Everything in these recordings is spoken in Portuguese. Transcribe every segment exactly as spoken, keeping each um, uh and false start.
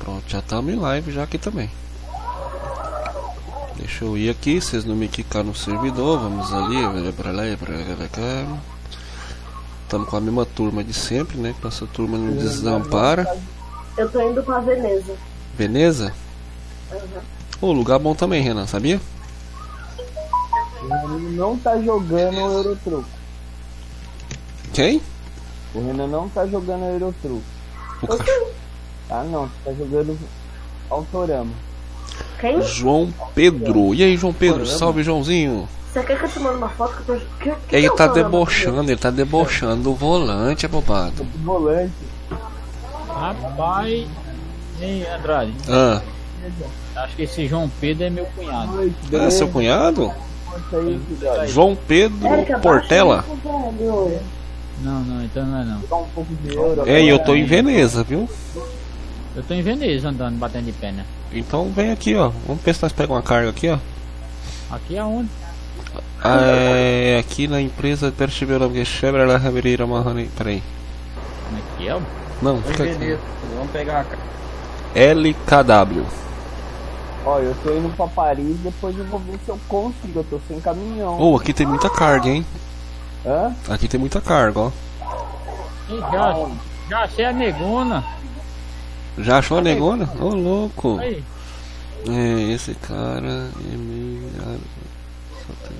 Pronto, já estamos em live já aqui também. Deixa eu ir aqui, vocês não me quicar no servidor. Vamos ali, pra lá, pra lá, pra cá. Estamos com a mesma turma de sempre, né? Que essa turma não desampara. Eu tô indo pra Veneza. Veneza? Uhum. Ô, lugar bom também, Renan, sabia? O Renan não tá jogando o Eurotruco. Quem? O Renan não tá jogando o Eurotruco. O cachorro. Ah não, tá jogando Autorama. Quem? João Pedro. E aí, João Pedro? Salve, Joãozinho. Você quer que eu te mande uma foto que eu tô... Que, que Ele que tá é o programa? debochando, ele tá debochando do volante, abobado. Do volante. Rapaz, hein, Andrade? Ah, Acho que esse João Pedro é meu cunhado. Oi, é beleza? seu cunhado? Conta aí, filhote. João Pedro Érica, Portela? baixa isso, velho. Não, não, então não é não. Dá um pouco de euro. É, e eu tô em Veneza, viu? Eu tô em Veneza andando, batendo de pé, né? Então vem aqui, ó. Vamos ver se nós pegamos uma carga aqui, ó. Aqui é onde? Ah, é aqui na empresa Perchiberam Chebra La Raveira Marrone. Peraí. Como é que é? Não, fica aqui. Vamos pegar a carga. L K W. Ó, eu tô indo pra Paris, depois eu vou ver se eu consigo. Eu tô sem caminhão. Oh, aqui tem muita carga, hein? Hã? Aqui tem muita carga, ó. Ih, já, já achei a negona. Já achou a negona? Ô, louco. Aí, É, esse cara é meio... Só tem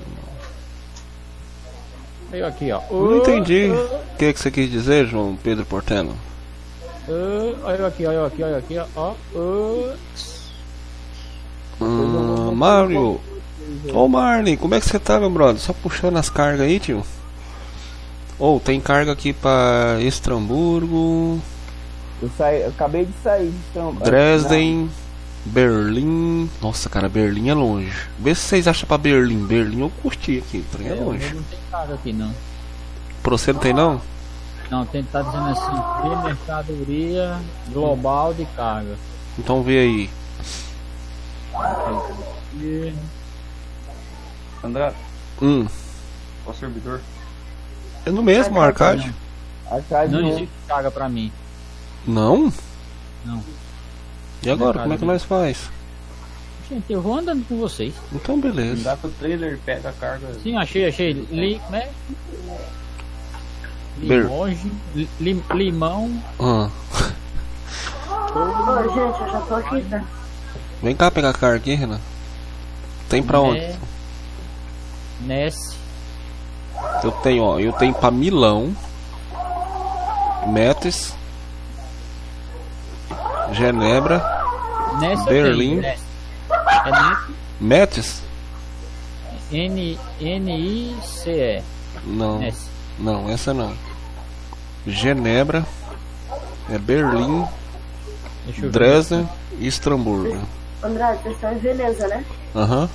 uma- aí aqui, ó. Não entendi. O que, que você quis dizer, João Pedro Portela? Uh, olha eu aqui, olha eu aqui, olha eu aqui, ó. Uh, Ah, Mário. Ô, Marley, como é que você tá, meu brother? Só puxando as cargas aí, tio. Ou oh, tem carga aqui pra Estramburgo, Eu, saí, eu acabei de sair. Então, Dresden, Berlim. Nossa, cara, Berlim é longe. Vê se vocês acham pra Berlim. Berlim eu curti aqui, é, é longe. não tem carga aqui não. Pra você não tem não? Não, tem que tá dizendo assim, de mercadoria global de carga. Então vê aí. E, André, Hum, qual servidor? é no mesmo, Arcade. Atrás não do- existe carga pra mim. Não? Não. E agora, como é que nós faz? Gente, eu vou andando com vocês. Então beleza. Dá pro trailer, pega a carga. Sim, achei, achei. Li, né? Ber- Limoge, li, lim- limão. Ah. Ô, gente, eu já tô aqui, tá? Vem cá pegar a carga aqui, Renan. Tem pra onde? né, Nesse. Eu tenho, ó, eu tenho pra Milão, Metz, Genebra, Nesse Berlim. eu tenho, Nesse. É Nesse. Metz? N I C E. Não, Nesse. não, essa não. Genebra, é Berlim, Deixa eu ver. Dresden e Estramburgo. Andrade, vocês estão em Veneza, né? Aham.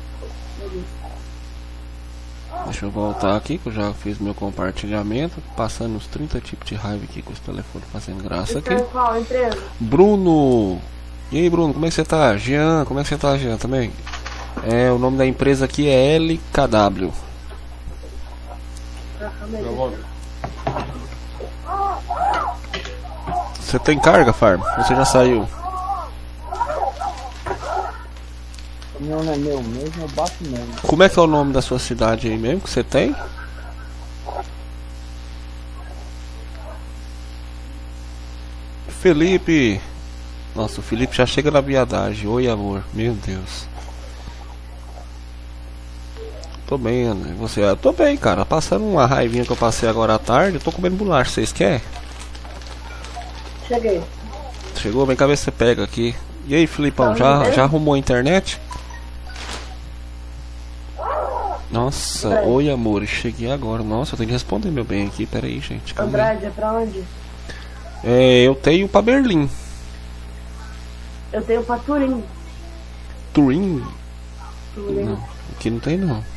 Deixa eu voltar aqui que eu já fiz meu compartilhamento. Passando os trinta tipos de raiva aqui com os telefones fazendo graça Vocês aqui. estão em qual empresa? Bruno! E aí, Bruno, como é que você tá? Jean, como é que você tá, Jean, também? É, o nome da empresa aqui é L K W. Ah, calma aí. Eu volto. Você tem carga, Farm? Você já saiu? O meu não é meu mesmo, eu bato mesmo. Como é que é o nome da sua cidade aí mesmo que você tem? Felipe! Nossa, o Felipe já chega na viadagem. Oi, amor. Meu Deus. Tô bem, Ana. E você? Eu tô bem, cara. Passando uma raivinha que eu passei agora à tarde. Eu tô comendo bolacha. Vocês querem? Cheguei. Chegou? Vem cá ver se você pega aqui. E aí, Filipão? Já, já arrumou a internet? Nossa, André. oi, amor. Cheguei agora. Nossa, eu tenho que responder meu bem aqui. Pera aí, gente. Calma aí. Andrade, é pra onde? É, eu tenho pra Berlim. Eu tenho pra Turim. Turim? Turim. Não, aqui não tem não.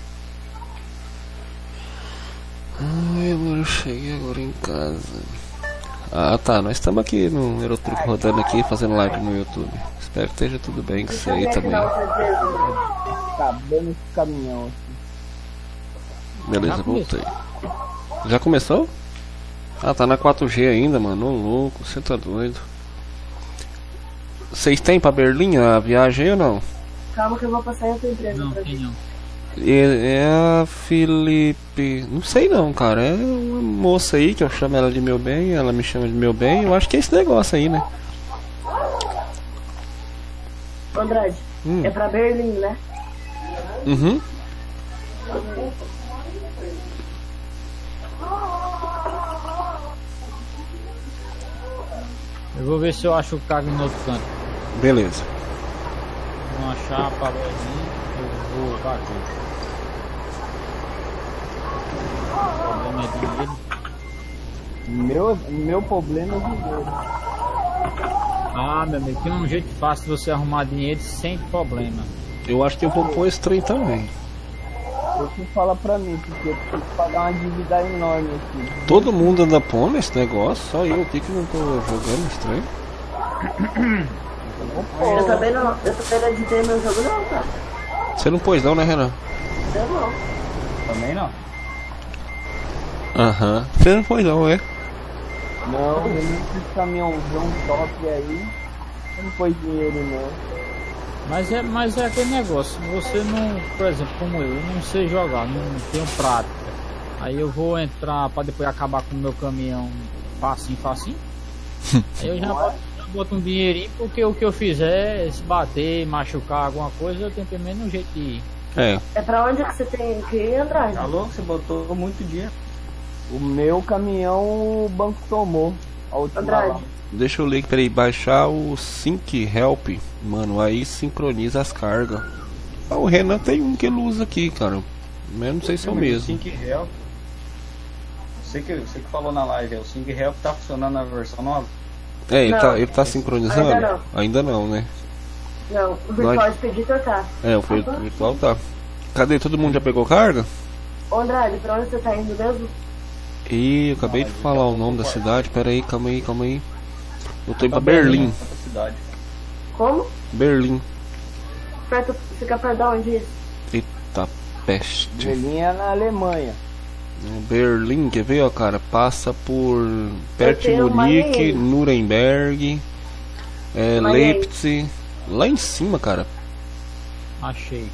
Ai, amor, eu cheguei agora em casa. Ah, tá. Nós estamos aqui no Eurotruco rodando aqui, fazendo live no YouTube. Espero que esteja tudo bem com você aí Deixa eu ver também. aqui na outra empresa. Acabando esse caminhão aqui. Beleza, Já voltei. Já começou? Ah, tá na quatro G ainda, mano. Ô, louco, você tá doido. Vocês têm pra Berlim a viagem aí ou não? Calma que eu vou passar em outra empresa Não, pra tem ti. não. É, é a Felipe. Não sei não, cara. É uma moça aí que eu chamo ela de meu bem, ela me chama de meu bem. Eu acho que é esse negócio aí, né? Andrade, Hum. é pra Berlim, né? Uhum. Eu vou ver se eu acho o cargo no outro canto. Beleza. Se não achar pra Berlim, eu vou pra aqui. O problema é dinheiro. Meu, meu problema é dinheiro. Ah, meu amigo, tem um jeito fácil de você arrumar dinheiro sem problema. Eu acho que eu vou pôr esse trem também. Você fala pra mim, porque eu preciso pagar uma dívida enorme aqui. Todo mundo anda pondo esse negócio, só eu aqui que não tô jogando esse trem. Eu também não, eu também não editei meu jogo não, cara. Você não pôs não, né, Renan? Eu não. Também não. Aham. Você não pôs não, é? Não, eu não fiz caminhãozão top aí. Eu não pôs dinheiro não. Mas é, mas é aquele negócio, você não, por exemplo, como eu, eu não sei jogar, não tenho prática. Aí eu vou entrar pra depois acabar com o meu caminhão facinho, facinho. Aí eu já boto, já boto um dinheirinho, porque o que eu fizer, se bater, machucar alguma coisa, eu tenho pelo menos um jeito de ir. É. É pra onde que você tem que ir, Andrade? Tá louco? Você botou muito dinheiro. O meu caminhão o banco tomou. A última Andrade. lá. Deixa eu ler, peraí, baixar o Sync Help. Mano, aí sincroniza as cargas. Ah, o Renan tem um que ele usa aqui, cara. Mas eu não sei se é o mesmo. Sync Help. Você que, você que falou na live, é, o Sync Help tá funcionando na versão nova? É, ele Não. tá, ele tá sincronizando? Ainda não. Ainda não, né? Não, o virtual Nós- expeditor tá. É, o vir- o virtual tá. Cadê? Todo mundo já pegou carga? Ô, Andrade, pra onde você tá indo mesmo? Ih, eu acabei de falar o nome da cidade. Pera aí, calma aí, calma aí. Eu tô indo pra Tá Berlim. Outra cidade. Como? Berlim. Perto, fica perto de onde isso? Eita peste. Berlim é na Alemanha. Berlim, quer ver, ó, cara? Passa por perto de tenho Munique, Miami. Nuremberg, é, Miami. Leipzig. Lá em cima, cara. Achei.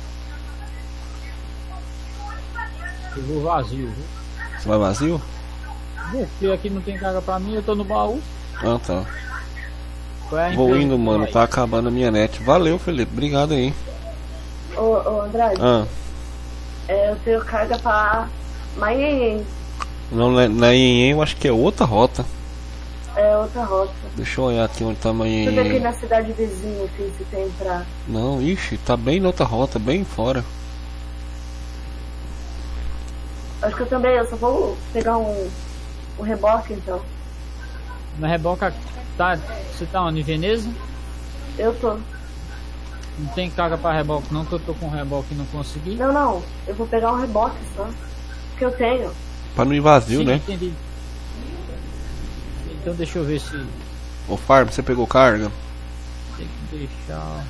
Eu vou vazio, viu? Você vai vazio? Porque aqui não tem carga pra mim, eu tô no baú. Ah, tá. Qual é a Vou empresa indo, que mano. vai? Tá acabando a minha net. Valeu, Felipe. Obrigado aí. Ô, ô Andrade, Ah, é, eu tenho carga pra Miami. não, na na Ienhen eu acho que é outra rota. É outra rota. Deixa eu olhar aqui onde tá a Tudo aqui Ienhen. na cidade vizinha, assim, se tem pra... Não, ixi, tá bem na outra rota, bem fora. Acho que eu também, eu só vou pegar um, um reboque, então. Na reboca, tá, você tá onde? Em Veneza? Eu tô. Não tem carga pra reboque não, que eu tô com reboque e não consegui. Não, não, eu vou pegar um reboque só. Que eu tenho. Pra não ir vazio, Sim, né? entendi. Então deixa eu ver se Ô Farm, você pegou carga? tem que deixar.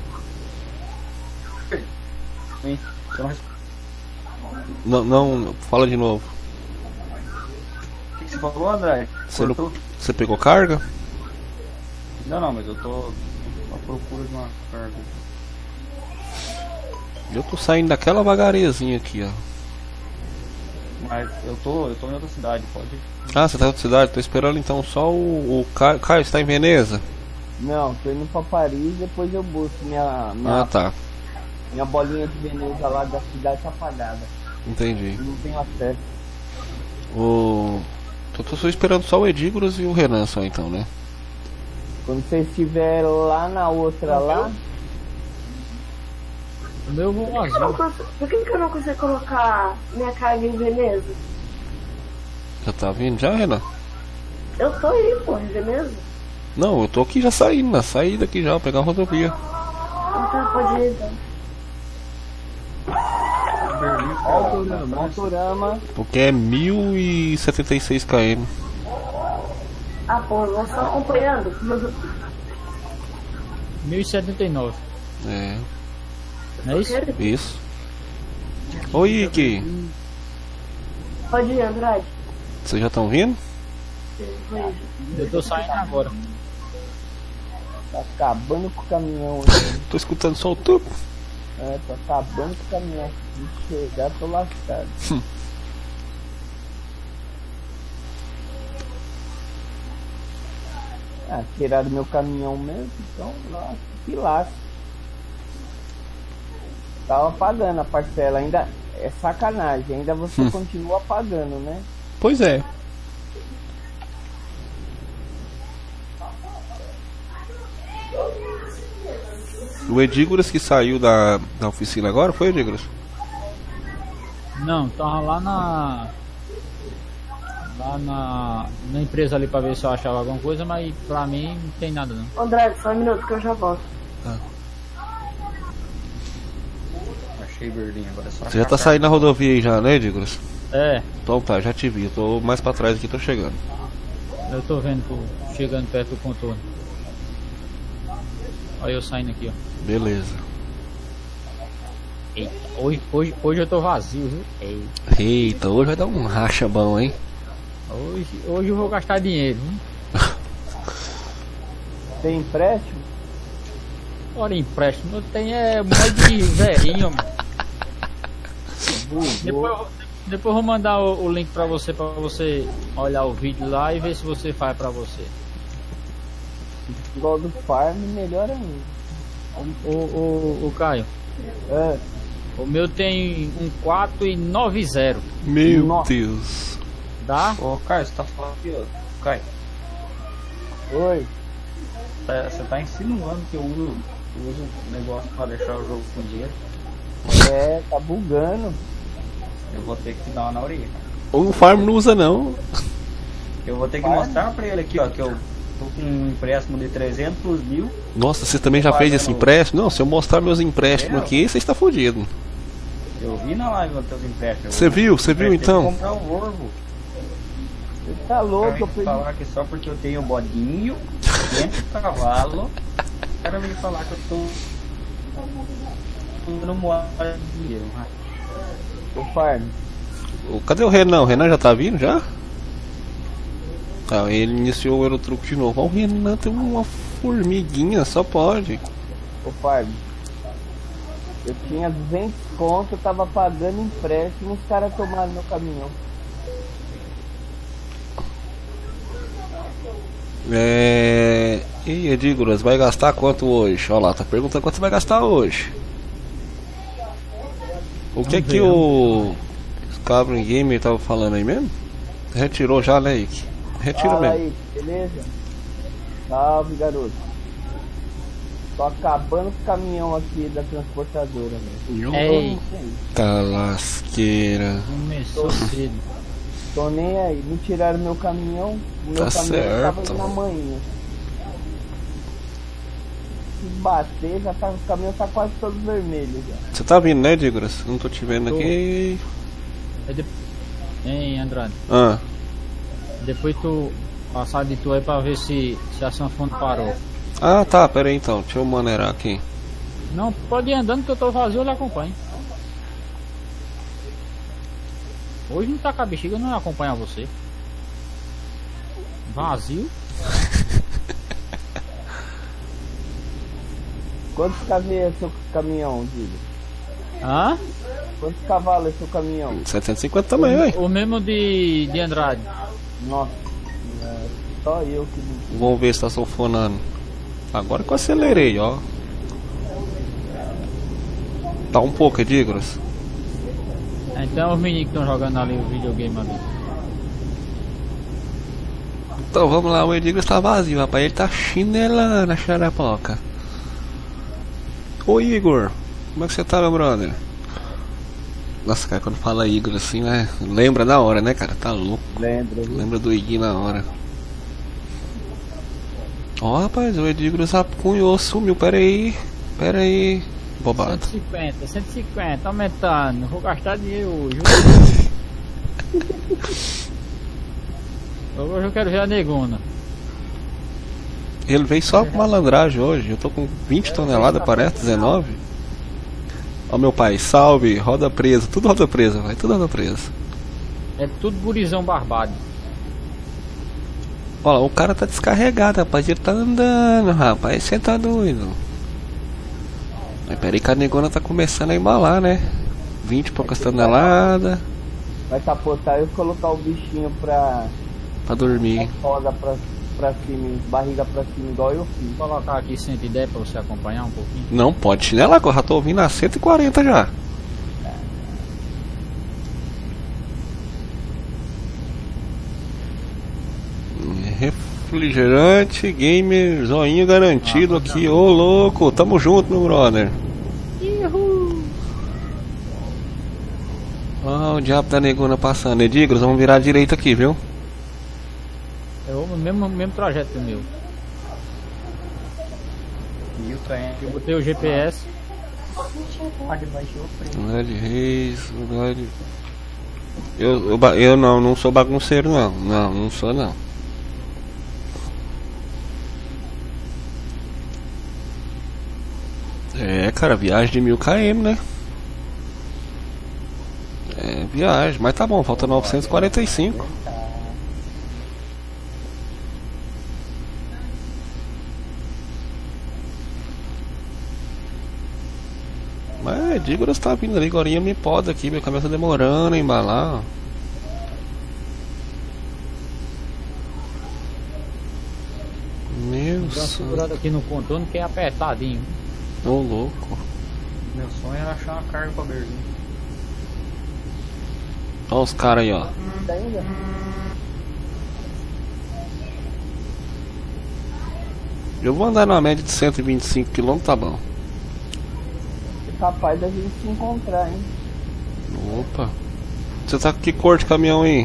Sim. Você não responde. Não, não, fala de novo. O que que você falou, André? Você, não- Cortou? você pegou carga? Não, não, mas eu tô à procura de uma carga. Eu tô saindo daquela vagarezinha aqui, ó. Mas eu tô, eu tô em outra cidade, pode ir. Ah, você tá em outra cidade? Tô esperando então só o, o Caio. Caio, você tá em Veneza? Não, tô indo pra Paris, depois eu busco minha, minha, Ah, tá. minha bolinha de Veneza lá da cidade tá apagada. Entendi. Eu não tenho acesso. O... Tô, tô só esperando só o Edígoras e o Renan só então, né? Quando você estiver lá na outra lá, O meu eu vou Por que, que eu não vazio. consigo, por que, que eu não consigo colocar minha carga em Veneza? Já tá vindo já, Renan? Eu tô aí, pô, em Veneza. Não, eu tô aqui já saindo, na saída aqui já, vou pegar a rodovia. Ah, tá, pode ir então. Berlim, cara, Autorama, tá- Autorama, Porque é mil e setenta e seis quilômetros. Ah, pô, eu vou só acompanhando. mil e setenta e nove. É, Não é isso? isso. Oi, Ike. Pode ir, Andrade. Vocês já estão vindo? Veja. Eu tô saindo agora. Tá acabando com o caminhão aqui. Tô escutando só o tubo. É, tô acabando com o caminhão. Se chegar, tô lascado. Hum. Ah, tiraram meu caminhão mesmo, então lá, que lasca. Tava pagando a parcela, ainda é sacanagem, ainda você Hum. continua pagando, né? Pois é. O Edígoras que saiu da, da oficina agora, foi, Edígoras? Não, tava lá na. Lá na, na empresa ali pra ver se eu achava alguma coisa, mas pra mim não tem nada não. André, só um minuto que eu já volto. Achei verdinho, agora é só Você já tá achar. saindo na rodovia aí já, né, Edígoras? É, Então tá, já te vi. Eu tô mais pra trás aqui, tô chegando. eu tô vendo tu chegando perto do contorno. Olha eu saindo aqui, ó. Beleza. Eita, hoje, hoje, hoje eu tô vazio, viu? Eita, Eita, hoje vai dar um racha bom, hein? hoje, hoje eu vou gastar dinheiro, viu? Tem empréstimo? Ora, empréstimo, eu tenho é mais de velhinho, mano. Depois, eu- depois eu vou mandar o, o link pra você, pra você olhar o vídeo lá e ver se você faz pra você. Igual do Farm, melhor ainda. O, o, o Caio, É, o meu tem um quatro e nove zero, Meu Nossa. Deus. tá? Ô, Caio, você tá falando aqui, ó. Caio, oi. tá- você tá insinuando que eu uso, eu uso um negócio pra deixar o jogo com dinheiro. É, tá bugando. Eu vou ter que dar uma na orelha, cara. O Farm não usa não. Eu vou ter que Farm? mostrar pra ele aqui, ó, que eu tô com um empréstimo de trezentos mil. Nossa, você também já Vai, fez vai, esse não. empréstimo? Não, se eu mostrar meus empréstimos É, aqui, você está fudido. Eu vi na live os teus empréstimos. Você viu? Você viu, Emprestei então? pra comprar um Volvo. Você tá louco, eu Pra perdi. falar que só porque eu tenho bodinho, quinhentos cavalos, o cara veio falar que eu tô não mora de dinheiro. O Farm. O- Cadê o Renan? O Renan já tá vindo já? Ah, ele iniciou o Eurotruck de novo. Ó, o Renan tem uma formiguinha, só pode. O Farm. Eu tinha duzentos conto, eu tava pagando empréstimo, os caras tomaram meu caminhão. É... E Edígoras, vai gastar quanto hoje? Olha lá, tá perguntando quanto você vai gastar hoje. O que é que o Cabrin Gamer tava falando aí mesmo? Retirou já, né, Ike? Retira Fala mesmo. aí, beleza? Salve, garoto. Tô acabando com o caminhão aqui da transportadora, velho. Ei, Tá lasqueira. começou cedo. Tô nem aí, me tiraram meu caminhão, o meu Tá caminhão tava certo. na manhã. Se bater, já tá, o caminhão tá quase todo vermelho já. Você tá vindo, né, Edígoras? Não tô te vendo Tô. aqui. É de... Hein, Andrade? Ah, Depois tu passar de tu aí pra ver se, se a sanfona parou. ah tá, pera aí então. Deixa eu maneirar aqui. Não, pode ir andando que eu tô vazio, eu lhe acompanho. Hoje não tá com a bexiga, eu não ia acompanhar você. Vazio? Quantos cavalos é seu caminhão, Digo? Hã? Quantos cavalos é seu caminhão? setecentos e cinquenta também, ué. O mesmo de, de Andrade. Nossa, é, só eu que não. Vamos ver se tá sulfonando. Agora que eu acelerei, ó. Tá um pouco, Edígoras. Então os meninos que estão jogando ali o videogame ali. Então vamos lá, o Edígoras tá vazio, rapaz. Ele tá chinelando a xarapoca. Ô Igor, como é que você tá, meu brother? Nossa, cara, quando fala Igor assim, né? Lembra na hora, né, cara? Tá louco. Lembra, viu? Lembra do Igui na hora. Ó, rapaz, o Edígoras apcunhou, sumiu. Pera aí, pera aí. Bobado. cento e cinquenta, cento e cinquenta, aumentando. Vou gastar dinheiro hoje. Hoje eu quero ver a negona. Ele veio só com malandragem hoje. Eu tô com vinte toneladas, parece, dezenove. Ó meu pai, salve, roda presa. Tudo roda presa, vai, tudo roda presa. É tudo gurizão barbado. Olha lá, o cara tá descarregado, rapaz. Ele tá andando, rapaz. Você tá doido. Mas peraí que a negona tá começando a embalar, né? vinte e poucas toneladas. Vai capotar e colocar o bichinho pra. Pra dormir. Roda pra, pra cima, barriga pra cima, igual eu fiz. Vou colocar aqui cento e dez pra você acompanhar um pouquinho. Não pode chinelar, que eu já tô ouvindo a cento e quarenta já. Refrigerante, gamer, zoinho garantido aqui, ô louco, tamo junto, meu brother. Ó, o diabo da negona passando. Edigros, vamos virar à direita aqui, viu? É o mesmo, mesmo trajeto que o meu. E o trem. Eu botei o G P S. Glad Reis, Glad... Eu, eu, ba- eu não, não sou bagunceiro não, não, não sou não. É, cara, viagem de mil quilômetros, né? É, viagem, mas tá bom, falta novecentos e quarenta e cinco. Mas Edígoras tá vindo ali, agora me poda aqui, meu caminhão tá demorando a embalar, ó. Meu Dá uma Deus. segurada aqui no contorno que é apertadinho. Ô louco. Meu sonho era achar uma carga pra Berlim. Olha os caras aí, ó. Tá ainda? Eu vou andar numa média de cento e vinte e cinco quilômetros, tá bom. Capaz da gente se encontrar, hein? Opa. Você tá com que cor de caminhão aí?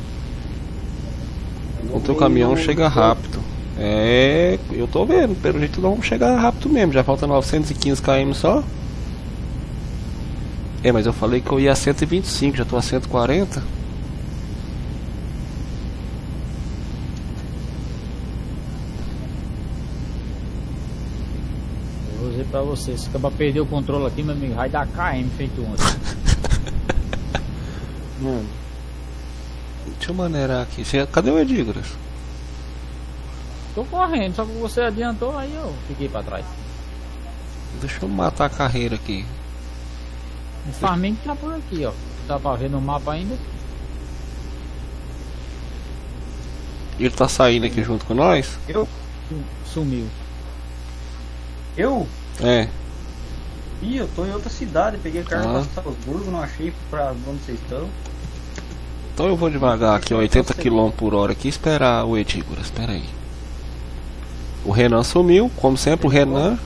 O teu caminhão chega rápido. É, eu tô vendo, pelo jeito não chega rápido mesmo. Já falta novecentos e quinze quilômetros só. É, mas eu falei que eu ia a cento e vinte e cinco, já tô a cento e quarenta. Eu vou dizer pra você, se acabar perder o controle aqui, meu amigo, vai dar K M feito ontem. Mano, deixa eu maneirar aqui. Você- Cadê o Edígoras? Tô correndo, só que você adiantou, aí eu fiquei pra trás. Deixa eu matar a carreira aqui. O Farming tá por aqui, ó. Dá pra ver no mapa ainda. Ele tá saindo aqui junto com nós? Eu? Sumiu. Eu? É. Ih, eu tô em outra cidade, peguei carga Ah. pra Salzburgo, não achei pra onde vocês estão. Então eu vou devagar aqui, oitenta quilômetros por hora aqui, esperar o Edígoras. Espera aí. O Renan sumiu, como sempre o Renan.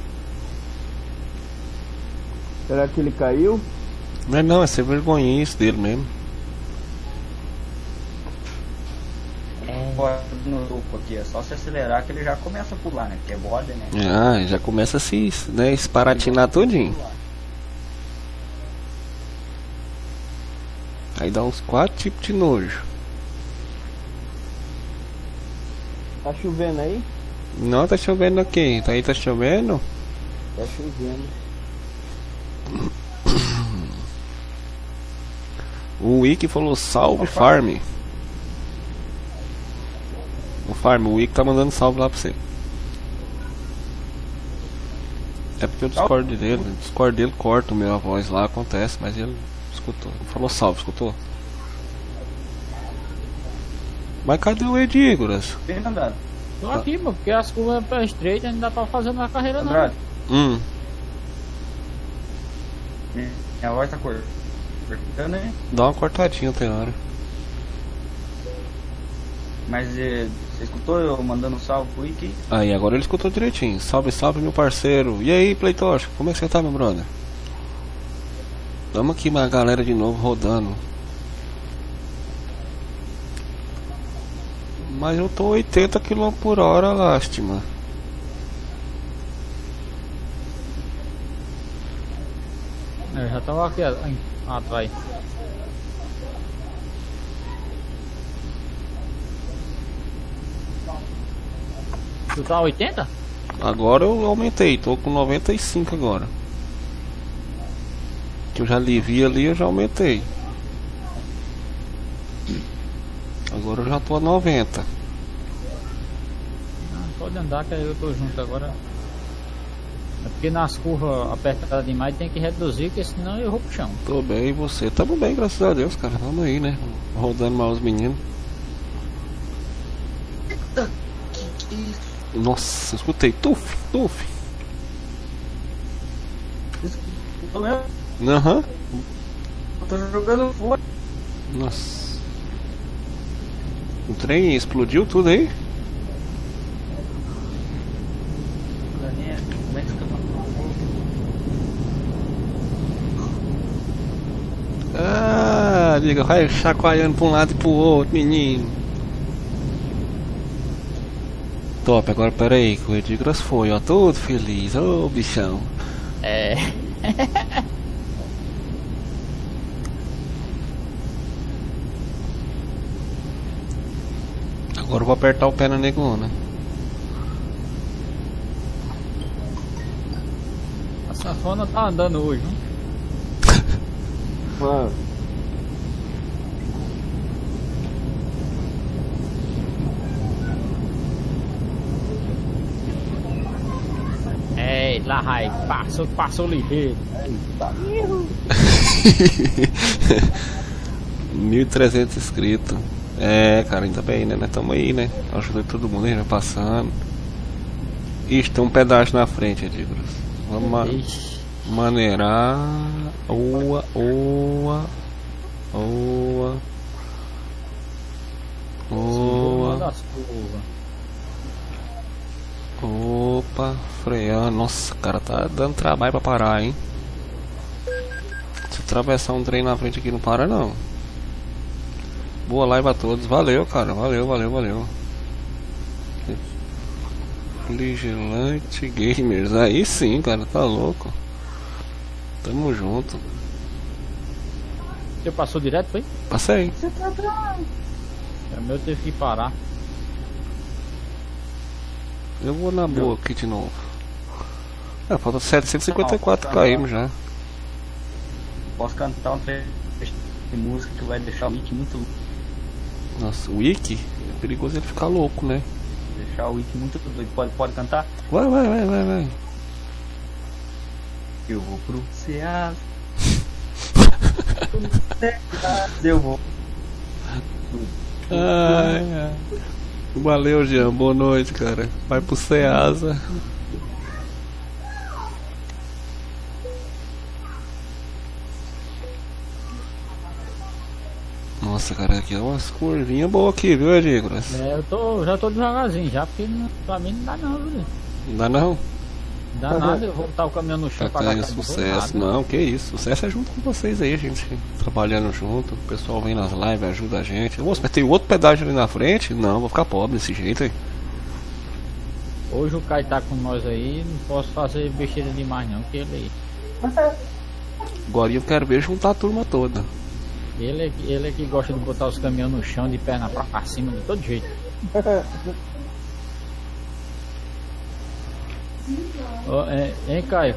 Será que ele caiu? Não é não, é ser vergonhice dele mesmo. Fora no grupo aqui, é só se acelerar que ele já começa a pular, né? Porque é bode, né? Ah, já começa a se, né, esparatinar tudinho. Aí dá uns quatro tipos de nojo. Tá chovendo aí? Não, tá chovendo aqui. Tá aí, tá chovendo? Tá chovendo. O Wiki falou salve farm. O farm, o Wiki tá mandando salve lá pra você. É porque o Discord dele, o Discord dele corta o meu a voz lá, acontece, mas ele escutou. Falou salve, escutou? Mas cadê o Edígoras? Bem andado. Tô aqui, mano, porque as curvas é estreitas, não dá pra fazer na carreira não. Andrade, Hum, minha voz tá cortando, né? dá uma cortadinha tem hora. Mas eh, você escutou eu mandando um salve pro Wiki? Aí, agora ele escutou direitinho. Salve, salve, meu parceiro. E aí, Playtosh, como é que você tá, meu brother? Tamo aqui, uma galera de novo rodando. Mas eu tô oitenta quilômetros por hora, lástima. Eu já tava aqui a- em- atrás. Tu tá a oitenta? Agora eu aumentei, tô com noventa e cinco agora. Que eu já alivi ali, eu já aumentei. Agora eu já tô a noventa. pode andar que eu tô junto agora. É porque nas curvas apertadas demais tem que reduzir, porque senão eu vou pro chão. Tô bem, e você? Tamo bem, graças a Deus, cara. Tamo aí, né? Rodando mal os meninos. Eita, que que é isso? Nossa, escutei. Tuf, tuf. Tô mesmo? Aham. Eu tô jogando fora. Nossa. O trem explodiu tudo aí? Como é que fica? Ah, liga, vai chacoalhando pra um lado e pro outro, menino. Top, agora pera aí, que o Edgras foi, ó, todo feliz, ô bichão. É. Agora eu vou apertar o pé na negona. A sanfona tá andando hoje, hein? Mano, É, lá vai, passou, passou ligeiro. mil e trezentos inscritos. É, cara, ainda bem, né? Nós tamo aí, né? Ajuda todo mundo, a gente vai passando. Ixi, tem um pedaço na frente, Edgras. Vamos ma Ixi. maneirar. Oa, oa. Oa. Uma Oa. das curvas. Opa, freando. Nossa, cara, tá dando trabalho pra parar, hein? Se atravessar um trem na frente aqui não para, não. Boa live a todos. Valeu, cara. Valeu, valeu, valeu. Vigilante Gamers. Aí sim, cara. Tá louco. Tamo junto. Você passou direto, foi? Passei. É, o meu teve que parar. Eu vou na boa aqui de novo. Ah, falta setecentos e cinquenta e quatro km já. Posso cantar um trecho de música que vai deixar o Wiki muito louco. Nossa, o Wiki? É perigoso ele ficar louco, né? Deixar o Wiki muito doido. Pode, pode cantar? Vai, vai, vai, vai, vai. Eu vou pro Ceasa. Eu vou. Ai, ai. Valeu, Jean. Boa noite, cara. Vai pro Ceasa. Nossa, cara, aqui é umas curvinhas boas aqui, viu, Edgras? É, eu tô, já tô devagarzinho, já, porque não, pra mim não dá não, viu? Não dá não? Não dá nada, eu vou botar o caminhão no chão Tá pra tendo sucesso. Não, que isso. Sucesso é junto com vocês aí, gente. Trabalhando junto. O pessoal vem nas lives, ajuda a gente. Moço, mas tem outro pedágio ali na frente? Não, vou ficar pobre desse jeito aí. Hoje o Kai tá com nós aí, não posso fazer besteira demais não, que ele, Agora eu quero ver juntar a turma toda. ele, é que- ele é que gosta de botar os caminhões no chão de perna pra, pra cima de todo jeito. Ó, é, hein, Caio?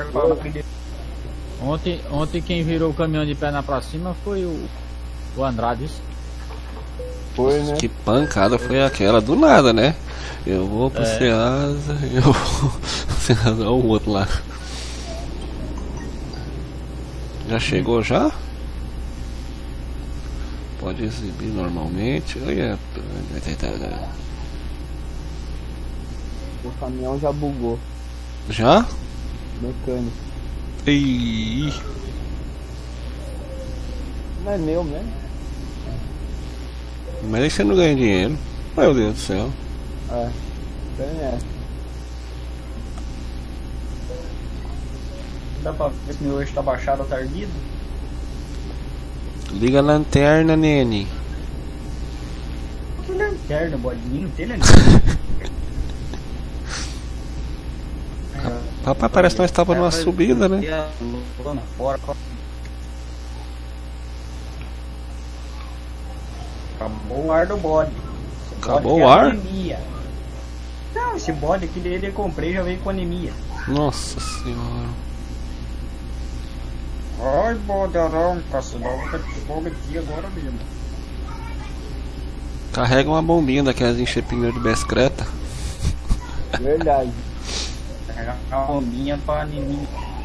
Ontem, ontem quem virou o caminhão de perna pra cima foi o, o Andrade. foi, né? Que pancada foi aquela? Do nada, né? Eu vou pro É. Ceasa, eu vou pro Ceasa, olha o outro lá. Já chegou já? Pode exibir normalmente. Olha. O caminhão já bugou. Já? Mecânico. Ih, Não é meu mesmo? mas aí você não ganha dinheiro. Meu Deus do céu. É. Tem é. Dá pra ver se meu hoje tá baixado ou tá erguido? Liga a lanterna, Nene. Que lanterna, bodinho, tem né? Papai, parece que nós estávamos numa subida, né? Lá fora. Acabou o ar do bode. Esse Acabou bode o tem ar? anemia. Não, esse bode aqui dele eu comprei já veio com anemia. Nossa senhora. Ai, bode aranca, senão eu vou ter fogo aqui agora mesmo. Carrega uma bombinha daquelas encher pneu de bicicleta. Verdade. Carregar uma bombinha pra ninguém.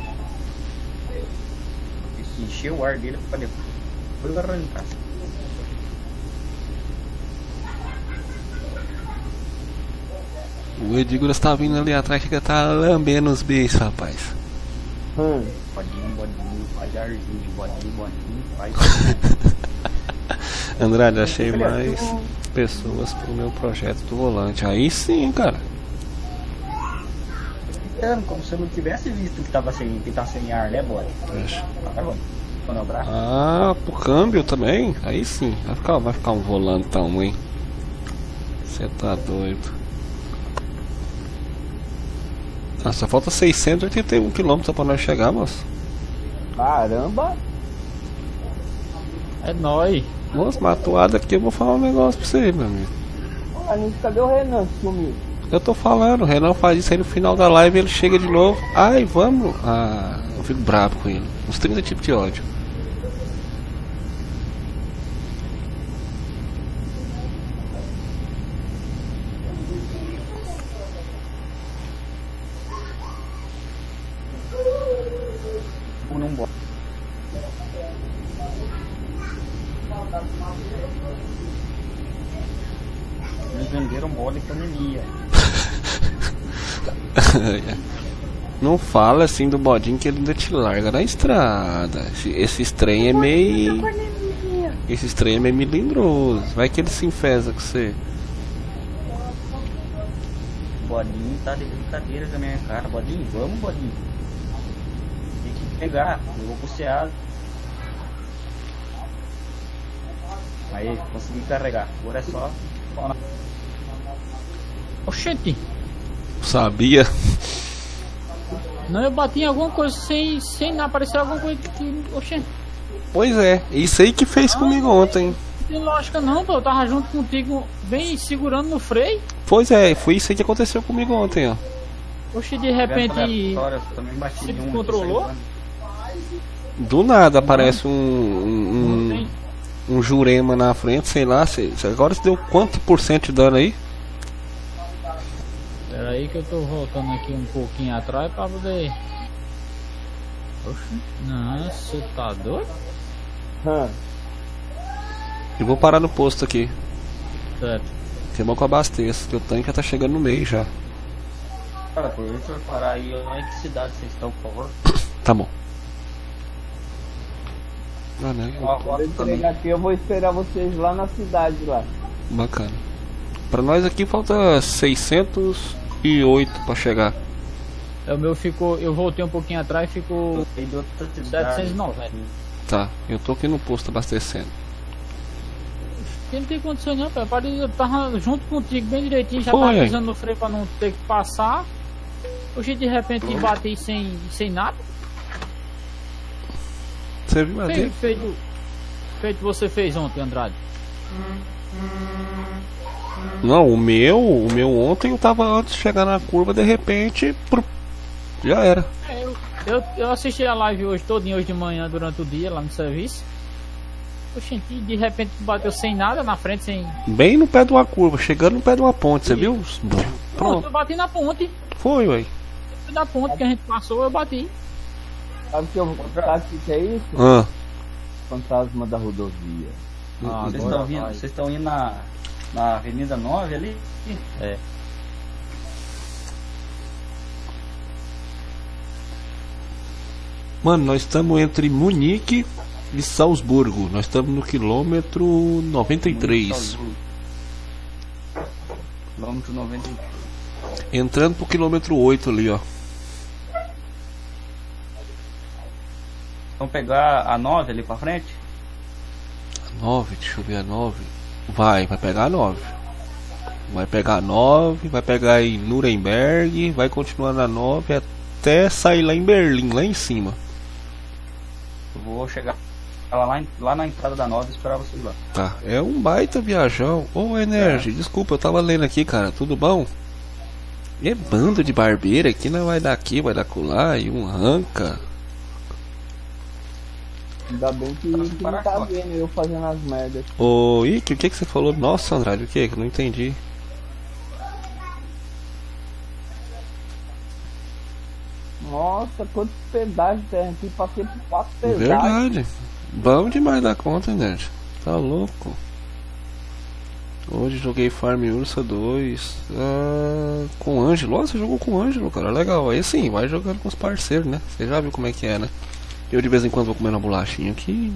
Encher o ar dele pra depois arrancar. O Edígoras tá vindo ali atrás que tá lambendo os bichos, rapaz. Hum. Bodinho, bodinho, faz arzinho, bodinho, bodinho, faz. Andrade, achei mais pessoas pro meu projeto do volante. Aí sim, cara. Como se eu não tivesse visto que tava sem, que tá sem ar, né, bode? Vai, bode. Ah, pro câmbio também? Aí sim. Vai ficar, vai ficar um volantão, hein? Você tá doido. Ah, só falta seiscentos e oitenta e um quilômetros pra nós chegar, moço. Caramba! É nóis. Moço, matuada aqui, eu vou falar um negócio pra você, meu amigo. Ah, Nisso, cadê o Renan que sumiu? Eu tô falando, o Renan faz isso aí no final da live, ele chega de novo. Ai, vamos. Ah, eu fico bravo com ele. Uns trinta tipos de ódio. Não bota. Eles venderam bola e pandemia. Não fala assim do bodinho que ele ainda te larga na estrada. Esse, esse trem é meio. Esse trem é meio melindroso. Vai que ele se enfesa com você. Bodinho tá de brincadeira com a minha cara. Bodinho, vamos, bodinho. Tem que pegar, eu vou pro Ceasa. Aí, consegui carregar. Agora é só. Oxente. Sabia? Não, eu bati em alguma coisa sem, sem aparecer alguma coisa que. Oxente. Pois é, isso aí que fez Ah, comigo ontem. Não tem lógica não, pô. Eu tava junto contigo, bem segurando no freio. Pois é, foi isso aí que aconteceu comigo ontem, ó. Oxe, de repente. Também bati Você em um, controlou? Do nada aparece um. um, um, um Jurema na frente, sei lá. Sei, agora você deu quanto por cento de dano aí? Pera aí que eu tô voltando aqui um pouquinho atrás pra poder. Oxe, não, você tá doido? Hum. Eu vou parar no posto aqui. Certo. Que é bom que eu abasteço, que o tanque já tá chegando no meio já. Cara, por isso eu parar aí, em que cidade vocês estão, por favor? Tá bom. Ah, né? Quando eu chegar aqui, eu vou esperar vocês lá na cidade lá. Bacana. Pra nós aqui falta seiscentos e oito pra chegar. É, o meu ficou. Eu voltei um pouquinho atrás e ficou setecentos e noventa. Tá, eu tô aqui no posto abastecendo. Porque não tem condição não, pai. Pare- Eu tava junto contigo bem direitinho, já Foi. tava pisando no freio pra não ter que passar. Hoje de repente bati sem, sem nada. Você viu a Feito, dele? feito, feito você fez ontem, Andrade. Não, o meu, o meu ontem eu tava antes de chegar na curva, de repente, pru, já era. É, eu, eu, eu assisti a live hoje todinha, hoje de manhã, durante o dia, lá no serviço. Oxente, de repente bateu sem nada na frente, sem. Bem no pé de uma curva, chegando no pé de uma ponte, você viu? Pronto, Pronto, eu bati na ponte. foi, ué. Na ponte que a gente passou, eu bati. Sabe o que eu sabe o que é isso? Ah, Fantasma da rodovia. Ah, Vocês agora estão vindo, vai. vocês estão indo na, na Avenida nove ali? É. mano, nós estamos entre Munique e Salzburgo. Nós estamos no quilômetro noventa e três. Quilômetro noventa e três. Entrando pro quilômetro oito ali, ó. Vamos pegar a nove ali pra frente? nove, deixa eu ver a nove. Vai, vai pegar a nove. Vai pegar a nove, vai pegar em Nuremberg, vai continuar na nove até sair lá em Berlim, lá em cima. Eu vou chegar lá, em- lá na entrada da nove e esperar vocês lá. Tá, é um baita viajão. Ô, Energy, desculpa, eu tava lendo aqui, cara, tudo bom? É bando de barbeiro aqui, não vai dar aqui, vai dar colar e um ranca. Ainda bem que, que não tá vendo eu fazendo as merdas. Ô, Ike, o que que você falou? Nossa, Andrade, o que? Que eu não entendi. Nossa, quantos pedágios tem aqui. Passei por quatro pedágios. Verdade. Bom demais da conta, gente. Tá louco. Hoje joguei Farm Ursa dois ah, com o Ângelo. Nossa, você jogou com o Ângelo, cara. Legal. Aí sim, vai jogando com os parceiros, né? Você já viu como é que é, né? Eu de vez em quando vou comendo uma bolachinha aqui.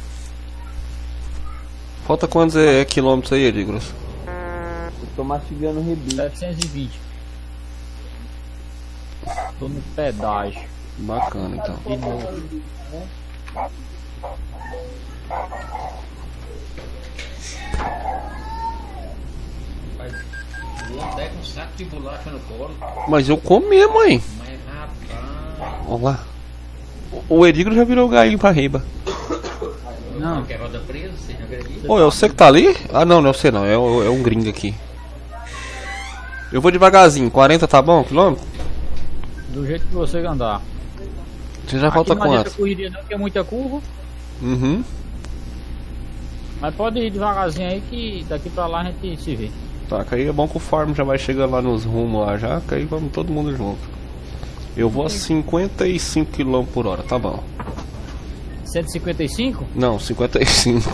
Falta quantos é, é quilômetros aí, Edgros? Eu tô mastigando o rebite. setecentos e vinte. Tô no pedágio. Bacana, então. De novo. Vou andar com um saco de bolacha no colo. Mas eu como mesmo, hein? Mas rapaz. Vamos lá. O Edgros já virou galinho pra riba. Não. Quer roda presa? Você não acredita? Ô, é você que tá ali? Ah, não, não é você não. É, o- é um gringo aqui. Eu vou devagarzinho. quarenta tá bom? Quilômetro? Do jeito que você andar. Você já falta Aqui não adianta quanto? correria não, que é muita curva. Uhum. Mas pode ir devagarzinho aí que daqui pra lá a gente se vê. Tá, que aí é bom que o farm já vai chegando lá nos rumos lá já, que aí vamos todo mundo junto. Eu vou a cinquenta e cinco quilômetros por hora, tá bom. cento e cinquenta e cinco? Não, cinquenta e cinco.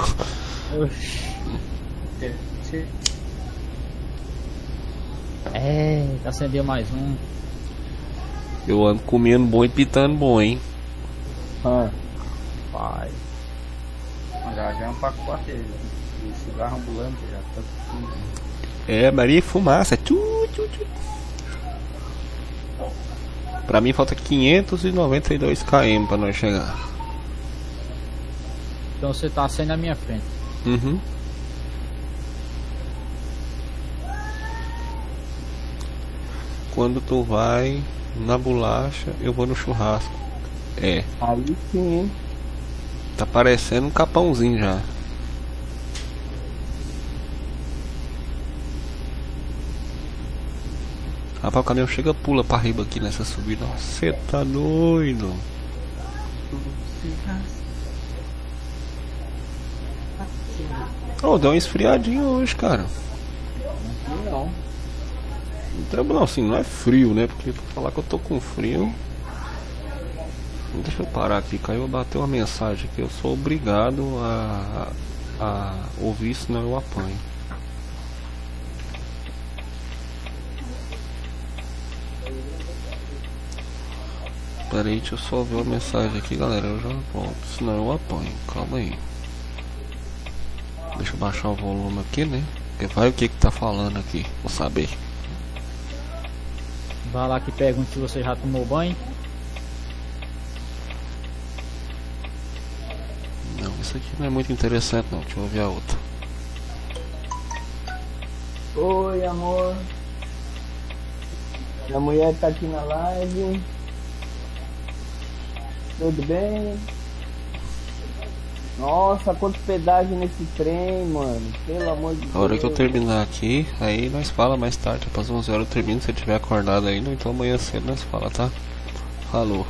É, acendeu mais um. Eu ando comendo bom e pitando bom, hein? Ah, Pai. Já já é um pacote de cigarro ambulante já. Tá tudo. É, Maria Fumaça. Tchu, tchu, tchu. Pra mim falta quinhentos e noventa e dois quilômetros pra nós chegar. Então você tá saindo na minha frente. Uhum. Quando tu vai na bolacha, eu vou no churrasco. É, aí sim, hein? tá parecendo um capãozinho já. Rapaz, o caminhão chega, pula pra riba aqui nessa subida. Nossa, você tá doido. Oh, deu uma esfriadinha hoje, cara. Não. Então, não, assim, não é frio, né? Porque pra falar que eu tô com frio. Deixa eu parar aqui, caiu, bateu uma mensagem que eu sou obrigado a, a ouvir, senão eu apanho. Pera aí, deixa eu só ver uma mensagem aqui, galera. Eu já volto, senão eu apanho. Calma aí. Deixa eu baixar o volume aqui, né? Porque vai o que que tá falando aqui, vou saber. Vai lá que pergunta se você já tomou banho. Não, isso aqui não é muito interessante não, deixa eu ouvir a outra. Oi, amor. Minha mulher tá aqui na live. Tudo bem? Nossa, quantos pedágios nesse trem, mano. Pelo amor de Deus. A hora que eu terminar aqui, aí nós fala mais tarde, após onze horas eu termino, se eu tiver acordado ainda, então amanhã cedo nós fala, tá? Falou.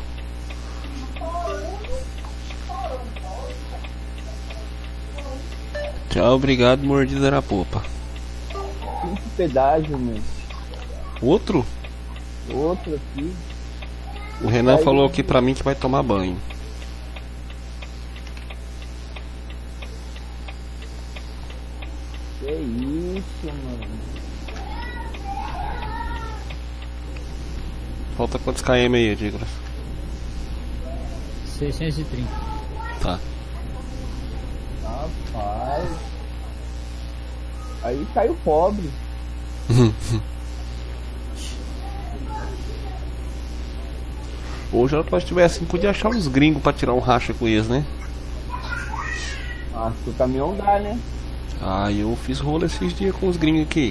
Tchau, obrigado, mordida na popa. Cinco pedágios, meu. Outro? Outro aqui. O Renan falou aqui pra mim que vai tomar banho. Que isso, mano. Falta quantos km aí, Douglas? seiscentos e trinta. Tá. Rapaz. Aí caiu pobre. Hoje, se nós tivesse assim, podia achar uns gringos pra tirar um racha com eles, né? Acho que o caminhão dá, né? Ah, eu fiz rolo esses dias com os gringos aqui.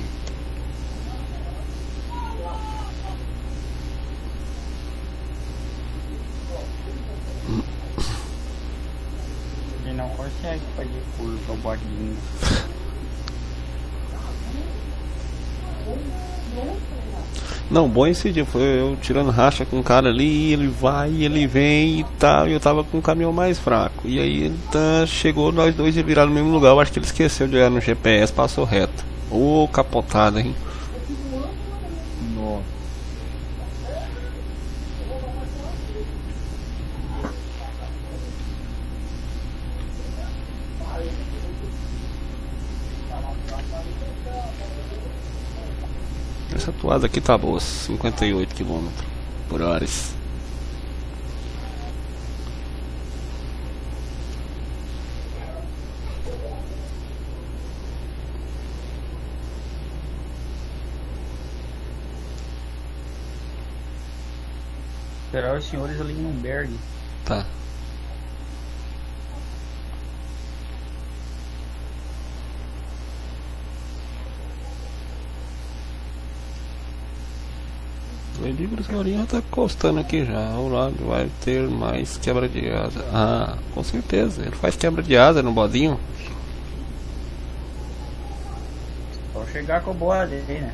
Ele não consegue fazer curva o bodinho. Não, bom esse dia foi eu tirando racha com um cara ali, ele vai, ele vem e tal, e eu tava com um caminhão mais fraco. E aí ele tá, chegou, nós dois ia virar no mesmo lugar, eu acho que ele esqueceu de olhar no G P S, passou reto. Ô, oh, capotada, hein? Nossa. Suada aqui tá boa, cinquenta e oito quilômetros por hora. Esperar os senhores ali em Umberg. Tá. O Edígoras Galinha tá encostando aqui já. Ao lado vai ter mais quebra de asa. Ah, com certeza. Ele faz quebra de asa no bodinho. Só chegar com o bode aí, né?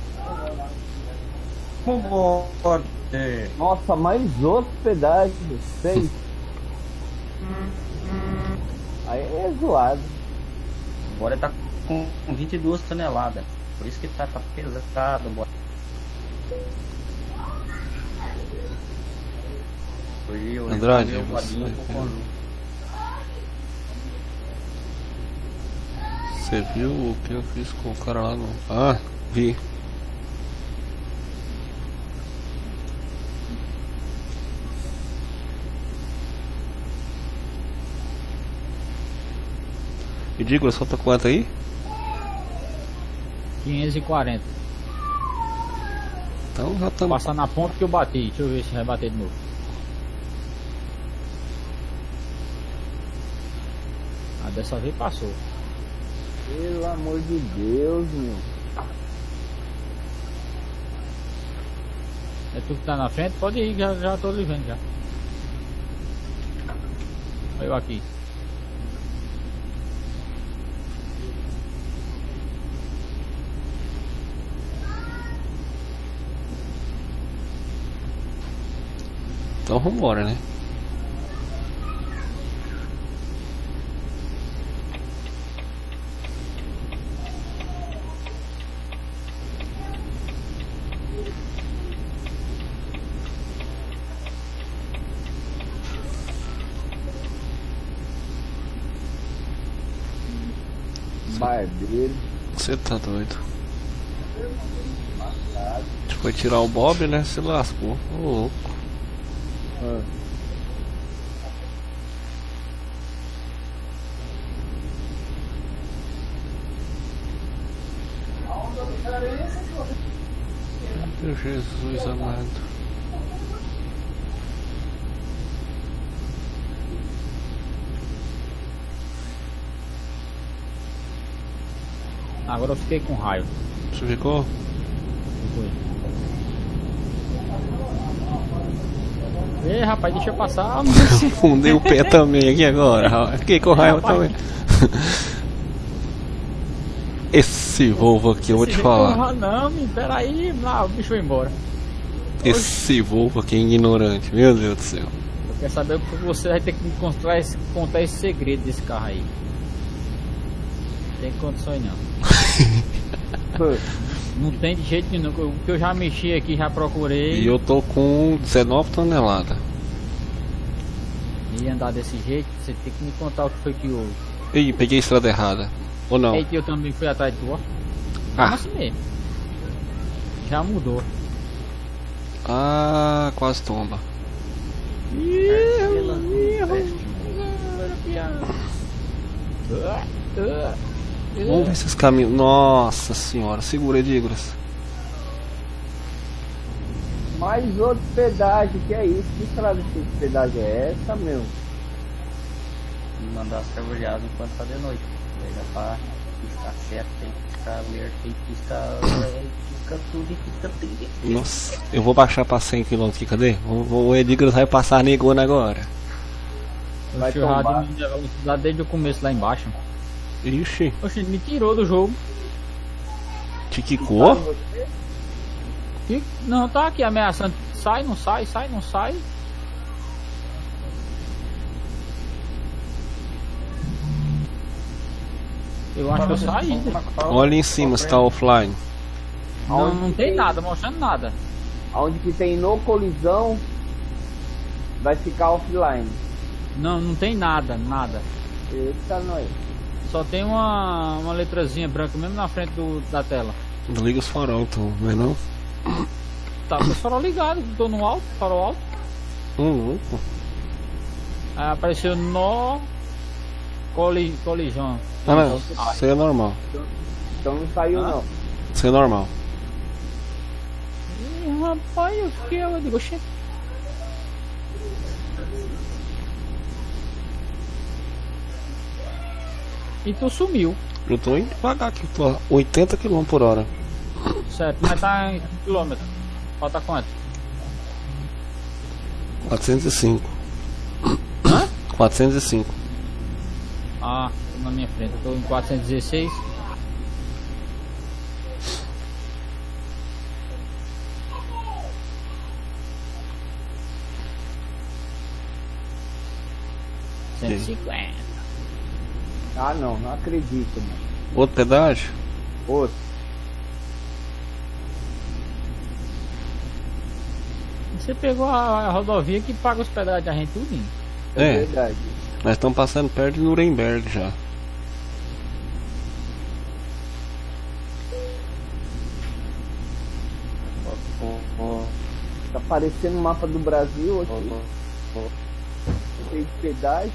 Com o bode. Nossa, mais outro pedágio. Seis. Aí é zoado. O bode tá com vinte e duas toneladas. Por isso que tá, tá pesado o bode. Hoje eu Andrade, levei o bodinho você- pro conjunto. Você viu o que eu fiz com o cara lá no... Ah, vi. E digo, solta quanto aí? quinhentos e quarenta. Então já estamos. Passar na ponta que eu bati. Deixa eu ver se vai bater de novo. Ah, dessa vez passou. Pelo amor de Deus, meu. É tu que tá na frente? Pode ir, já, já tô lhe vendo já. Olha eu aqui. Então vambora, né? Barbeiro. Você tá doido. A gente foi tirar o Bob, né? Se lascou. Ô louco. Ah. Meu Jesus amado. Agora eu fiquei com raiva. Você ficou? Foi. Ei, rapaz, deixa eu passar. Fundei o pé também aqui agora. Fiquei com raiva Rapaz. também. Esse Volvo aqui, eu vou te falar. Porra, não, me peraí, lá, o bicho foi embora. Esse Volvo aqui é ignorante, meu Deus do céu. Eu quero saber porque você vai ter que me contar esse, contar esse segredo desse carro aí. Não tem condições não. Não tem de jeito nenhum. O que eu já mexi aqui, já procurei. E eu tô com dezenove toneladas. E andar desse jeito, você tem que me contar o que foi que houve. Ih, peguei a estrada errada. Ou não? Eita, eu também fui atrás de tu, ó. Ah. Assim mesmo. Já mudou. Ah, quase tomba. Vamos ver esses caminhos. Nossa senhora, segura, Edígoras. Mais outro pedágio, que é isso? Que estrada de pedágio é essa, meu? Mandar as carvalhadas enquanto tá de noite. Daí dá pra piscar certo, tem que piscar alerta, tem que piscar. Pisca tudo e pisca tudo. Nossa, eu vou baixar pra cem quilômetros aqui, cadê? O, o Edígoras vai passar negona agora. Vai Oxe, o rádio tombar. me deu velocidade desde o começo lá embaixo. Ixi, Oxe, me tirou do jogo. te quicou? Você? Que- Não, tá aqui ameaçando. Sai, não sai, sai, não sai. Eu acho que eu saí. Olha em cima se tá offline. Não, Aonde não tem nada, mostrando nada. Onde que tem no colisão, vai ficar offline. Não, não tem nada, nada. Eita, nós. Só tem uma, uma letrazinha branca mesmo na frente do, da tela. Não liga os farol, então, não é não? Tá com o farol ligado, tô no alto, farol alto. Uhum. Aí apareceu nó coli, colisão. Ah, não, isso aí é normal. Então não saiu Ah. não. Isso é normal. Ih, rapaz, eu fiquei, eu digo, oxê. E tu sumiu. Eu tô indo devagar aqui, tô a oitenta quilômetros por hora. Certo, mas tá em quilômetro. Falta quanto? quatrocentos e cinco. Hã? quatrocentos e cinco. Ah, na minha frente, eu tô em quatrocentos e dezesseis. cento e cinquenta. Ah não, não acredito, mano. Outro pedágio? Outro. Você pegou a, a rodovia que paga os pedágios da gente tudinho. É, É, verdade. nós estamos passando perto de Nuremberg já. Tá parecendo o mapa do Brasil aqui. Cheio de pedágio.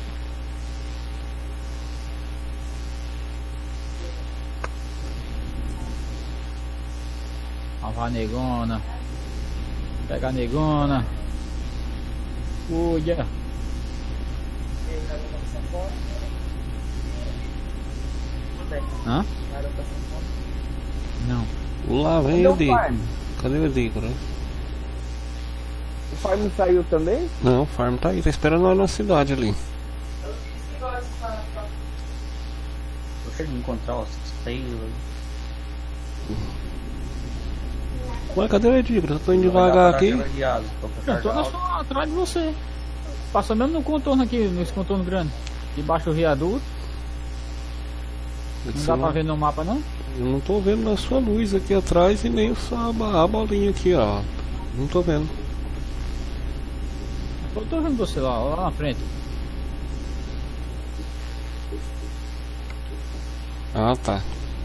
A vá negona. Pega a negona. Cuida. Hã? Não. Lá vem Cadê o o Dico. Farm? Cadê o Dico, né? O Farm saiu também? Não, o Farm tá aí, tá esperando nós na cidade ali. Eu chego a encontrar os seis. Ué, cadê o Edgar? Eu tô indo devagar aqui. Eu tô na sua, atrás de você. Passa mesmo no contorno aqui, nesse contorno grande. Debaixo do viaduto. Não dá pra ver no mapa não? Eu não tô vendo na sua luz aqui atrás e nem só a, a bolinha aqui, ó. Não tô vendo. Eu tô vendo você lá, lá na frente. Ah, tá.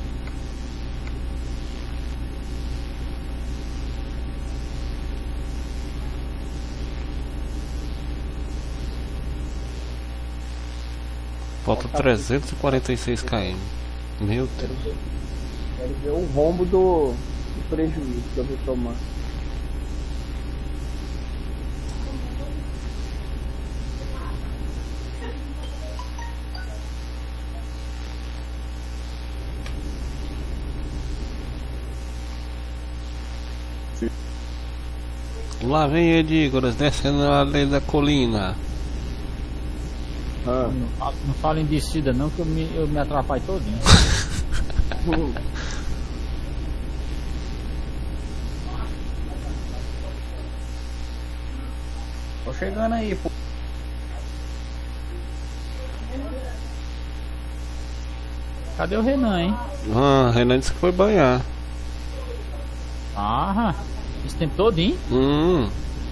Falta trezentos e quarenta e seis quilômetros. Meu Deus. Quero ver o rombo do, do prejuízo que eu vou tomar. Lá vem Edígoras descendo a lei da colina. Ah. Não, fa- não fala em descida não, que eu me, eu me atrapalho todinho. Tô chegando aí, pô. Cadê o Renan, hein? Ah, Renan disse que foi banhar. Ah, esse tempo todinho? Hum.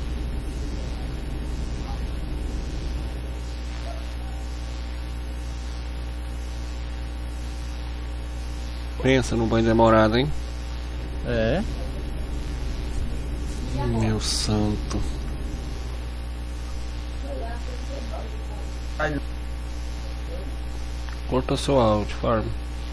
Pensa no banho demorado, hein? É. Meu santo. Corta seu áudio, Farm.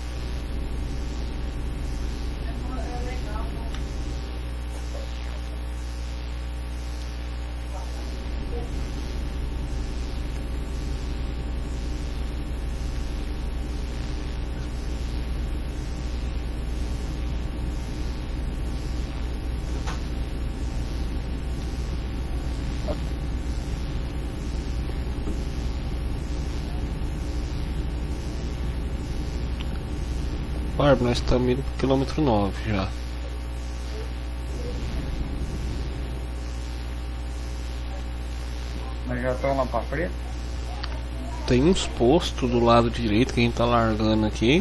Farm, nós estamos indo pro quilômetro nove já. Mas já estão lá pra frente. Tem uns postos do lado direito que a gente tá largando aqui.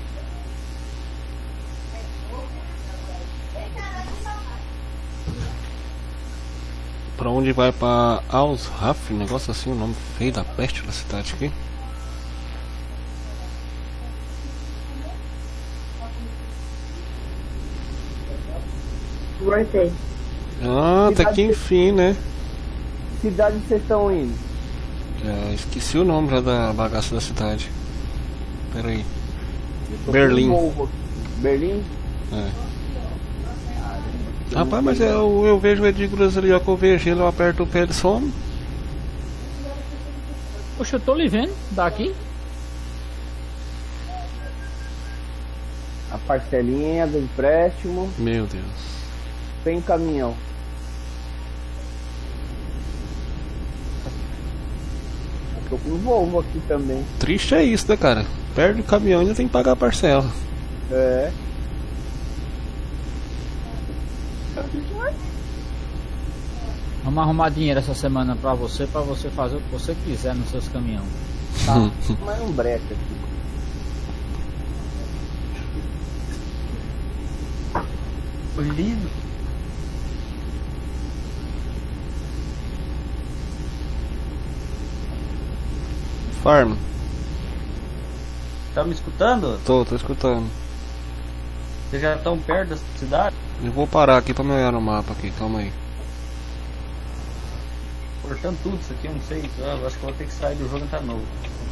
Pra onde vai pra Ausraf, negócio assim, o nome feio da peste da cidade aqui. Voltei. Ah, até que enfim, né? Cidade vocês estão indo? Já esqueci o nome já da bagaça da cidade. Pera aí. Eu tô Berlim. com um Volvo aqui. Berlim? É. Rapaz, mas eu, eu vejo o Edígulas ali, ó, que eu vejo ele, eu aperto o pé de some. Poxa, eu tô lhe vendo daqui. A parcelinha do empréstimo. Meu Deus. Tem caminhão. Eu tô com um Volvo aqui também. Triste é isso, né, cara? Perde o caminhão e ainda tem que pagar a parcela. É. Vamos arrumar dinheiro essa semana pra você, pra você fazer o que você quiser nos seus caminhões. Tá. Mais um breque aqui. Foi lindo. Farm, Tá me escutando? tô, tô escutando. Vocês já estão perto da cidade? Eu vou parar aqui pra me olhar no mapa aqui, calma aí. Cortando tudo isso aqui, eu não sei. Eu acho que eu vou ter que sair do jogo e entrar novo.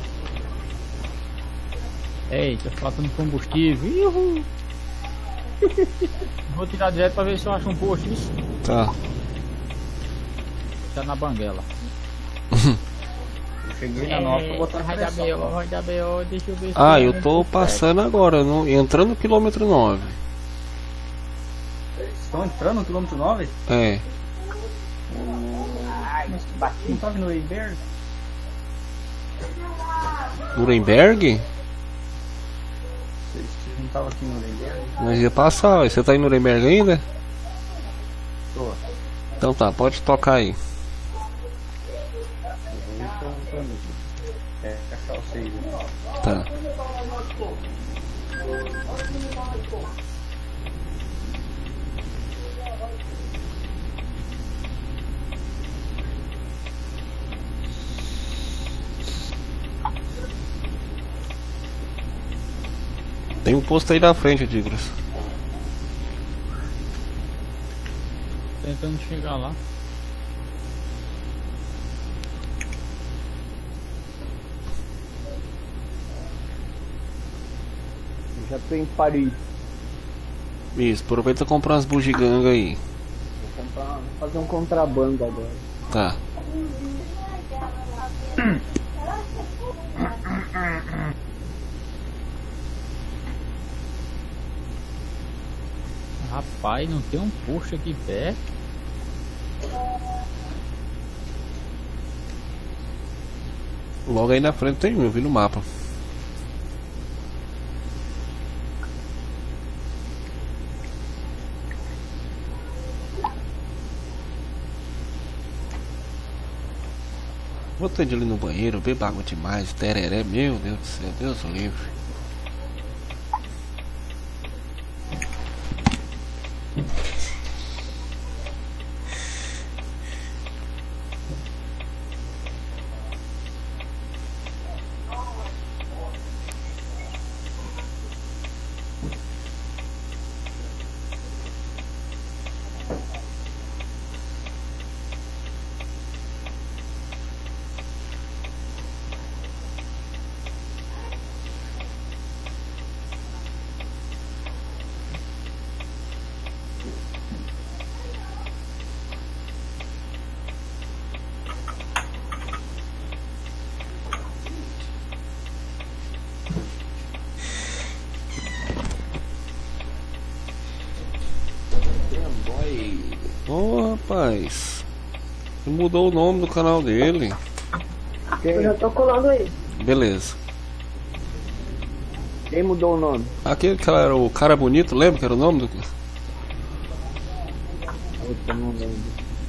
Eita, faltando combustível. Uhul. Vou tirar direto pra ver se eu acho um posto. Isso Tá. tá na banguela. Eu cheguei na nova pra botar vai dar pressão. B O, vai dar B O, deixa eu ver se Ah, eu eu tô passando agora, no, entrando no quilômetro nove. Estão entrando no quilômetro nove? É. Mas não tava no Eiberg? Nuremberg? Vocês não estavam aqui no Eiberg? Nós ia passar, ó. Você tá em Nuremberg ainda? Tô. Então tá, pode tocar aí. É, achar vocês. Né? Tá. Tem um posto aí na frente, Digras. tentando chegar lá. Já tô em Paris. Isso, aproveita e comprar umas bugigangas aí. Vou comprar, vou fazer um contrabando agora. Tá. Rapaz, não tem um posto aqui perto. Logo aí na frente tem um, eu vi no mapa. Vou ter de ir ali no banheiro, beber água demais, tereré, meu Deus do céu, Deus o livre. Ô, rapaz, ele mudou o nome do canal dele. Eu já tô colando aí. Beleza. Quem mudou o nome? Aquele que era o cara bonito, lembra que era o nome do... Eu não lembro.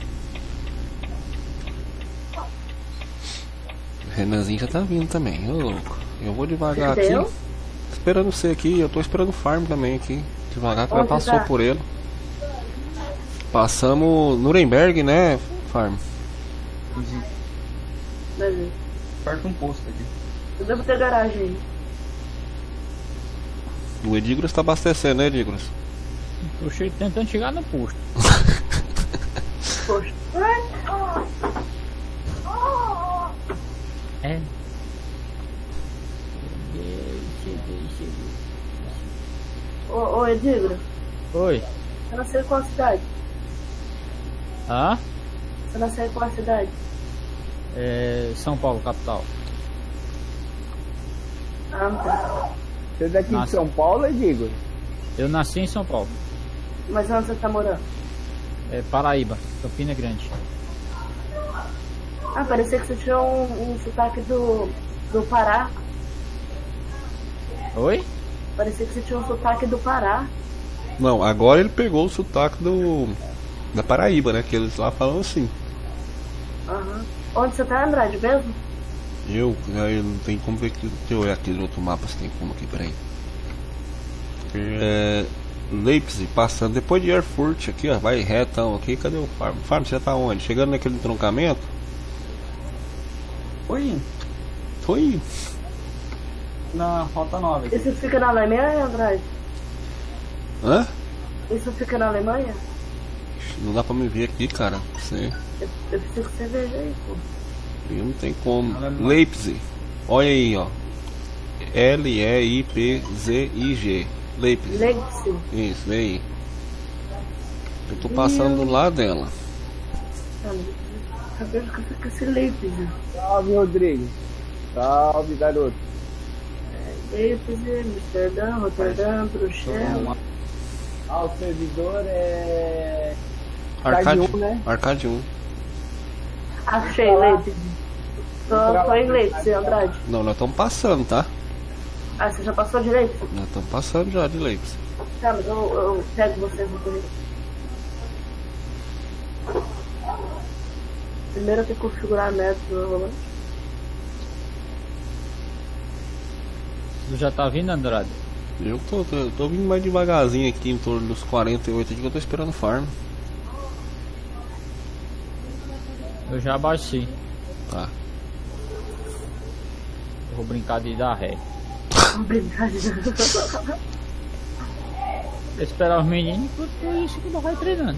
O Renanzinho já tá vindo também, ô louco. Eu vou devagar aqui. Entendeu? Esperando você aqui, eu tô esperando o farm também aqui. Devagar que já Onde passou tá? por ele. Passamos Nuremberg, né, farm? Beleza. Perto um posto aqui. Eu devo ter garagem aí. O Edíguras tá abastecendo, né, Edíguras? Tô cheio tentando chegar no posto. Poxa. É. Cheguei, cheguei, cheguei. Ô, ô Edigro, Oi. você nasceu em qual cidade? Hã? Você nasceu em qual cidade? É, São Paulo, capital. Ah, tá. Você é daqui Nossa. de São Paulo, Edigo? Eu nasci em São Paulo. Mas onde você tá morando? É Paraíba, Campina Grande. Ah, parecia que você tinha um, um sotaque do, do Pará. Oi? Parecia que você tinha um sotaque do Pará. Não, agora ele pegou o sotaque do. Da Paraíba, né? Que eles lá falam assim. Aham. Onde você tá, Andrade, mesmo? Eu, aí não tem como ver aqui. Deixa eu olhar aqui no outro mapa se tem como aqui, peraí. É. Leipzig, passando depois de Erfurt aqui, ó. Vai retão aqui, cadê o farm? Farm, você tá onde? Chegando naquele entroncamento? Oi, Foi. na rota nove aqui. Isso fica na Alemanha, Andrade? Hã? Isso fica na Alemanha? Não dá pra me ver aqui, cara. Você. Eu, eu preciso que você veja aí, pô. Eu não tem como. Alemanha. Leipzig. Olha aí, ó. L E I P Z I G. Leipzig. Leipzig. Isso, vem aí. Eu tô passando do lado dela. Cadê que fica esse Leipzig? Salve, Rodrigo. Salve, garoto. Leipzig, Amsterdã, Roterdã, Bruxelas. Ah, o servidor é... Arcade um, né? Arcade um. Achei Leipzig. Tô, tô em Leipzig, Andrade. Não, nós estamos passando, tá? Ah, você já passou de Leipzig? Nós estamos passando já de Leipzig. Tá, mas eu, eu pego vocês no correio. Primeiro eu tenho que configurar a meta, provavelmente. Tu já tá vindo, Andrade? Eu tô, tô, tô vindo mais devagarzinho aqui, em torno dos quarenta e oito aqui, que eu tô esperando o farm. Eu já abaixei. Tá. Eu vou brincar de dar ré. Obrigado. Vou esperar os meninos enquanto isso que não vai treinando.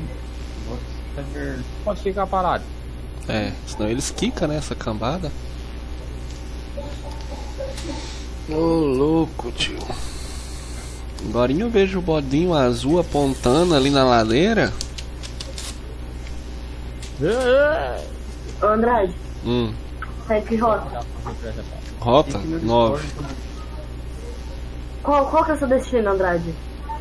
Pode ficar parado. É, senão eles quicam, né, essa cambada. Ô, louco, tio. Agora eu vejo o bodinho azul apontando ali na ladeira. Ô, Andrade, Hum, sai que rota. rota nove. Qual, qual que é o seu destino, Andrade?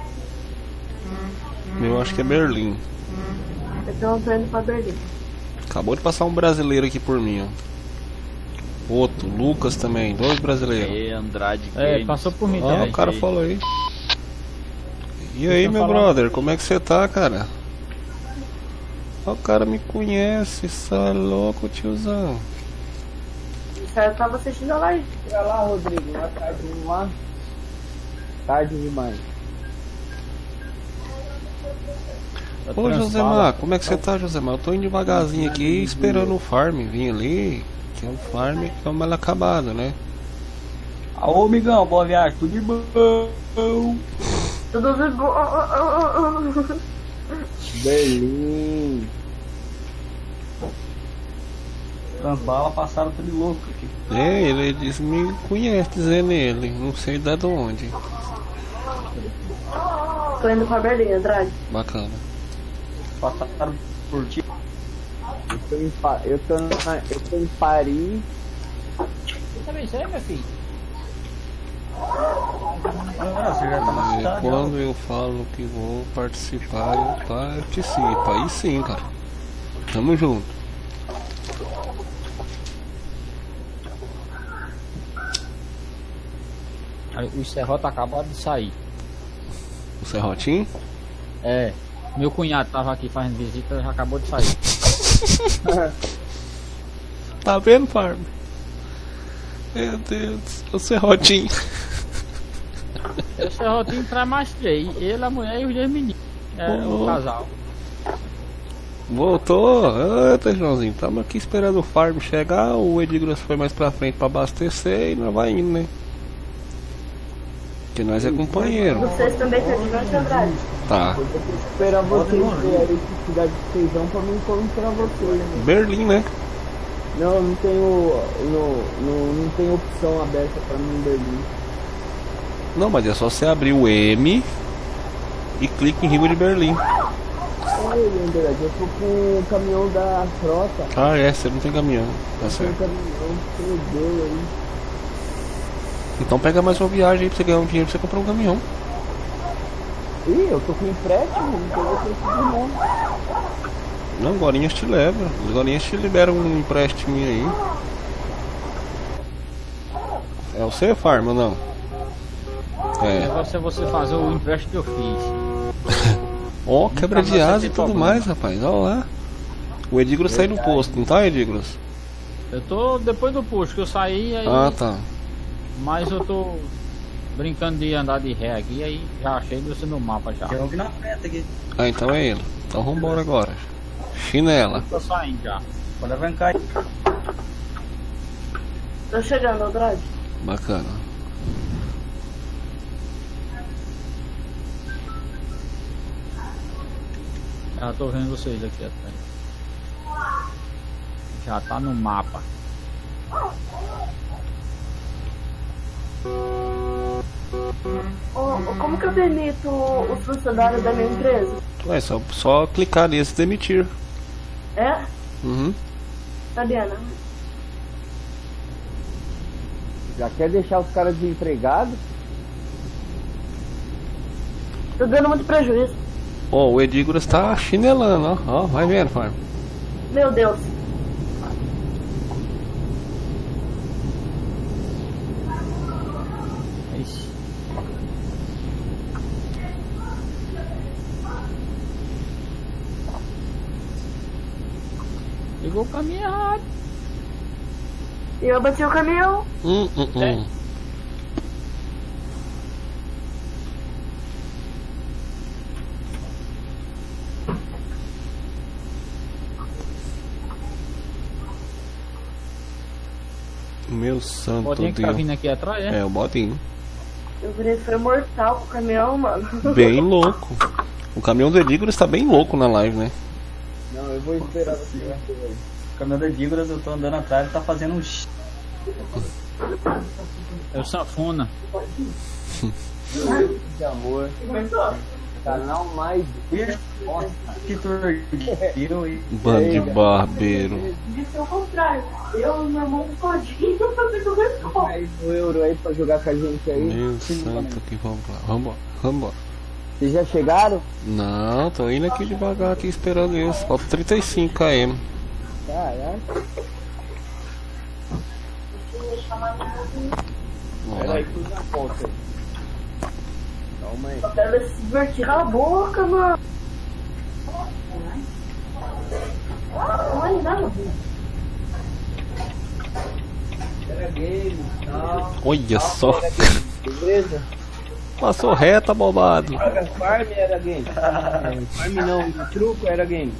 Eu acho que é Berlim. Então eu tô indo pra Berlim. Acabou de passar um brasileiro aqui por mim, ó. Outro, Lucas também, dois brasileiros. E Andrade É, Games. passou por mim Ó, também. o cara falou aí. E aí, Tá meu falando. brother, como é que você tá, cara? Ó, o cara me conhece, cê é louco, tiozão. Isso aí eu tava assistindo a live. Chega lá, Rodrigo. Uma tarde lá. Tarde demais. Ô, Josemar, como é que você tá, Josemar? Eu tô indo devagarzinho aqui, esperando o farm vir ali. Que é um farm que é mal acabado, né? Ô, amigão, boa viagem, tudo de bom. Tudo de bom. Berlim. As balas passaram tudo de louco aqui. É, ele disse, me conhece, dizendo ele, não sei da de onde. Tô indo pra Berlim, Andrade. Bacana. Passaram por ti. Eu tô em, Pa- eu tô na, eu tô em Paris. Você também sai, meu filho? Ah, você já tá na E cidade. quando eu falo que vou participar, eu participo. Aí sim, cara. Tamo junto. Aí, o Serrota acabou de sair. O Serrotinho? É. Meu cunhado tava aqui fazendo visita, já acabou de sair. Tá vendo, farm? Meu Deus, o Serrotinho. O Serrotinho traz mais três. Ele, a mulher e os dois meninos. É Oh. o casal. Voltou? Eita, Joãozinho, tamo aqui esperando o farm chegar. O Edgros foi mais pra frente pra abastecer e nós vai indo, né? Que nós é companheiro. Vocês também querem de Andrade? Tá. Eu vou ter que esperar vocês verem que cidade que vocês vão pra mim encontrar vocês. Né? Berlim, né? Não, não tenho. Não, não, não tem opção aberta pra mim em Berlim. Não, mas é só você abrir o M e clica em Rio de Berlim. Oi, André, eu tô com o caminhão da frota. Ah, é, você não tem caminhão. Tá Tem certo. um caminhão, perdeu aí. Então pega mais uma viagem aí pra você ganhar um dinheiro pra você comprar um caminhão. Ih, eu tô com empréstimo, então eu preciso não. Não, Gorinhas te leva. Os Gorinhas te liberam um empréstimo aí. É você, Farm, ou não? O É. negócio é você fazer o empréstimo que eu fiz. Ó, oh, quebra de mais vai asa ter e tudo problema. mais, rapaz. Olha lá. O Edígros saiu no posto, não tá, Edígros? Eu tô depois do puxo que eu saí, aí. Ah, tá. Mas eu tô brincando de andar de ré aqui, aí já achei você no mapa já. Tem alguém na frente aqui. Ah, então é ele. Então vambora agora. Chinela. Tô saindo já. Pode arrancar aí. Tô chegando, Andrade. Bacana. Já tô vendo vocês aqui atrás. Já tá no mapa. Ô, como que eu demito os funcionários da minha empresa? É só, só clicar nesse demitir. É? Uhum. Fabiana? Já quer deixar os caras desempregados? Tô dando muito prejuízo. Ó, o Edígros tá chinelando, ó. Ó, vai vendo, Farm. Meu Deus. Ixi. Pegou o caminho errado. E eu bati o caminhão. Hum, hum, hum. É. Meu O santo bodinho que tá Deus. vindo aqui atrás, é? É, o bodinho. Eu virei foi mortal com o caminhão, mano. Bem louco. O caminhão do Edígros tá bem louco na live, né? Não, eu vou esperar você. O caminhão da Dígoras, eu tô andando atrás e tá fazendo um x. É o sanfona. De amor. Canal mais. Nossa, que torneio e. Bando de barbeiro. Disse o contrário. Eu e meu irmão todinho pra ver o responde. Mais um euro aí pra jogar com a gente aí. Meu santo, que vamos lá. Vambora, vambora. Vocês já chegaram? Não, tô indo aqui devagar aqui esperando isso. Falta trinta e cinco km. Caraca. Vamos Pera lá. aí, tudo na ponta aí. Calma aí. Eu quero ver se divertir a boca, mano. Não é nada. Era game, tal. Olha só. Era game, beleza? Passou reta, bobado. Era farm, era game. Farm não, truco era game.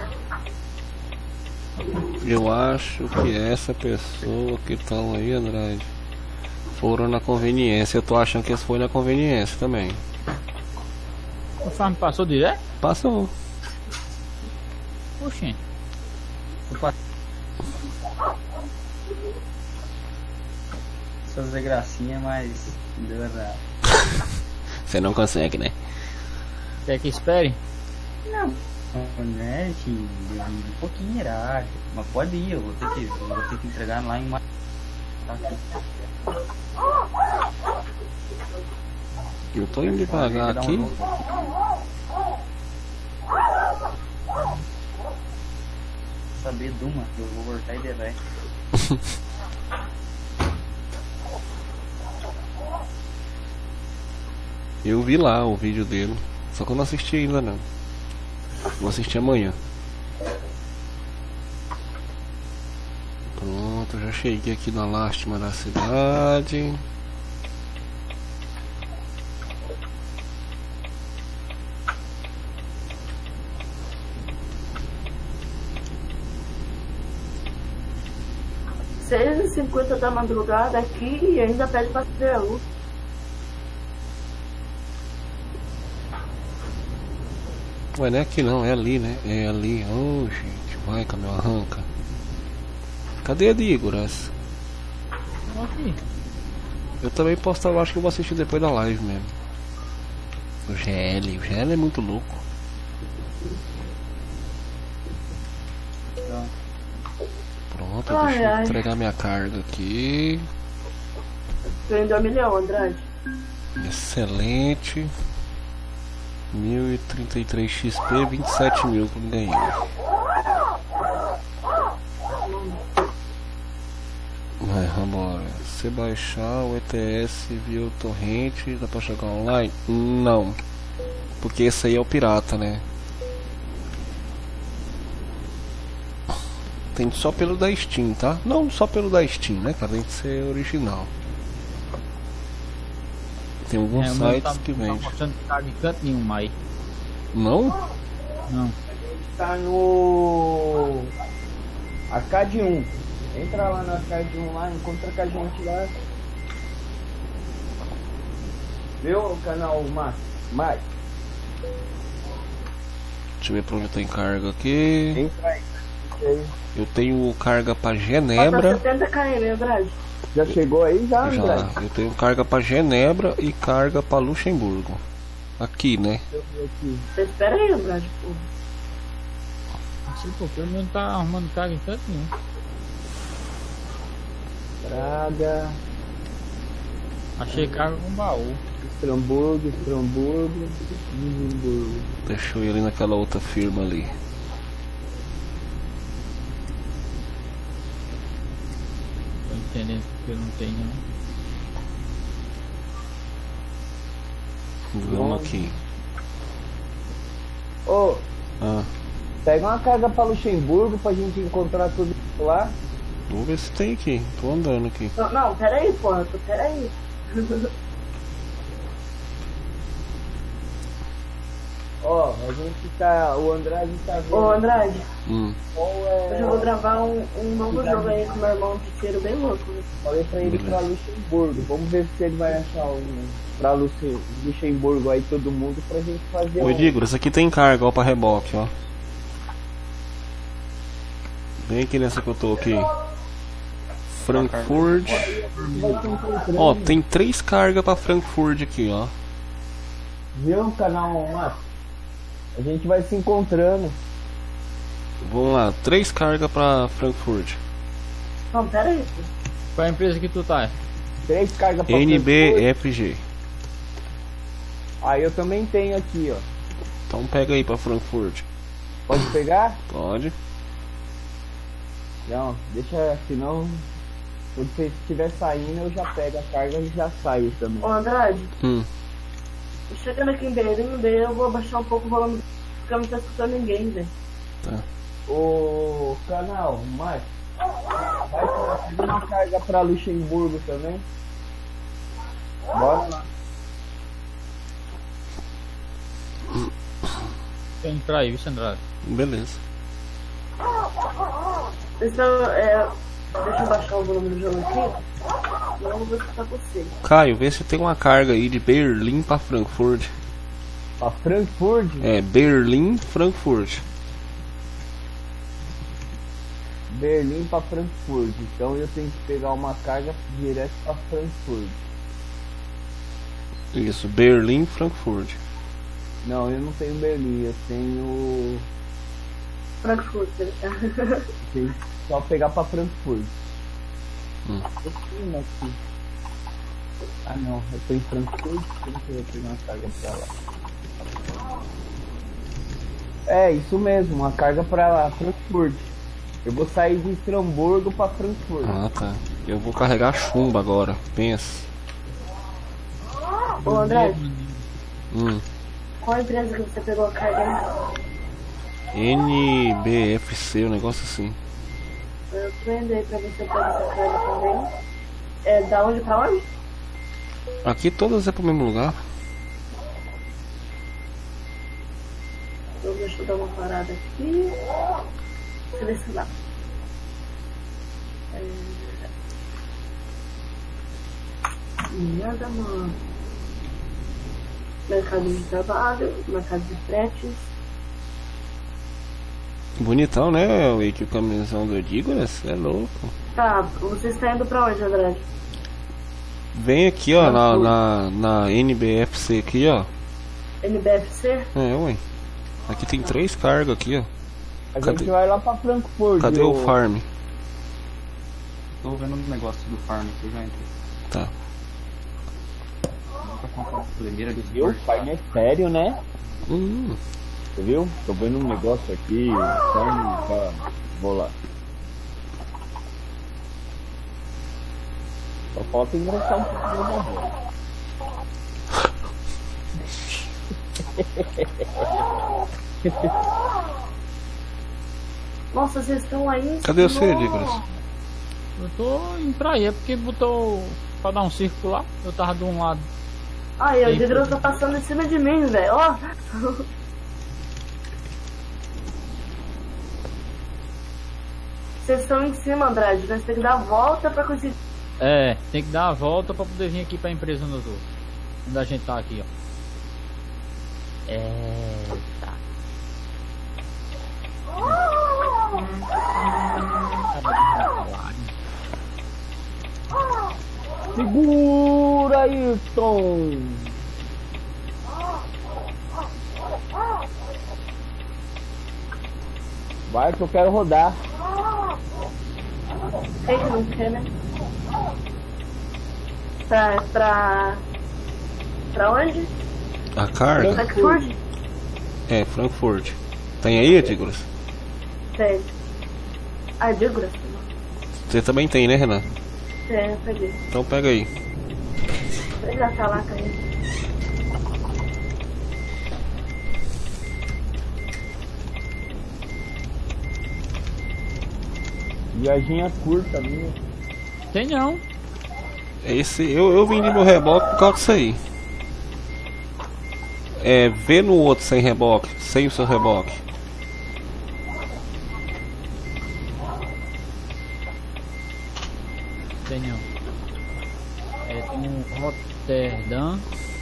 Eu acho que essa pessoa que estão aí, Andrade, foram na conveniência. Eu tô achando que eles foram na conveniência também. O farm passou direto? Passou. Oxê. Só fazer gracinha, mas não deu errado. Você não consegue, né? Quer que espere? Não, né, que deu um pouquinho errado. Mas pode ir, eu vou ter que, eu vou ter que entregar lá em uma. Eu tô indo devagar aqui. Saber de uma, eu vou voltar e dever. Eu vi lá o vídeo dele. Só que eu não assisti ainda não. Vou assistir amanhã. Pronto, já cheguei aqui na lástima da cidade. seis e cinquenta da madrugada aqui e ainda pede pra acender a luz. Ué, não é aqui não, é ali, né? É ali. Oh, gente, vai, caminhão, arranca. Cadê a de Igor? Essa? Aqui. Eu também posso, eu acho que eu vou assistir depois da live mesmo. O G L, o G L é muito louco. Pronto, Ai, deixa eu ai. entregar minha carga aqui. Vendeu um milhão, Andrade. Excelente. mil e trinta e três X P, vinte e sete mil que eu ganhei. Vai, vambora. Se baixar o E T S via o torrente, dá pra jogar online? Não. Porque esse aí é o pirata, né? Tem só pelo da Steam, tá? Não só pelo da Steam, né, cara? Tem que ser original. Tem alguns É, o meu sites tá, que tá vendem. mostrando que tá de canto nenhum aí. Não? Não. Tá no Arcade um. Entra lá no Arcade um lá, encontra com a gente lá. Viu o canal Márcio? Mais. Deixa eu ver pra onde tem carga aqui. Entra aí. aí. Eu tenho carga pra Falta Genebra. setenta km, Andrade. Já chegou aí já, Já, André? eu tenho carga pra Genebra e carga pra Luxemburgo. Aqui, né? Deixa eu ver aqui. Você espera aí, Andrade, pô. Não sei porque o meu não tá arrumando carga em canto nenhum. Praga, Achei carga com baú. Estramburgo, Estramburgo, Luxemburgo. Deixa eu ir ali naquela outra firma ali. Tô entendendo porque não tem não. Vamos aqui. Ô, Ah, pega uma carga pra Luxemburgo pra gente encontrar tudo lá. vamos ver se tem aqui. Tô andando aqui. Não, não, pera aí, porra. Tô, pera aí. Ó, a gente tá. O Andrade tá vendo. Ô, Andrade, Hum. qual hoje eu vou gravar um, um novo jogo aí com meu irmão de tiro bem louco. Né? Falei pra ele ir pra Luxemburgo. Vamos ver se ele vai achar um pra Luxe- Luxemburgo aí todo mundo pra gente fazer Oi, um. Digor, esse aqui tem carga, ó, pra reboque, ó. Vem aqui nessa que eu tô aqui. Frankfurt. Ó, tem três cargas pra Frankfurt aqui, ó. Viu o canal Márcio? A gente vai se encontrando. Vamos lá, três cargas pra Frankfurt. Não, pera aí, pô. Qual é a empresa que tu tá? Três cargas pra N B Frankfurt. F G. Ah, eu também tenho aqui, ó. Então pega aí pra Frankfurt. Pode pegar? Pode. Não, deixa, senão quando você estiver saindo eu já pego a carga e já saio também. Ô, Andrade, Hum. chegando aqui em Berlim, daí eu vou abaixar um pouco o volume, porque eu não tô escutando ninguém, velho. Tá. O canal, Márcio, vai fazer uma carga pra Luxemburgo também. Bora lá. Tem que entrar aí, viu, Andrade? Beleza. Deixa eu, é, deixa eu baixar o volume do jogo aqui, senão eu não vou escutar você. Caio, vê se tem uma carga aí de Berlim pra Frankfurt. Pra Frankfurt? É, Berlim, Frankfurt. Berlim pra Frankfurt. Então eu tenho que pegar uma carga direto pra Frankfurt. Isso, Berlim, Frankfurt. Não, eu não tenho Berlim, eu tenho. Frankfurt. Tem que só pegar pra Frankfurt. Hum. Eu tenho aqui. Ah não, eu tô em Frankfurt, como que eu vou pegar uma carga pra lá? É, isso mesmo, uma carga pra Frankfurt. Eu vou sair de Estramburgo pra Frankfurt. Ah, tá. Eu vou carregar chumbo agora, pensa. Ô, Andrade, Hum. qual a empresa que você pegou a carga aí? N B F C, um negócio assim. Eu tô indo aí pra você pegar essa carga também. É, da onde pra onde? Aqui todas é pro mesmo lugar. Então deixa eu dar uma parada aqui. Selecionar. É... Nada, mano. Mercado de trabalho, mercado de fretes. Bonitão, né, o Wade, o caminhãozão do Edígoras? É louco. Tá, você está indo pra onde, Andrade? Vem aqui, ó, na, na, na N B F C aqui, ó. N B F C? É, ué. Aqui tem três cargos aqui, ó. A Cadê? gente vai lá pra Frankfurt. Cadê o farm? Tô vendo um negócio do farm que eu já entrei. Tá. Vou comprar uma primeira desse Viu? O farm é sério, né? Hum. Você viu? Tô vendo um negócio aqui. Farm, tá. Vou lá. Só falta engrossar um pouquinho da voz. Nossa, vocês estão aí? Cadê você, Nossa. Edígoras? Eu tô indo pra aí, é porque botou pra dar um círculo lá. Eu tava de um lado. Ai, o Aí, Digros pô. tá passando em cima de mim, velho. Ó. Vocês estão em cima, Andrade. Nós temos que dar a volta pra conseguir. É, tem que dar a volta pra poder vir aqui pra empresa onde eu tô. Onde a gente tá aqui, ó. Eita. Segura, Ayrton! Vai que eu quero rodar. Sei que não quer, né? Pra. pra. pra onde? A carga? Frankfurt? É, Frankfurt. Tem aí, Edígoras? Sei. Ah, Digros? Você também tem, né, Renan? Sei, eu peguei. Então pega aí. Ele já tá lá caindo. Viaginha curta minha. Tem não. Esse, eu, eu vendi meu reboque por causa disso aí. É, vê no outro sem reboque, sem o seu reboque. Tem não. É, tem um Rotterdam.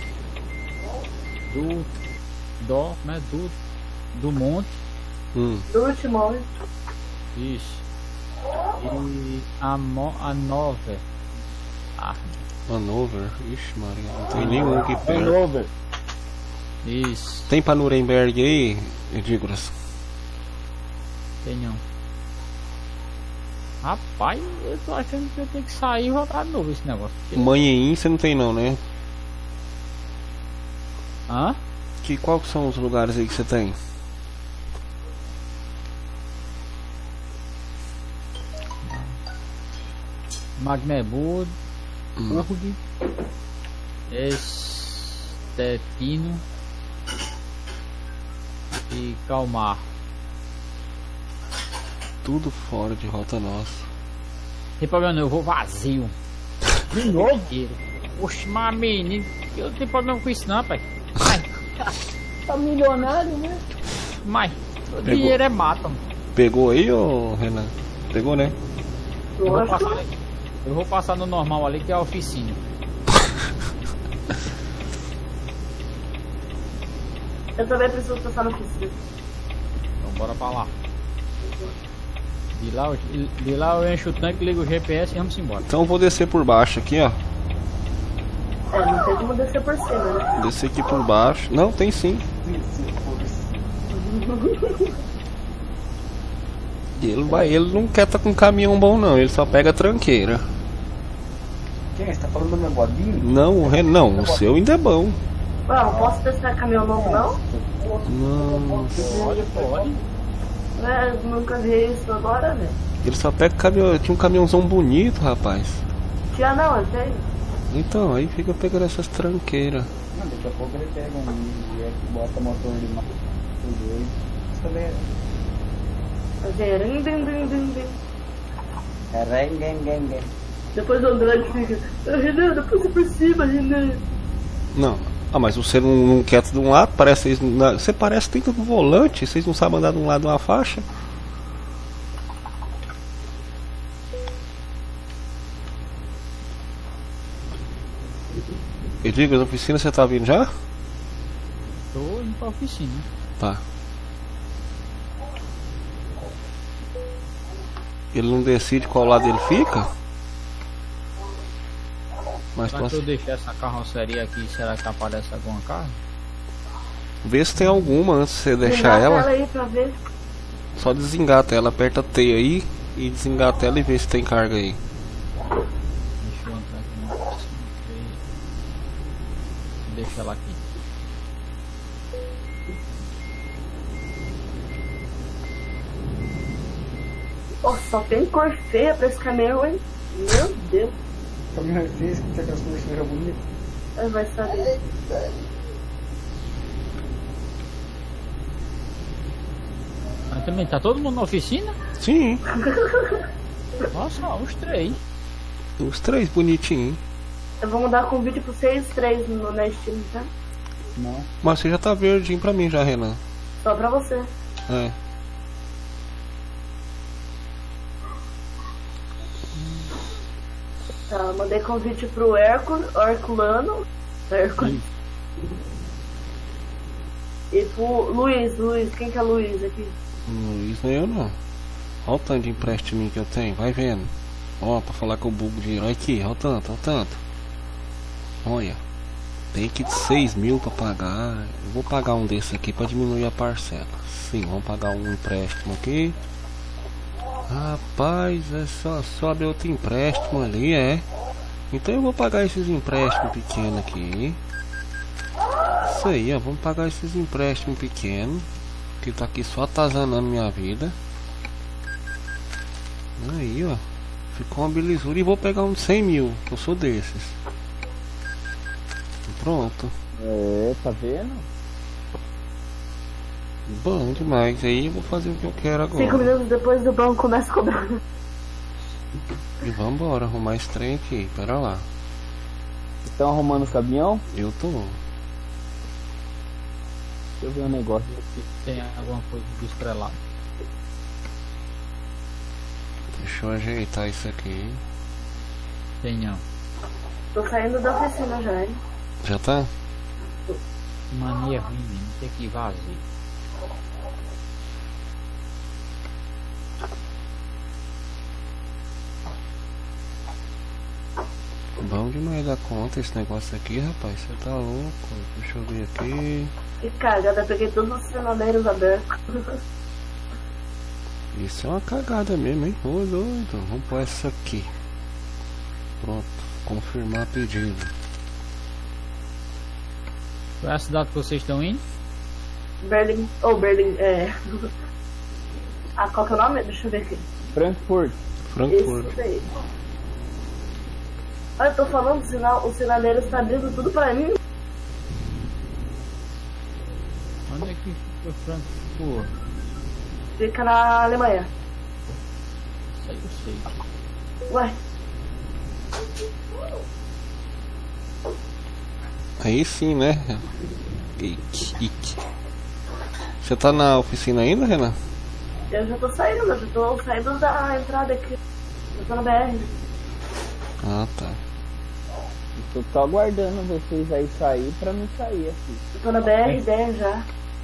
Do. Do, né? Do. Do Monte. Hum. Do último, Isso. E a, Mo, a Nova. Ah, Hanover, ixi Maria, não tem nenhum aqui perto. Hanover. isso. Tem pra Nuremberg aí, Edígoras? Tem não. Rapaz, eu tô achando que eu tenho que sair e voltar de novo esse negócio. Manhãim você não tem não, né? Hã? Que, qual que são os lugares aí que você tem? Magdeburg, Hum. Burg, Estetino e Calmar. Tudo fora de rota nossa. Tem problema não, eu vou vazio. De novo? Oxe, mas menino, eu não tenho problema com isso não, pai. Mas, Tá milionário, né? mas o Pegou. dinheiro é mato. mano. Pegou aí, ô Renan? Pegou, né? Eu vou, Lógico. passar, eu vou passar no normal ali, que é a oficina. Eu também preciso passar no oficina. Então bora pra lá. De lá, eu- de lá eu encho o tanque, ligo o G P S e vamos embora. Então eu vou descer por baixo aqui, ó. É, não tem como descer por cima, né? Descer aqui por baixo. Não, tem sim. Ele, vai, ele não quer tá com caminhão bom não, ele só pega tranqueira. Quem é? Você tá falando do meu bodinho? Não, o Renan, não, o seu ainda é bom. Ah, não posso testar caminhão novo, não? Não, Pode, pode. É, nunca vi isso agora, velho. ele só pega caminhão, tinha um caminhãozão bonito, rapaz. Tinha não, eu tenho. Então, aí fica pegando essas tranqueiras. Não, daqui a pouco ele pega um e aqui bota motor de mais dois. Isso também é. Fazer rim, dim, dim, dim, dim. É reng, reng, reng, reng. Depois o Andrade fica, "Ah, Renan, passa por cima, Renan." Não. Ah, mas você não, não quer de um lado, parece vocês, na- você parece dentro do volante, vocês não sabem andar de um lado de uma faixa. Eu digo, na oficina você tá vindo já? Tô indo pra oficina. Tá. Ele não decide qual lado ele fica? Mas Será que posso... eu deixar essa carroceria aqui, será que aparece alguma carne? Vê se tem alguma antes de você deixar Engata ela. ela aí pra ver. Só desengata ela, aperta T aí e desengata ela e vê se tem carga aí. Deixa eu entrar aqui no próximo. Deixa ela aqui. Oh, só tem cor feia pra esse caminhão, hein? Meu Deus. Caminhão fez, que aquelas cores eram bonitas. Aí vai saber. Mas também tá todo mundo na oficina? Sim, Nossa, os três. os três bonitinhos. Eu vou mandar convite pro seis três no, na Steam, tá? Não. Mas você já tá verdinho pra mim já, Renan. Só pra você. É. Tá, mandei convite pro Hércules, Herculano. Hércules. E pro Luiz, Luiz, quem que é Luiz aqui? Luiz não é eu não. Olha o tanto de empréstimo que eu tenho, vai vendo. Ó, pra falar que eu bugo dinheiro. Olha aqui, olha o tanto, olha o tanto. Olha. Tem que de seis mil pra pagar. Eu vou pagar um desse aqui pra diminuir a parcela. Sim, vamos pagar um empréstimo aqui. Rapaz, é só, só abrir outro empréstimo ali, é. Então eu vou pagar esses empréstimos pequenos aqui. Isso aí, ó, vamos pagar esses empréstimos pequenos. Que tá aqui só atazanando minha vida. Aí, ó. Ficou uma belezura. E vou pegar um de cem mil, que eu sou desses. Pronto. É, tá vendo? Bom demais. Aí eu vou fazer o que eu quero Cinco agora. minutos depois do banco começa a cobrar. E vambora, arrumar esse trem aqui. Pera lá. Estão arrumando o caminhão? Eu tô. Deixa eu ver um negócio. Tem alguma coisa de estrelado. Deixa eu ajeitar isso aqui. Tem não. Tô saindo da oficina já, hein? Já tá? Mania ruim, menino. Tem que ir vazio. Bom demais da conta esse negócio aqui, rapaz. Você tá louco. Deixa eu ver aqui. Que cagada, peguei todos os sinaleiros abertos. Isso é uma cagada mesmo, hein? Ô doido. Vamos pôr essa aqui. Pronto. Confirmar pedido. Qual é a cidade que vocês estão indo? Berlim. Ou oh, Berlim, é. Ah, qual que é o nome? Deixa eu ver aqui. Frankfurt. Frankfurt. Isso aí. Olha, eu tô falando, o, sinal, o sinaleiro está abrindo tudo pra mim. Onde é que fica Frankfurt? Fica na Alemanha. Isso aí eu sei. Ué, Aí sim, né? Ike, Ike. Você tá na oficina ainda, Renan? eu já tô saindo, eu já tô saindo da entrada aqui. Eu tô na B R. Ah, tá. Eu tô aguardando vocês aí sair pra não sair aqui. Eu tô na B R dez já.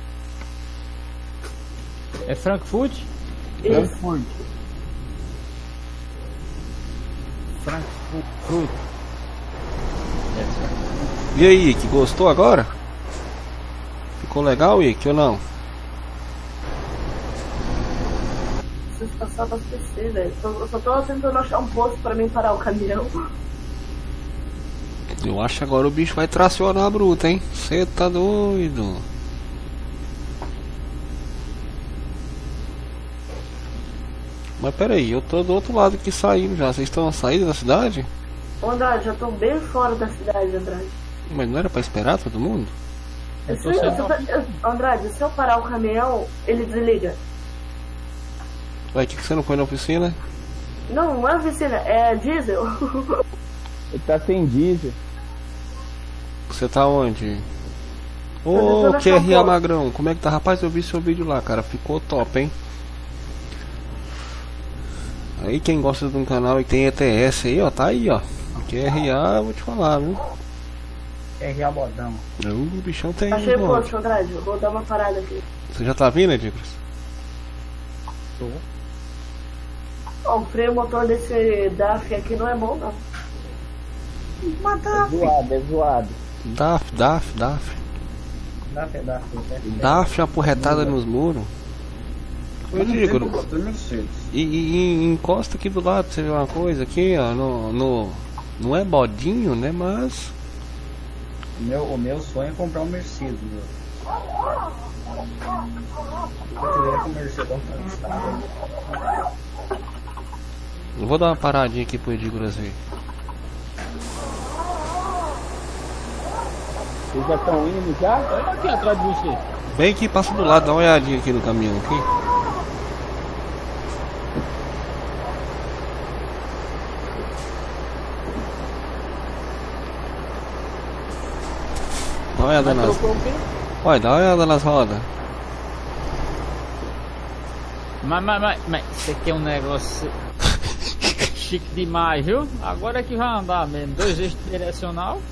É Frankfurt? Isso. Frankfurt. Frankfurt. E aí, Ike, gostou agora? Ficou legal, Ike, ou não? Preciso passar pra esquecer, velho. Eu só tô tentando achar um posto pra mim parar o caminhão. Eu acho que agora o bicho vai tracionar a bruta, hein? Você tá doido. Mas pera aí, eu tô do outro lado aqui saindo já. Vocês estão saindo da cidade? Ô, Andrade, já tô bem fora da cidade, Andrade. Mas não era pra esperar todo mundo? Eu Se tô eu- saindo se eu- da eu- Andrade, se eu parar o caminhão, ele desliga. Vai, o que, que você não põe na oficina? Não, não é oficina, é diesel. Ele tá sem diesel. Você tá onde? tô Ô, na Q R A São Paulo. Magrão, como é que tá? Rapaz, eu vi seu vídeo lá, cara. Ficou top, hein? Aí quem gosta de um canal e tem E T S aí, ó, tá aí, ó. Q R A, eu vou te falar, viu? R A bodão. O bichão tem. Achei o monte. posto, Andrade. Eu vou dar uma parada aqui. Você já tá vindo, Edicros? Tô. Ó, o freio motor desse D A F aqui não é bom, não. É zoado, é zoado. Daf, Daf, Daf. Dá pedaço, né? Daf aporretada nos muros. Eu digo, e, e, e encosta aqui do lado pra você ver uma coisa aqui, ó. No, no, não é bodinho, né? Mas. O meu, o meu sonho é comprar um Mercedes, meu. Eu tiver com o Mercedes conquistado. Eu vou dar uma paradinha aqui pro Edígoras ver. Vocês já estão indo já? Olha aqui atrás de você. Vem aqui, passa do lado, dá uma olhadinha aqui no caminhão aqui. Dá uma olhada nas... Olha, dá uma olhada nas rodas. Mas, mas, mas, mas, isso aqui é um negócio chique demais, viu? Agora é que vai andar mesmo. Dois eixos direcional.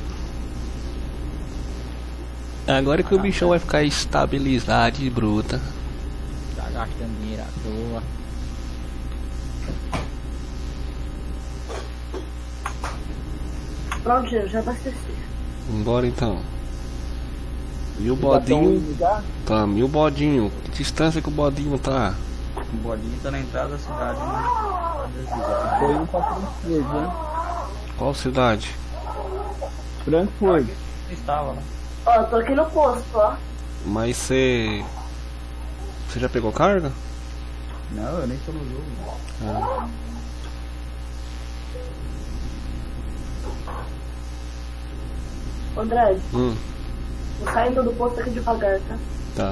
Agora que o bichão vai ficar estabilizado e bruta. Tá gastando dinheiro à toa. Pronto, gente, já abasteci. Bora então. E o Vocês já bodinho. estão indo já? Tá, e o bodinho? Que distância que o bodinho tá? O bodinho tá na entrada da cidade, né? Tô indo pra Frankfurt, né? Qual cidade? Frankfurt. Eu estava lá. Ó, eu tô aqui no posto, ó. Mas você. Você já pegou carga? Não, eu nem tô no jogo. Ah. Andrade, Hum, tô saindo do posto aqui devagar, tá? tá.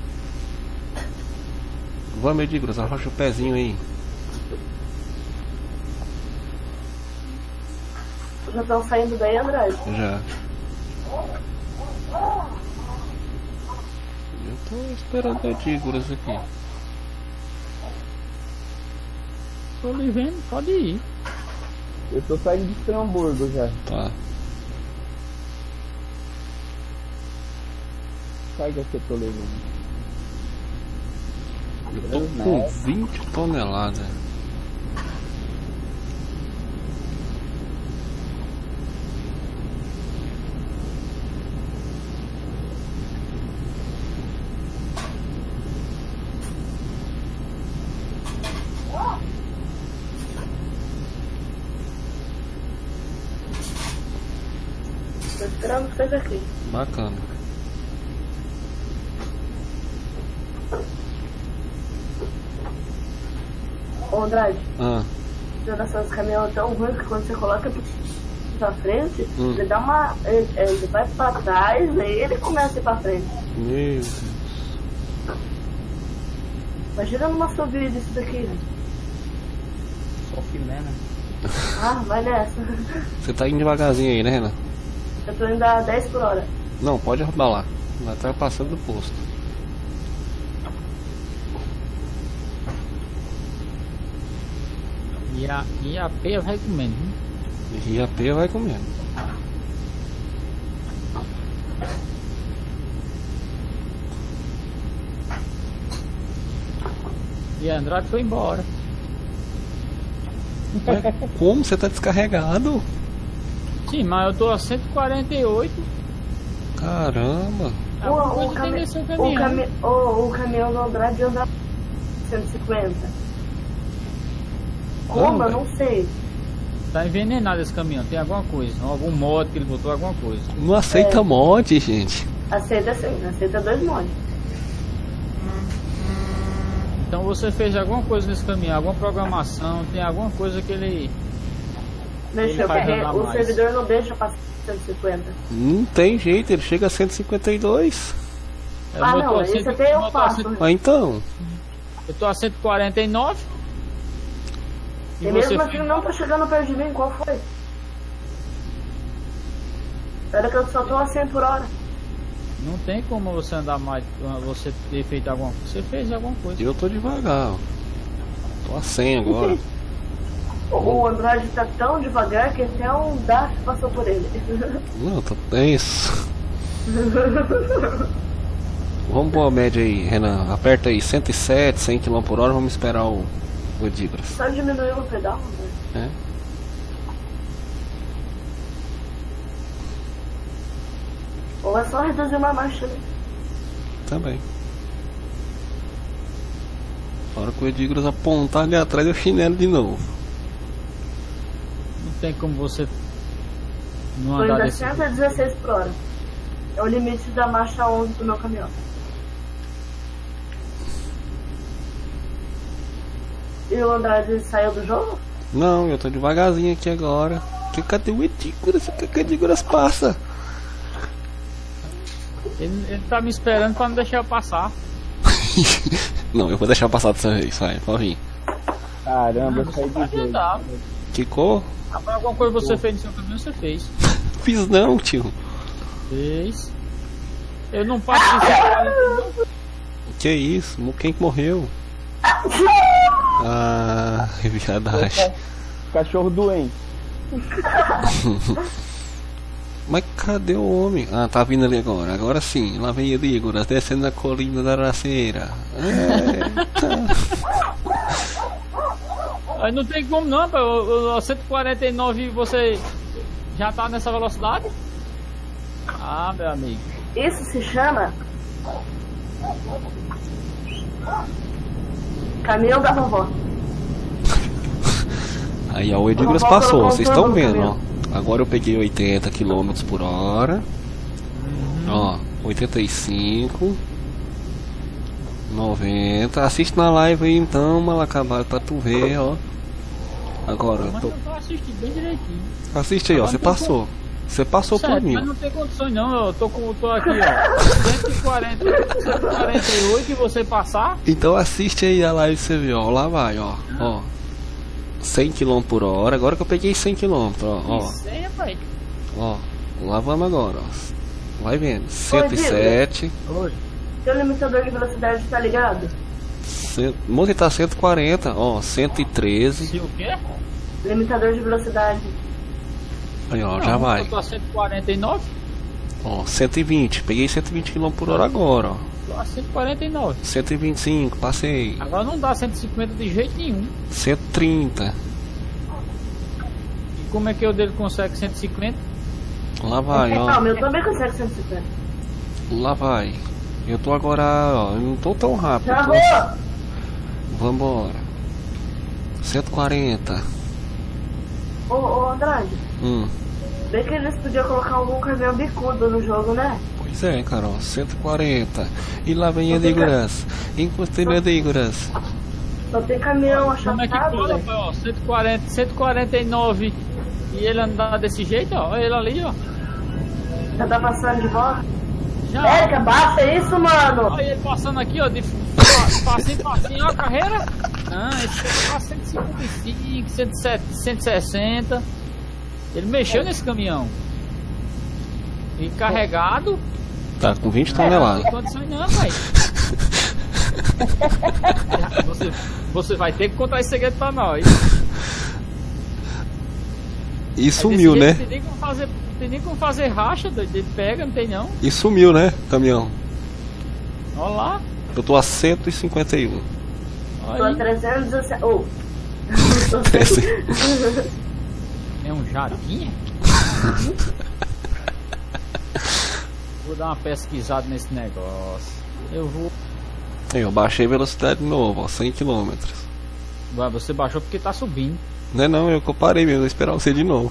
Vamos, Edígoras, arrocha o pezinho aí. Já estão saindo daí, Andrade? Já. Eu tô esperando o Edígoras aqui. Tô lhe vendo, pode ir. Eu tô saindo de Estramburgo já. Tá. Carga que eu tô levando. Eu tô com vinte toneladas. Tô esperando vocês aqui. Bacana. Ô, Andrade, Ah, a tradução desse caminhão é tão ruim que quando você coloca pra frente, Hum. ele dá uma. Ele, ele vai pra trás, aí ele começa a ir pra frente. meu Deus. Imagina numa subida isso daqui, né? Só filé, né? Ah, vai nessa. Você tá indo devagarzinho aí, né, Renan? Eu tô indo a dez por hora. Não, pode arrumar lá. Já tá passando do posto. E a, e a P vai comendo, viu? E a P vai comendo. E a Andrade foi embora. Ué, como você tá descarregado? Sim, mas eu tô a cento e quarenta e oito. Caramba. Alguma O, coisa o, tem cami nesse o, caminhão. cami o, o caminhão do Andrade anda cento e cinquenta. Como? Eu não sei. Tá envenenado esse caminhão, tem alguma coisa. Algum modo que ele botou, alguma coisa. Não aceita mod, gente. Aceita sim, aceita dois mods. Então você fez alguma coisa nesse caminhão, alguma programação, tem alguma coisa que ele... Deixa eu vai carregar. andar O mais. servidor não deixa passar cento e cinquenta. Não tem jeito, ele chega a cento e cinquenta e dois. Eu Ah, tô não, a isso cento- até eu tô a faço. cento- Ah, então. Eu tô a cento e quarenta e nove. E mesmo assim não tá chegando perto de mim, qual foi? Era que eu só tô a cem por hora. Não tem como você andar mais, você ter feito alguma coisa. Você fez alguma coisa. Eu tô devagar, ó. Tô a cem agora. O, o Andrade tá tão devagar que até um D A F passou por ele. Não, tô... é isso. Vamos pôr a média aí, Renan. Aperta aí, cento e sete, cem quilômetros por hora. Vamos esperar o, o Edígoras. Só diminuiu o pedal, né? É. Ou é só reduzir uma marcha, né? Também. Na hora que o Edígoras apontar ali atrás, eu chinelo de novo. Não tem como você não Tô andar indo a desse cento e jeito. dezesseis por hora. É o limite da marcha onze do meu caminhão. E o Andrade saiu do jogo? Não, eu tô devagarzinho aqui agora. Que cadê o Edígoras? Que que o Edígoras passa? Ele, ele tá me esperando pra não deixar eu passar. Não, eu vou deixar passar dessa vez, vai, pode vir. Caramba, eu saí do Pode jogo. andar. Que cor? Agora alguma coisa você fez no seu caminhão, você fez. Fiz não, tio. Fez. Eu não passo de cento Que isso? Quem que morreu? Ah, viadagem. Cachorro doente. Mas cadê o homem? Ah, tá vindo ali agora. Agora sim, lá vem Edígoras descendo na colina da Araceira. Aí não tem como não, pô. O, o cento e quarenta e nove você já tá nessa velocidade? Ah, meu amigo. Isso se chama caminhão da vovó. Aí ó, o Edígoras Vovó passou, colocou vocês tudo estão no vendo, caminhão. ó. Agora eu peguei oitenta quilômetros por hora. Ó, oitenta e cinco. noventa. Assiste na live aí então, Malacabara, pra tu ver, ó. Agora, eu Mas tô... eu tô assistindo bem direitinho. assiste aí, ó, você passou. Você passou por Certo, mim. mas não tem condições não, eu tô, com, tô aqui, ó. cento e quarenta, cento e quarenta e oito e você passar? Então assiste aí a live, você vê, ó. Lá vai, ó. Ó. cem quilômetros por hora. Agora que eu peguei cem quilômetros, ó. Ó. Isso aí, rapaz. Ó. Lá vamos agora, ó. Vai vendo. cento e sete. Oi. Seu limitador de velocidade tá ligado? Monte tá cento e quarenta, ó. cento e treze. Se o quê? Limitador de velocidade. Aí, ó, Não, já vai. Eu tô a cento e quarenta e nove? Ó, cento e vinte. Peguei cento e vinte quilômetros por hora agora, ó. Tô a cento e quarenta e nove. cento e vinte e cinco, passei. Agora não dá cento e cinquenta de jeito nenhum. cento e trinta. E como é que o dele consegue cento e cinquenta? Lá vai, Ah, o ó. meu também consegue cento e cinquenta. Lá vai. Eu tô agora, ó. Eu não tô tão rápido. eu tô- Travou! Vambora. cento e quarenta. Ô, ô Andrade, Hum. bem que eles podiam colocar algum caminhão bicudo no jogo, né? Pois é, Carol. cento e quarenta. E lá vem Edígoras. Encostei no Edígoras. Só tem caminhão Como é que achatado, pode, né? ó, cento e quarenta, cento e quarenta e nove e ele andar desse jeito, ó, olha ele ali, ó. Já tá passando de volta. Já, Érica, baixa isso, mano! olha ele passando aqui, ó, de fa- passinho, passinho, ó, a carreira. Ah, esse cara tá cento e cinquenta e cinco, cento e sete, cento e sessenta. Ele mexeu nesse caminhão. E carregado, Tá com vinte não toneladas. tem condições não, pai. Você, você vai ter que contar esse segredo pra nós. E Desse sumiu, jeito né? Não tem nem como fazer, não tem nem como fazer racha, doido. Ele pega, não tem não. E sumiu, né, caminhão? Olha lá. Eu tô a cento e cinquenta e um. Tô a Olha aí. trezentos e dezessete. Oh. É um jardim? Vou dar uma pesquisada nesse negócio. Eu vou. Eu baixei a velocidade de novo, ó, cem quilômetros. Ué, você baixou porque tá subindo. Não é não, eu que eu parei mesmo, vou esperar você de novo.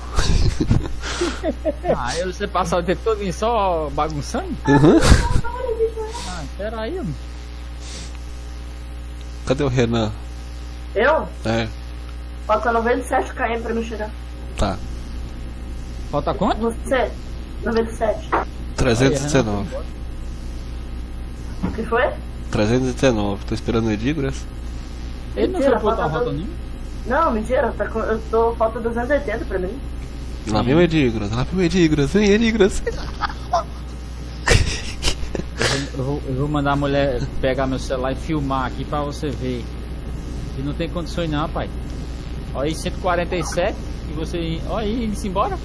Ah, aí você passa o tempo todo em só bagunçando? Uhum. Ah, peraí, mano. Cadê o Renan? Eu? É, Falta noventa e sete quilômetros pra me chegar. tá. Falta quanto? Você? noventa e sete. trezentos e dezenove. O que foi? trezentos e dezenove. Tô esperando o Edígoras. Ele não Mentira, foi por outra falta rota, dois. não? Não, mentira. Tá com... Eu tô... Falta duzentos e oitenta pra mim. Lá vem o Edígoras, lá vem o Edígoras, vem Edígoras. Eu vou, eu vou mandar a mulher pegar meu celular e filmar aqui pra você ver. E não tem condições não, pai. Olha aí, cento e quarenta e sete e você. Olha aí, indo-se embora.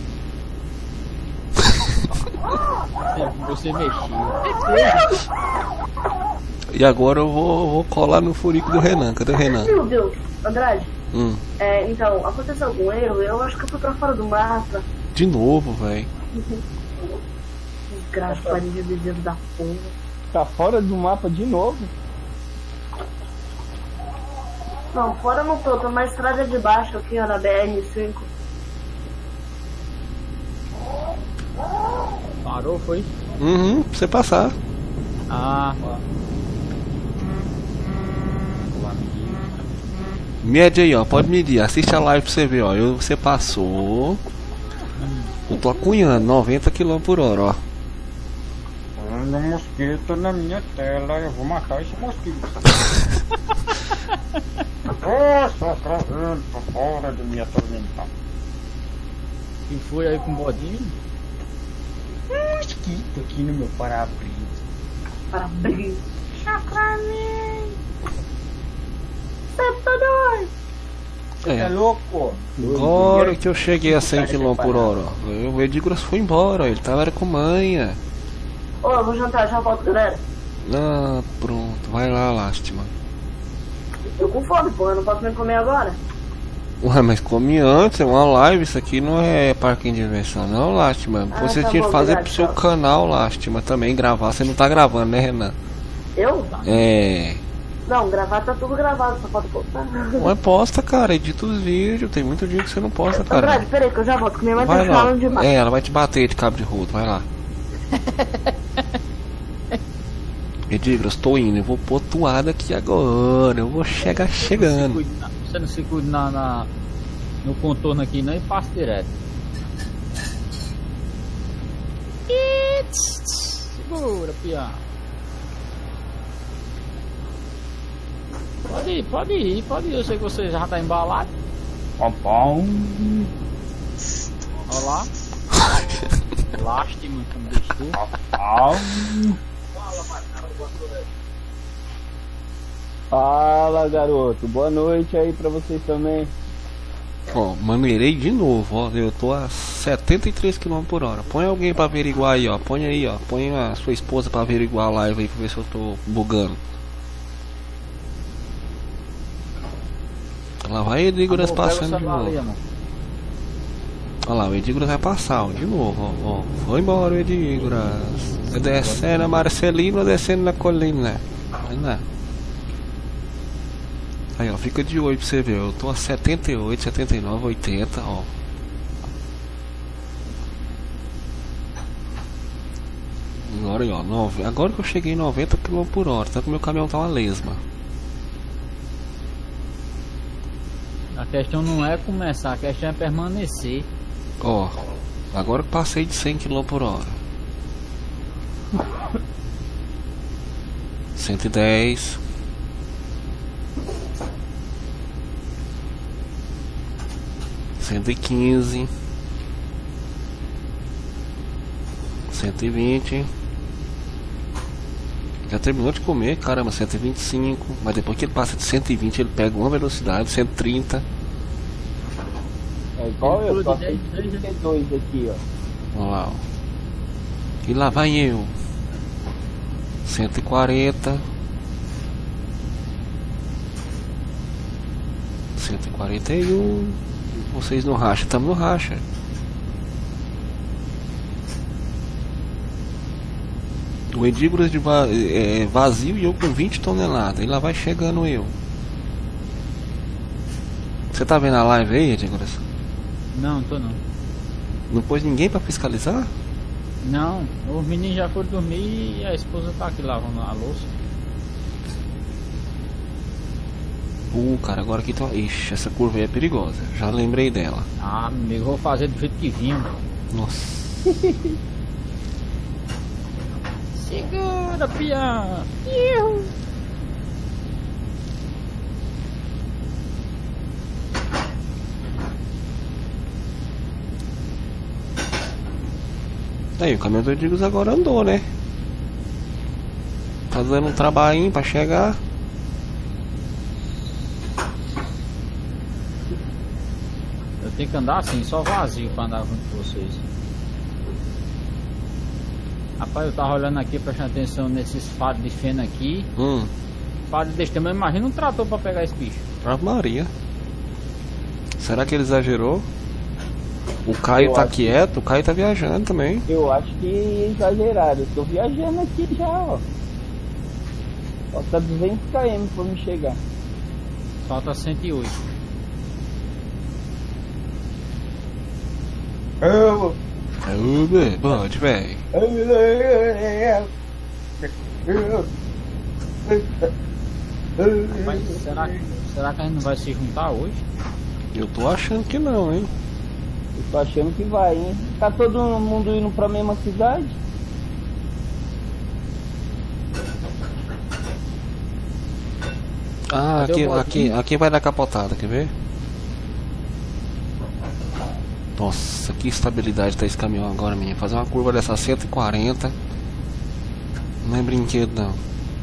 Você, você mexeu. E agora eu vou, vou colar no furico do Renan. Cadê o Renan? Meu Deus, Andrade. Hum. É, então, aconteceu algum erro? Eu acho que eu fui pra fora do mapa. De novo, velho. Desgraça, farinha de dedo da porra. Tá fora do mapa de novo? Não, fora não tô, tô na estrada de baixo aqui, ó, na B R cinco. Parou, foi? Uhum, pra você passar. Ah, Mede aí, ó. Pode medir. Assiste a live pra você ver, ó. Eu, você passou. Eu tô acunhando noventa quilômetros por hora, ó. Olha um mosquito na minha tela, eu vou matar esse mosquito. Nossa, trazendo pra fora de me atormentar. e foi aí com o bodinho? Um mosquito aqui no meu para-brisa. Parabéns. Sacramento. Você tá doido? Você é É. louco? Agora que eu cheguei a cem quilômetros por hora, ó. O Edígoras foi embora, ó. Ele tava era com manha. Ô, eu vou jantar, já volto, galera. Ah, pronto. Vai lá, lástima. Eu com fome, pô, eu não posso nem comer agora. Ué, mas come antes, é uma live, isso aqui não é parque de diversão, não, lástima. Ah, Você tá tinha que bom, fazer obrigado, pro seu tchau. canal, lástima, também gravar. Você não tá gravando, né, Renan? Eu? É. Não, gravar tá tudo gravado, só falta postar. Não é posta, cara, edita os vídeos. Tem muito dia que você não posta, cara. Andrade, peraí que eu já volto, que minha mãe tá Vai lá. falando demais. É, ela vai te bater de cabo de rodo, vai lá. Edígoras, tô indo, eu vou pôr toada aqui agora. Eu vou chegar chegando. Você não se cuida na, na- no contorno aqui não e passa direto. Ih, tss, tss, segura, piá. Pode ir, pode ir, pode ir. Eu sei que você já tá embalado. Papão. Olha lá. Lástima que me deixou. Papão. Fala, garoto. Boa noite aí pra vocês também. Ó, maneirei de novo, ó. Eu tô a setenta e três quilômetros por hora. Põe alguém pra averiguar aí, ó. Põe aí, ó. Põe a sua esposa pra averiguar a live aí pra ver se eu tô bugando. Lá vai Edígoras Amor, pega o passando de celular ali, novo. amor. Olha lá, o Edígoras vai passar, ó, de novo, ó, ó. Foi embora o Edígoras. Descendo a Marcelina, descendo na colina. Vai lá. Aí, ó, fica de olho pra você ver. Eu tô a setenta e oito, setenta e nove, oitenta, ó. Agora aí, ó, nove. Agora que eu cheguei em noventa quilômetros por hora, tá que o meu caminhão tá uma lesma. A questão não é começar, a questão é permanecer. Ó, agora que passei de cem quilômetros por hora. cento e dez. cento e quinze. cento e vinte. Já terminou de comer, caramba, cento e vinte e cinco. Mas depois que ele passa de cento e vinte, ele pega uma velocidade, cento e trinta. É igual eu, Ele só pula de tem dez, trinta e dois aqui, ó. Olha lá, ó. E lá vai eu. cento e quarenta. cento e quarenta e um. Vocês no racha, estamos no racha. O Edígoras de va é, vazio e eu com vinte toneladas. E lá vai chegando eu. Você tá vendo a live aí, Edígoras? Não, tô não. Não pôs ninguém pra fiscalizar? Não, os meninos já foram dormir e a esposa tá aqui lavando a louça. Uh, cara, agora aqui tá. Ixi, essa curva aí é perigosa. Já lembrei dela. Ah, amigo, vou fazer do jeito que vinha. Nossa. Segura, pião. Iu. Aí, o caminhão do Edígoras agora andou, né? Tá dando um trabalhinho pra chegar. Eu tenho que andar assim, só vazio pra andar junto com vocês. Rapaz, eu tava olhando aqui, prestando atenção nesses fados de feno aqui. Hum, Fado desse tamanho, imagina um trator pra pegar esse bicho. Ave Maria. Será que ele exagerou? O Caio Eu tá acho. quieto, o Caio tá viajando também. Eu acho que exageraram. Eu tô viajando aqui já, ó. Falta duzentos quilômetros pra me chegar. Falta cento e oito. Uber, pode, velho. Mas será, que- será que a gente não vai se juntar hoje? Eu tô achando que não, hein? Eu tô achando que vai, hein? Tá todo mundo indo pra mesma cidade? Ah, Cadê aqui, o bodinho? aqui, aqui vai dar capotada, quer ver? Nossa, que estabilidade tá esse caminhão agora, menino. Fazer uma curva dessa cento e quarenta não é brinquedo, não.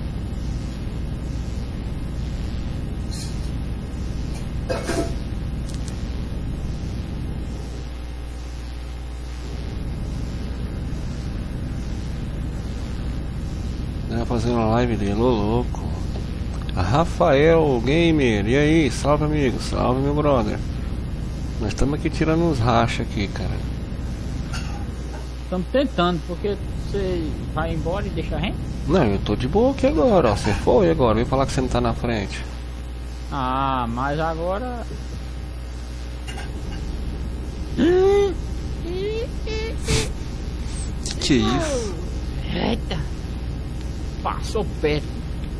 Tá fazendo uma live dele, ô louco. Rafael Gamer, e aí? Salve, amigo, salve, meu brother. Nós estamos aqui tirando uns rachas aqui, cara. Estamos tentando, porque você vai embora e deixa a gente? Não, eu tô de boa aqui agora, ó. Você foi agora, vem falar que você não tá na frente. Ah, mas agora. Que isso? Eita! Passou perto.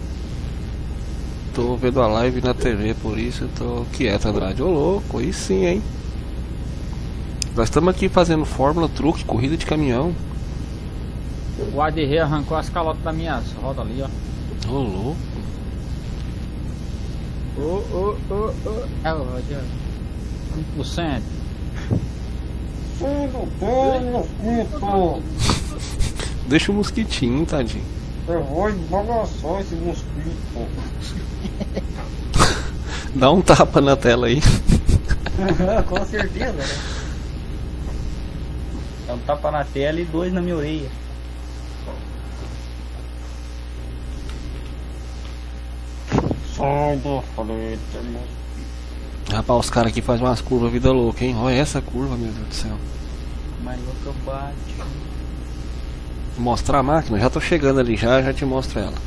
Tô vendo a live na T V, por isso eu tô quieto, Andrade. Ô louco, aí sim, hein? Nós estamos aqui fazendo fórmula, truque, corrida de caminhão. O A D R arrancou as calotas da minha roda ali, ó. Ô louco. Ô, ô, ô, ô. É o Roger. um por cento. Deixa o mosquitinho, tadinho. Eu vou embagaçar esse mosquito. Dá um tapa na tela aí. Com certeza, né? Dá um tapa na tela e dois na minha orelha. Sai da frente, mosquito. Rapaz, os caras aqui fazem umas curvas vida louca, hein? Olha essa curva, meu Deus do céu. Mas louca bate. Mostrar a máquina? Já tô chegando ali, já, já te mostro ela.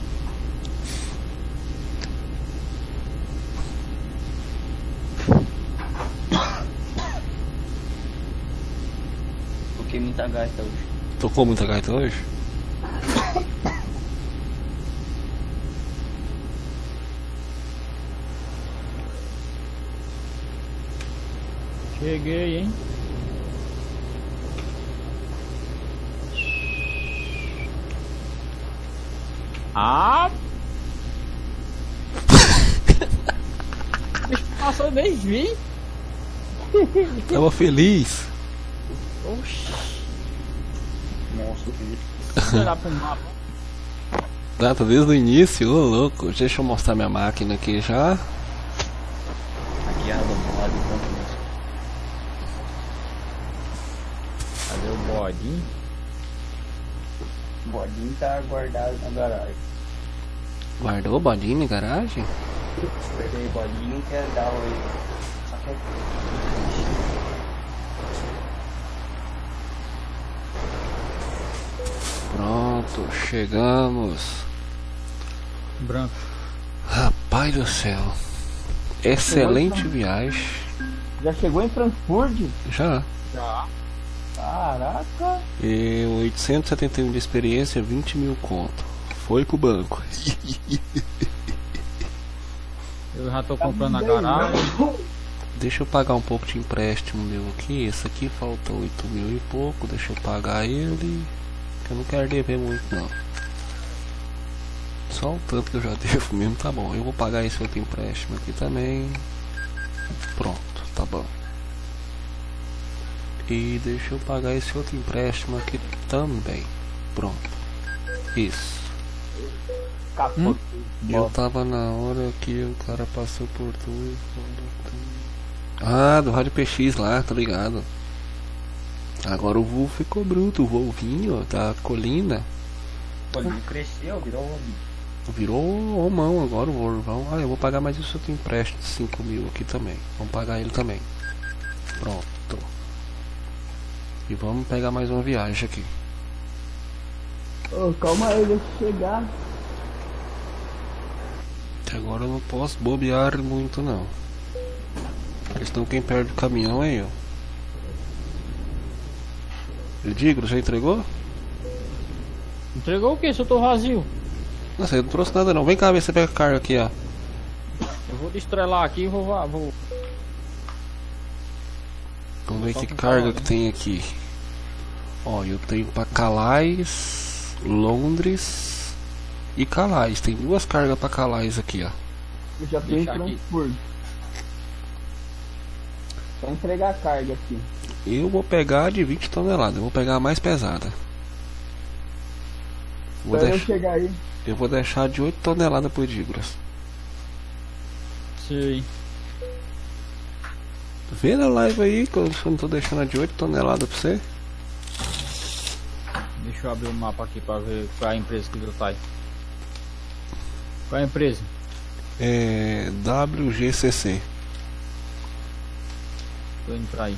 Toquei muita gaita hoje. Tocou muita gaita hoje? Cheguei, hein? Ah! O bicho passou, nem vi. Tava feliz. Oxi. Nossa, que Deixa eu olhar pro mapa. Data desde o início, ô louco. Deixa eu mostrar minha máquina aqui já. aqui é a do lado do campo mesmo. Cadê o bodinho? O bodinho tá guardado na garagem. Guardou o bodinho na garagem? Guardei o bodinho, não quer dar hoje. Só quer. Pronto, chegamos. Branco. Rapaz do céu. Excelente viagem. Já chegou em Frankfurt? Já. Já. Caraca! E oitocentos e setenta e um de experiência, vinte mil conto. Foi pro banco. Eu já tô comprando a garagem. Deixa eu pagar um pouco de empréstimo meu aqui. Esse aqui falta oito mil e pouco. Deixa eu pagar ele. Que eu não quero dever muito não. Só o tanto que eu já devo mesmo, tá bom. Eu vou pagar esse outro empréstimo aqui também. Pronto, tá bom. E deixa eu pagar esse outro empréstimo aqui também. Pronto. Isso. Capô. Eu tava na hora que o cara passou por tudo. Ah, do Rádio P X lá, tá ligado. Agora o voo ficou bruto, o vovinho da colina O bolinho cresceu, virou homem. virou homão agora o Volvão. Ah, eu vou pagar mais isso outro empréstimo de cinco mil aqui também. Vamos pagar ele também. Pronto. E vamos pegar mais uma viagem aqui. Ô, calma aí, deixa eu chegar. Que agora eu não posso bobear muito não. Eles estão quem perde o caminhão aí, ó. Edigro, já entregou? Entregou o que se eu tô vazio? Nossa, eu não trouxe nada não. Vem cá ver se você pega a carga aqui, ó. Eu vou destrelar aqui e vou, vou, vou. Vamos ver Só que com carga calor, que né? tem aqui. Ó, eu tenho pra Calais, Londres e Calais. Tem duas cargas pra Calais aqui, ó. Eu já tenho Deixa aqui. Frankfurt. Só entregar a carga aqui. Eu vou pegar de vinte toneladas. Eu vou pegar a mais pesada. Vou Espera eu deix... chegar aí. Eu vou deixar de oito toneladas pro Edígoras. Sei. Vê na live aí que eu não tô deixando a de oito toneladas pra você. Deixa eu abrir o mapa aqui pra ver qual é a empresa que tu tá aí. Qual é a empresa? É. W G C C. Tô indo pra aí.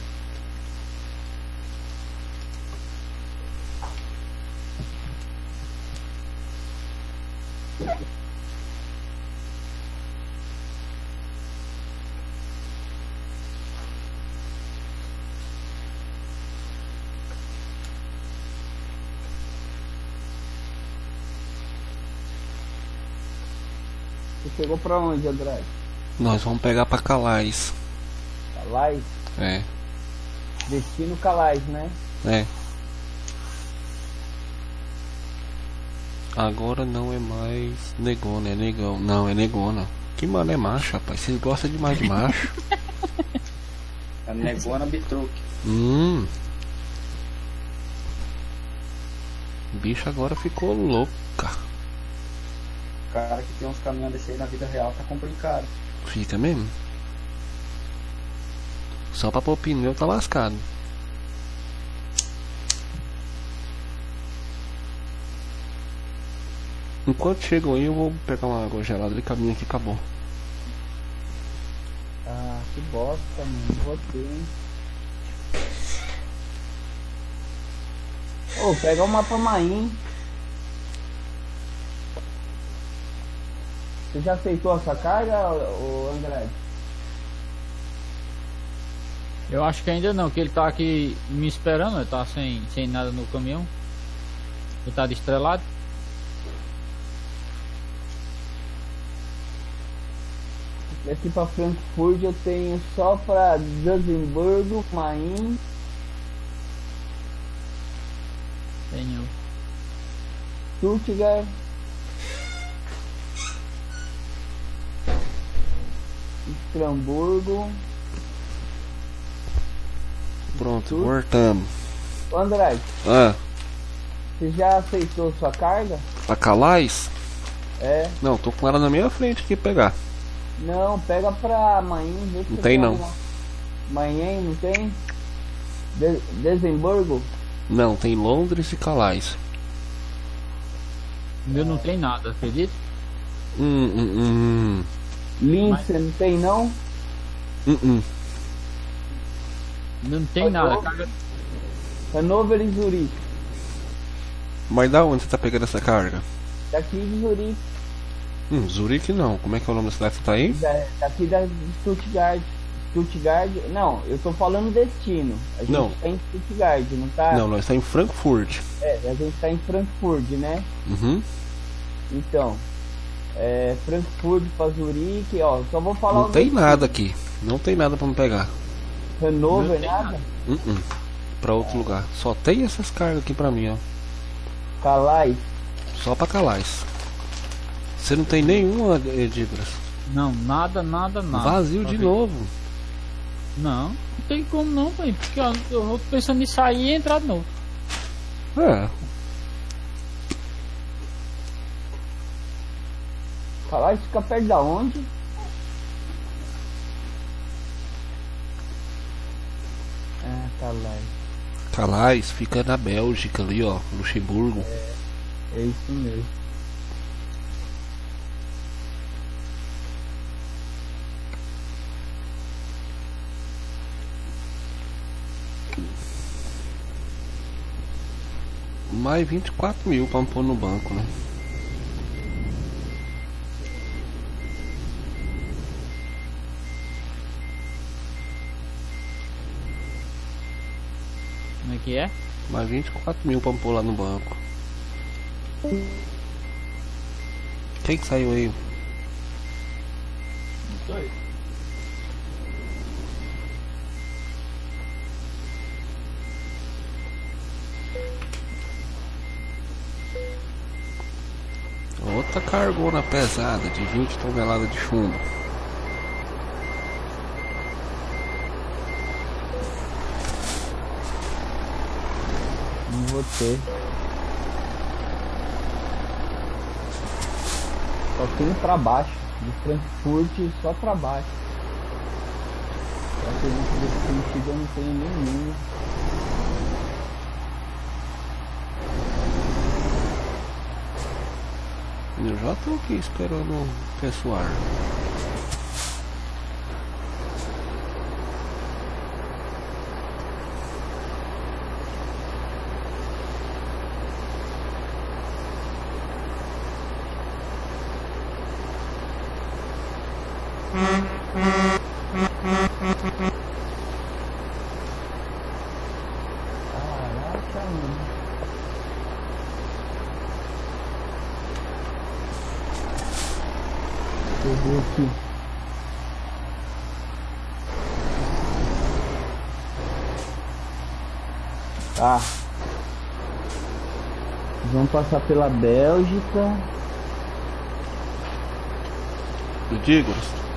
Você chegou pra onde, André? Nós vamos pegar pra Calais. Calais? É. Destino Calais, né? É. Agora não é mais negona, é negão. Não, é negona. Que mano é macho, rapaz. Vocês gostam demais de macho. A negona bitruque. Hum. O bicho agora ficou louca. O cara que tem uns caminhões desse aí na vida real tá complicado. Fica mesmo. Só pra pôr pneu tá lascado. Enquanto chegam aí eu vou pegar uma água gelada e caminho aqui, acabou. Ah, que bosta, mano. Vou ter, hein? Ô, pega o mapa Maim. Você já aceitou essa carga, ô André? Eu acho que ainda não, que ele tá aqui me esperando, ele tá sem, sem nada no caminhão. Ele tá destrelado. Daqui pra Frankfurt eu tenho só pra Duisburgo, Main, Tenho. Stuttgart, Estramburgo. Pronto, Tudo? voltamos. Ô André, Ah, você já aceitou sua carga? pra Calais? É. Não, tô com ela na minha frente aqui pegar. Não, pega pra Main. Vê se Não você tem, não. uma- Main, não tem? De Desemburgo? Não, tem Londres e Calais. O meu não tem nada, acredita? Hum, hum, hum. Lince, não tem não? Hum, hum. O meu não tem Mas nada. eu- Carga... Hannover e Zurique. Mas da onde você tá pegando essa carga? Daqui de Zurique. Hum, Zurique não. Como é que é o nome da cidade que você tá aí? Da- daqui da Stuttgart. Stuttgart. Não, eu tô falando destino. A gente Não. tá em Stuttgart, não tá? Não, nós tá em Frankfurt. É, a gente tá em Frankfurt, né? Uhum. Então, é, Frankfurt pra Zurique, ó, só vou falar Não o tem destino. nada aqui. Não tem nada pra me pegar. Hannover, Não tem nada? nada. Hum, hum. Pra outro lugar. Só tem essas cargas aqui pra mim, ó. Calais. Só pra Calais. Você não tem nenhuma, Edibras? Não, nada, nada, nada. Vazio Tá de vendo? novo. Não, não tem como não, velho. Porque ó, eu vou pensando em sair e entrar de novo. É. Calais fica perto da onde? Ah, Calais. Calais fica na Bélgica ali, ó, Luxemburgo. É isso mesmo. Mais vinte e quatro mil pra pôr no banco, né? Como é que é? Mais vinte e quatro mil pra pôr lá no banco. Quem que saiu aí? Não sei. Outra cargona pesada de vinte toneladas de chumbo. Não vou ter. Só tem pra baixo. De Frankfurt só pra baixo. Pra acredito desse sentido eu não tenho nenhum. Eu já tô aqui esperando o pessoal. Caraca, mano. Eu vou aqui. Tá. Vamos passar pela Bélgica. O Digos.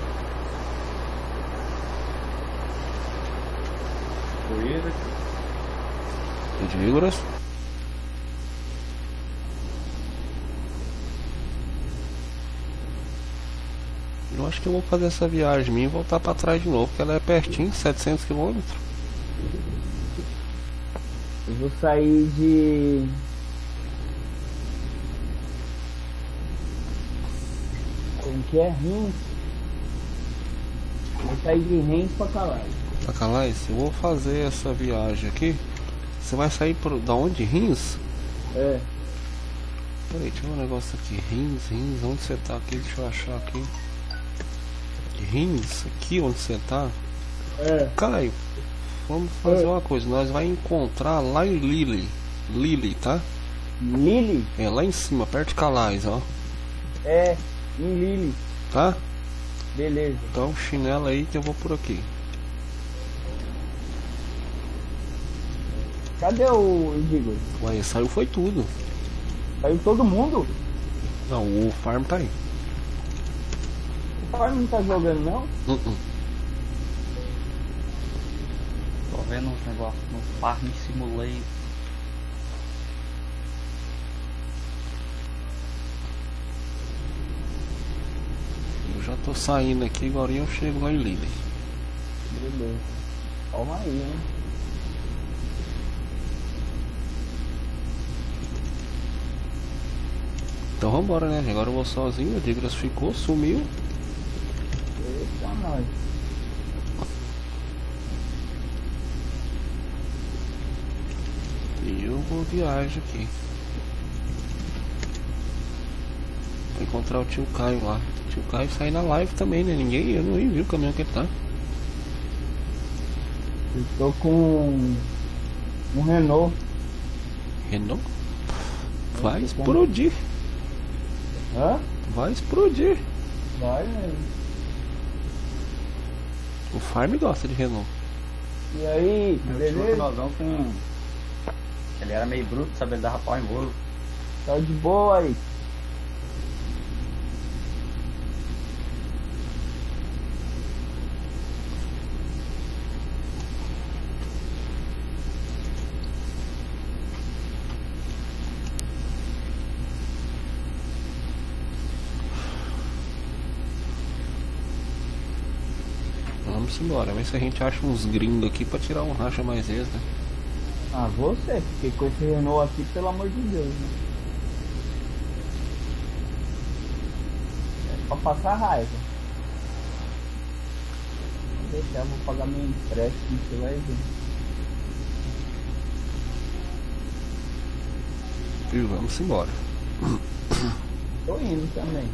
O Digos. Eu acho que eu vou fazer essa viagem minha e voltar pra trás de novo, porque ela é pertinho, setecentos quilômetros. Eu vou sair de... Como que é? Rins. Vou sair de Rins pra Calais. Pra Calais, eu vou fazer essa viagem aqui. Você vai sair por... da onde? Rins? É. Peraí, deixa eu ver um negócio aqui. Rins, Rins, onde você tá aqui? Deixa eu achar aqui. Rins, aqui onde você tá. É. Caio, vamos fazer É. uma coisa. Nós vai encontrar lá em Lille. Lille, tá? Lille? É, lá em cima, perto de Calais, ó. É, em Lille. Tá? Beleza. Então chinela aí que eu vou por aqui. Cadê o Igor? Ué, saiu foi tudo. Saiu todo mundo? Não, o farm tá aí. O Farm não tá jogando não? Uh -uh. Tô vendo uns negócios no Farm Simulator. Eu já tô saindo aqui, agora eu chego lá em Lille. Beleza. Calma aí, hein? Então vambora, né? Agora eu vou sozinho, o Digras ficou, sumiu. Eita, nós. E eu vou viagem aqui. Vou encontrar o tio Caio lá. O tio Caio sai na live também, né? Ninguém, eu não vi o caminhão que ele tá. Eu tô com um Renault. Renault? Vai explodir. Hã? Vai explodir. Vai, né? O Farm gosta de Renault. E aí, Meu beleza? finalzão com... Ele era meio bruto, sabe? Ele dava pau em bolo. Tá de boa aí. Vamos embora, ver se a gente acha uns gringos aqui pra tirar um racha mais extra. Ah, você, porque com esse Renault aqui, pelo amor de Deus, né? É pra passar raiva. Vou deixar, vou pagar meu empréstimo, você vai ver. E vamos embora. Tô indo também.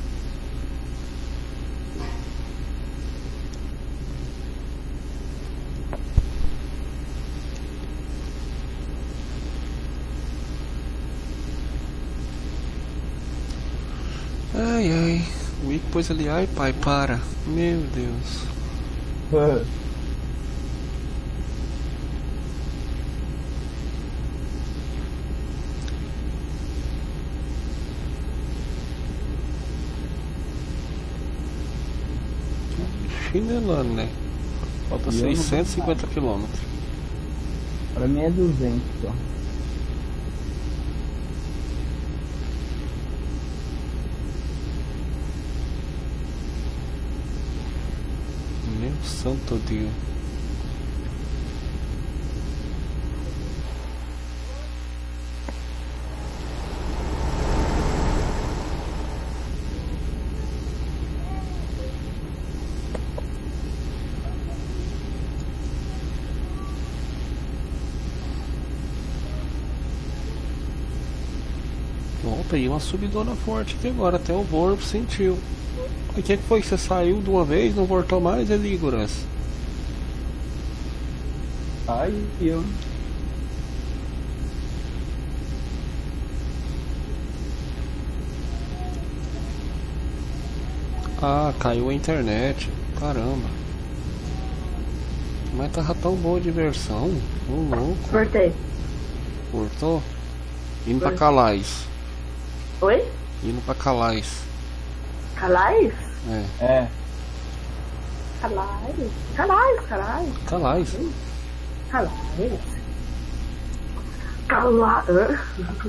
Ai ai, o Ico pôs ali, ai pai, para. Meu Deus. Chinelando, né? Falta E eu não seiscentos e cinquenta quilômetros. Pra mim é duzentos só. Meu santo Deus. Bom, peguei uma subidona forte aqui agora, até o Vorp sentiu. E o que foi que você saiu de uma vez, não voltou mais, Elígoras? Ai, eu. Ah, caiu a internet. Caramba. Mas tava tão boa a diversão. Ô louco. Cortei. Cortou? Indo pra Foi. Calais. Oi? Indo pra Calais. Calais? É. É. Calais? Calais, Calais. Calais. Calais. Calais.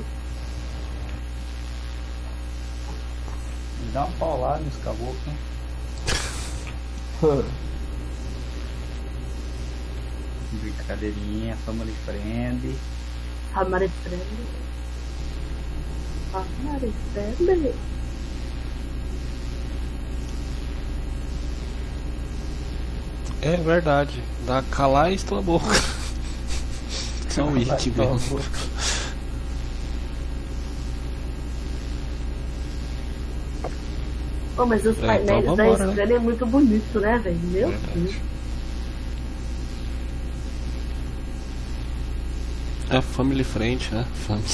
Me dá uma paulada nesse caboclo, hein? Brincadeirinha, family friend. Family friend. Family friend. É verdade. Dá Calais tua boca. É um Wiki mesmo. Oh, mas os É, painéis então da vambora, né? Scania é muito bonito, né, velho? Meu Deus. Verdade. É family friend, né? Family.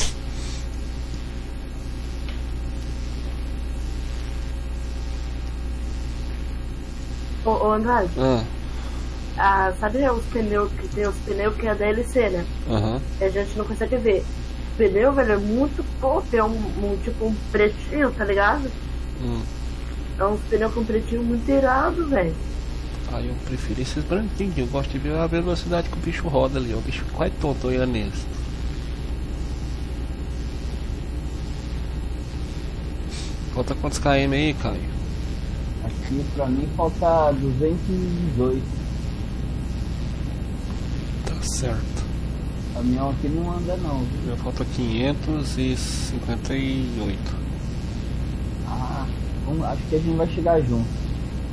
Ô, ô Andrade, Ah, ah, sabe os pneus que tem os pneus que é da L C, né? aham. Que a gente não consegue ver. O pneu, velho, é muito top, é um, um tipo um pretinho, tá ligado? Hum. É uns pneus com pretinho muito irado, velho. Ah, eu prefiro esses branquinhos. Eu gosto de ver a velocidade que o bicho roda ali. O bicho quase tonto olhando neles. Falta quantos km aí, Caio? Aqui pra mim falta duzentos e dezoito. Tá certo. O caminhão aqui não anda não. viu? Já falta quinhentos e cinquenta e oito. Ah, vamos- acho que a gente vai chegar junto.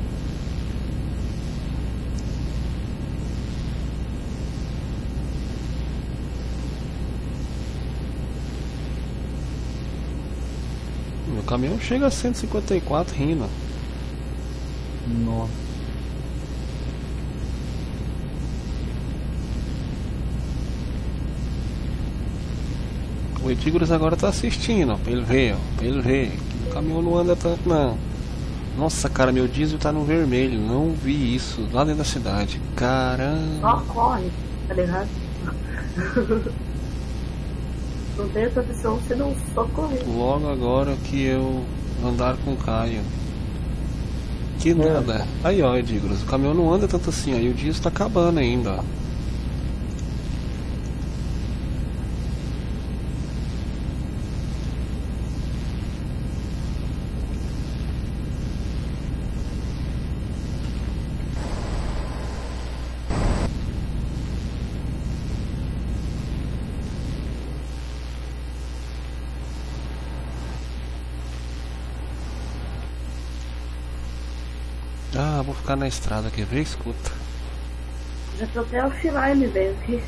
Meu caminhão chega a cento e cinquenta e quatro rindo. Nossa. O Etígoras agora tá assistindo, ó, pra ele ver, ó, pra ele ver. O caminhão não anda tanto não. Nossa, cara, meu diesel tá no vermelho. Não vi isso lá dentro da cidade. Só Caramba. corre, tá ligado? Não tem essa opção se não só correr. Logo agora que eu andar com o Caio. Que nada. Aí, ó, Edígoras, o caminhão não anda tanto assim, aí o diesel tá acabando ainda, ó. Ah, vou ficar na estrada, quer ver? Escuta. Já tô até offline, velho, aqui.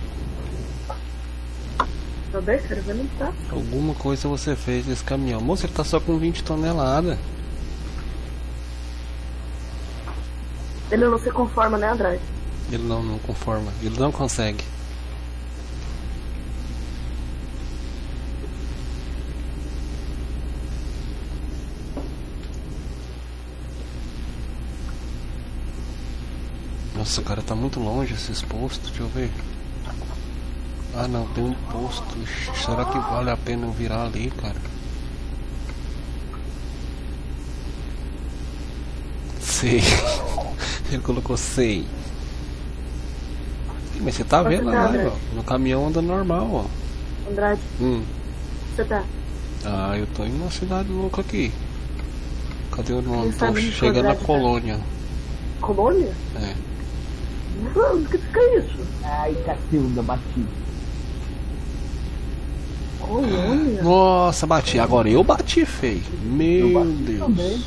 Tô bem, cara, vai não tá. Alguma coisa você fez nesse caminhão. Moço, ele tá só com vinte toneladas. Ele não se conforma, né, Andrade? Ele não, não conforma. Ele não consegue. Nossa, cara, tá muito longe esses postos. Deixa eu ver. Ah, não, tem um posto. Será que vale a pena eu virar ali, cara? Sei. Ele colocou sei. Mas você tá Onde vendo tá, lá, André? ó. No caminhão anda normal, ó. Andrade, Hum. você tá? Ah, eu tô indo numa cidade louca aqui. Cadê o nome? Quem Tô sabe de chegando na qual cidade tá? colônia. Colônia? É. Não, o que fica isso? Ai, Cacilda, bati. Colônia? Nossa, bati. Agora eu bati, feio. Meu bati Deus. também.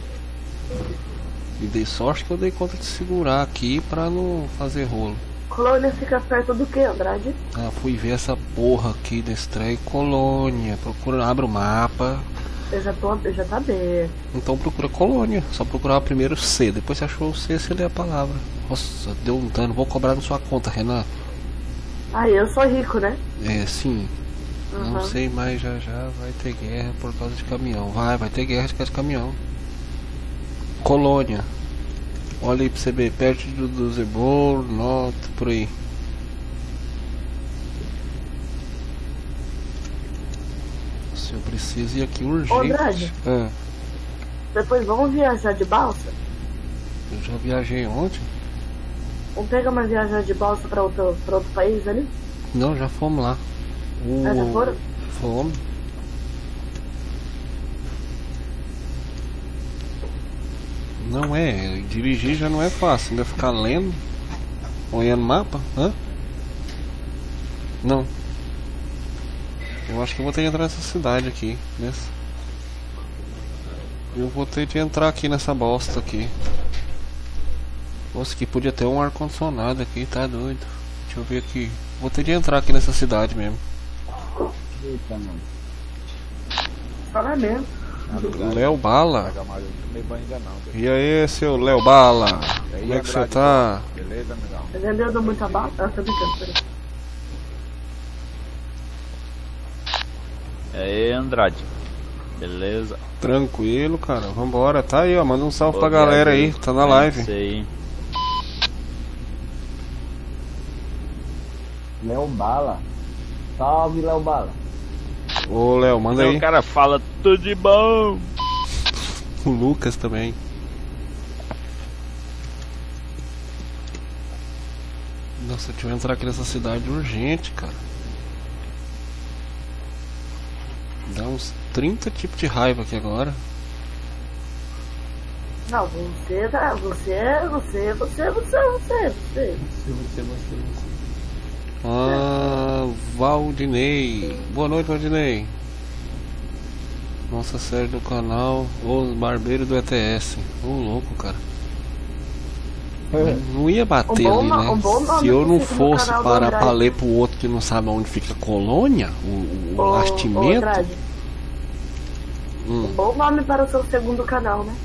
E dei sorte que eu dei conta de segurar aqui pra não fazer rolo. Colônia fica perto do que, Andrade? Ah, fui ver essa porra aqui desse trem. Colônia. Procura, abre o mapa. Eu já tô, eu já tá aberto. Então procura colônia. Só procurar primeiro C. Depois você achou o C, você lê a palavra. Nossa, deu um dano. Vou cobrar na sua conta, Renan. Ah, eu sou rico, né? É, sim. Não Uhum. sei, mas já já vai ter guerra por causa de caminhão. Vai, vai ter guerra por causa de caminhão. Colônia. Olha aí pra você ver, perto do, do Zebor, nota, por aí. Se eu preciso ir aqui urgente. Ô, Andrade. Ah, Depois vamos viajar de balsa? eu já viajei ontem. Vamos pegar uma viagem de balsa pra outro, pra outro país ali? Não, já fomos lá. O... Ah, já foram? Fomos. Não é, dirigir já não é fácil, ainda ficar lendo, olhando mapa, hã? Não. Eu acho que eu vou ter que entrar nessa cidade aqui, nessa. Eu vou ter que entrar aqui nessa bosta aqui. Nossa, que podia ter um ar-condicionado aqui, tá doido. Deixa eu ver aqui. Vou ter que entrar aqui nessa cidade mesmo. Eita, mano. Fala mesmo. Léo Bala. Mas eu não tomei banho ainda não. E aí, seu Léo Bala? E aí, Como é que você Andrade, tá? Beleza, amigão? Você já deu muita bala? Ah, tô brincando, peraí. E aí, Andrade. Beleza? Tranquilo, cara. Vambora. Tá aí, ó. Manda um salve Boa pra galera viagem. aí. Tá na live. Sei. Léo Bala. Salve, Léo Bala. Ô, Léo, manda aí. O cara fala tudo de bom. O Lucas também. Nossa, deixa eu entrar aqui nessa cidade urgente, cara. Dá uns trinta tipos de raiva aqui agora. Não, você tá. Você, você, você, você, você, você. Você, você, você. Ah, Valdinei. Boa noite, Valdinei. Nossa série do canal Os Barbeiros do E T S. Ô, louco, cara. Não ia bater Um bom ali, no- né? um bom nome Se eu que não fica no fosse canal do parar Andrade. pra ler pro outro que não sabe onde fica a colônia, o, o Ô, ô, lastimento. Andrade, Hum. bom nome para o seu segundo canal, né?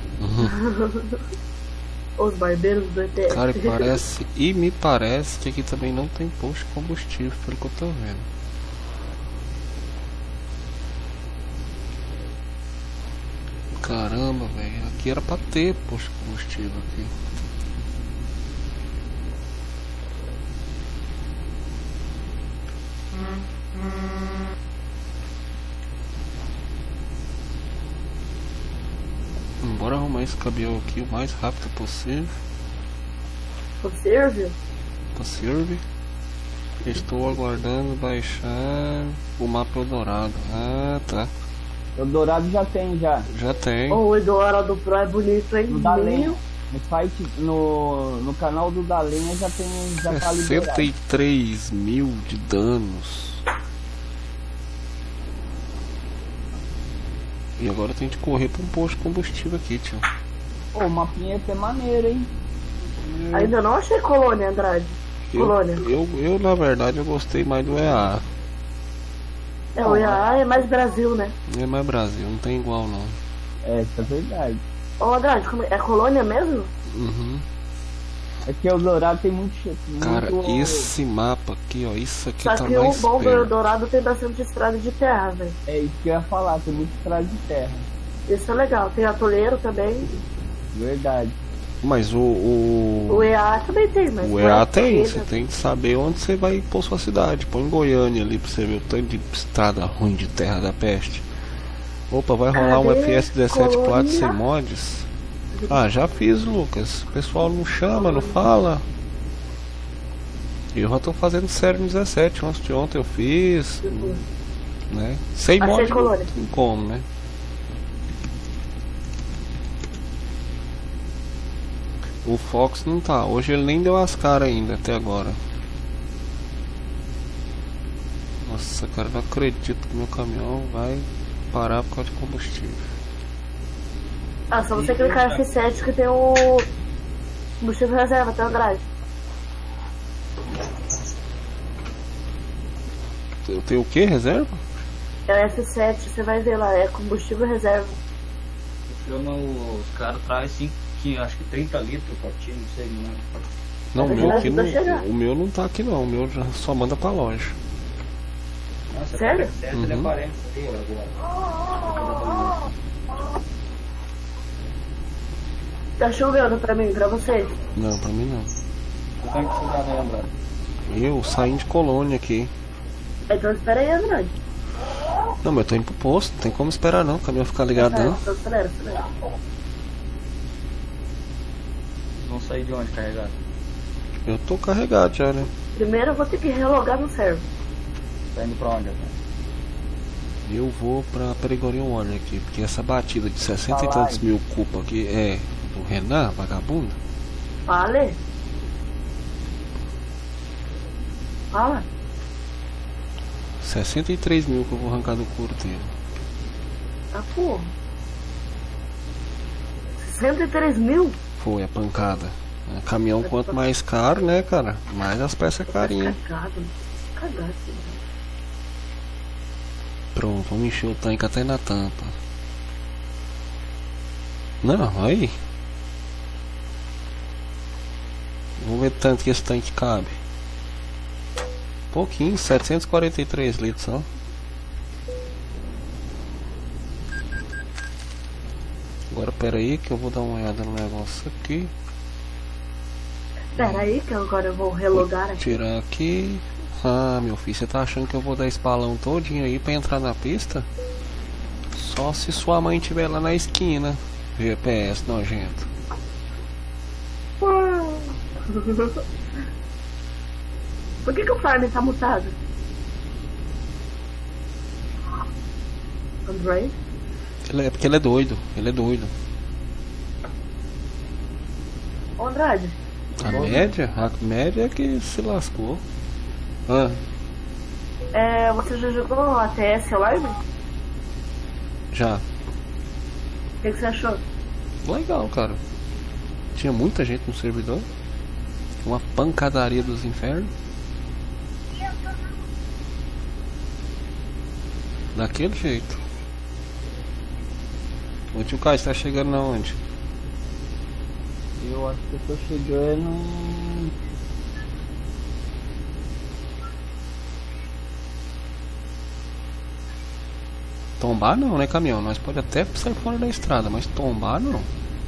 Os Barbeiros do E T S. Cara, e parece. E me parece que aqui também não tem posto de combustível, pelo que eu tô vendo. Caramba, velho. Aqui era pra ter posto de combustível aqui. Bora arrumar esse cabelo aqui o mais rápido possível. Possível? Possível. Estou aguardando baixar o mapa Eldorado. Ah, tá. Eldorado já tem, já. Já tem. Ô, o Eldorado Pro é bonito, hein? No da Lenha. Meu, No site, no, no canal do da Lenha já tem, já tá liberado. sessenta e três mil de danos. E agora tem que correr para um posto de combustível aqui, tio. Pô, o mapinha é até maneiro, hein? Ainda não achei colônia, Andrade. Eu, Colônia. eu, eu, na verdade, eu gostei mais do E A. É, o I A é mais Brasil, né? É mais Brasil, não tem igual não. É, isso é verdade. Ô, Andrade, como é? É colônia mesmo? Uhum. É que o Dourado tem muito... muito... Cara, esse mapa aqui, ó, isso aqui Só tá que o mais bom do perto. Eldorado tem bastante estrada de terra, velho. É isso que eu ia falar, tem muito estrada de terra. Isso é legal. Tem atoleiro também. Verdade. Mas o... O, O E A também tem, mas... o E A tem, você tem que saber onde você vai pôr sua cidade. Põe em Goiânia ali pra você ver o tanto de estrada ruim de terra da peste. Opa, vai rolar um Cadê F S dezessete colônia? quatro sem mods? Ah, já fiz, Lucas. O pessoal não chama, não fala. Eu já tô fazendo série no dezessete. Ontem de ontem eu fiz. Né? Sem Achei mod colônia. não tem como, né? O Fox não tá. Hoje ele nem deu as caras ainda, até agora. Nossa, cara, não acredito que meu caminhão vai parar por causa de combustível. Ah, só você clicar F sete que tem o combustível reserva, tem o Andrade. Tem, tem o que? Reserva? É o F sete, você vai ver lá, é combustível reserva. Chama os caras, traz cinco, que acho que trinta litros pra ti, não sei, não lembro. Não, o Mas meu ele aqui ajuda não, a chegar. o meu não tá aqui não. O meu já só manda pra loja. Nossa, Sério? F sete ele é Uhum. quarenta por agora. Tá chovendo pra mim, pra vocês. Não, pra mim não. Eu tenho que chegar, né, Andrade? Eu saindo de Colônia aqui. Então espera aí, Andrade. Não, mas eu tô indo pro posto, não tem como esperar não, o caminhão ficar ligado É, não. então acelera, acelera. Vão sair de onde carregado? Eu tô carregado já, né? Primeiro eu vou ter que relogar no server. Tá indo pra onde, Andrade? Eu vou pra Peregorium Warner aqui, porque essa batida de sessenta e tantos mil cupa aqui é do Renan, vagabundo. Fale. Fala. sessenta e três mil que eu vou arrancar do couro dele. Tá porra. sessenta e três mil? Foi a pancada. É, caminhão quanto mais caro, né, cara? Mais as peças carinhas. Cagado. Cagado. Pronto, vamos encher o tanque até na tampa. Não, aí. Vamos ver tanto que esse tanque cabe. Pouquinho, setecentos e quarenta e três litros só. Agora pera aí que eu vou dar uma olhada no negócio aqui. Pera aí que agora eu vou relogar aqui. Tirar aqui. Ah, meu filho, você tá achando que eu vou dar esse balão todinho aí pra entrar na pista? Só se sua mãe estiver lá na esquina. G P S nojento. Por que, que o Farm tá mutado? Android? Ele é porque ele é doido. Ele é doido. Ô Andrade, A média? A média é que se lascou. Ah, é, você já jogou A T S Alarme? já. O que, que você achou? Legal, cara. Tinha muita gente no servidor. Uma pancadaria dos infernos. Daquele jeito. O tio Caio, você tá chegando na onde? Eu acho que eu tô chegando... Tombar não, né, caminhão? Nós pode até sair fora da estrada, mas tombar não.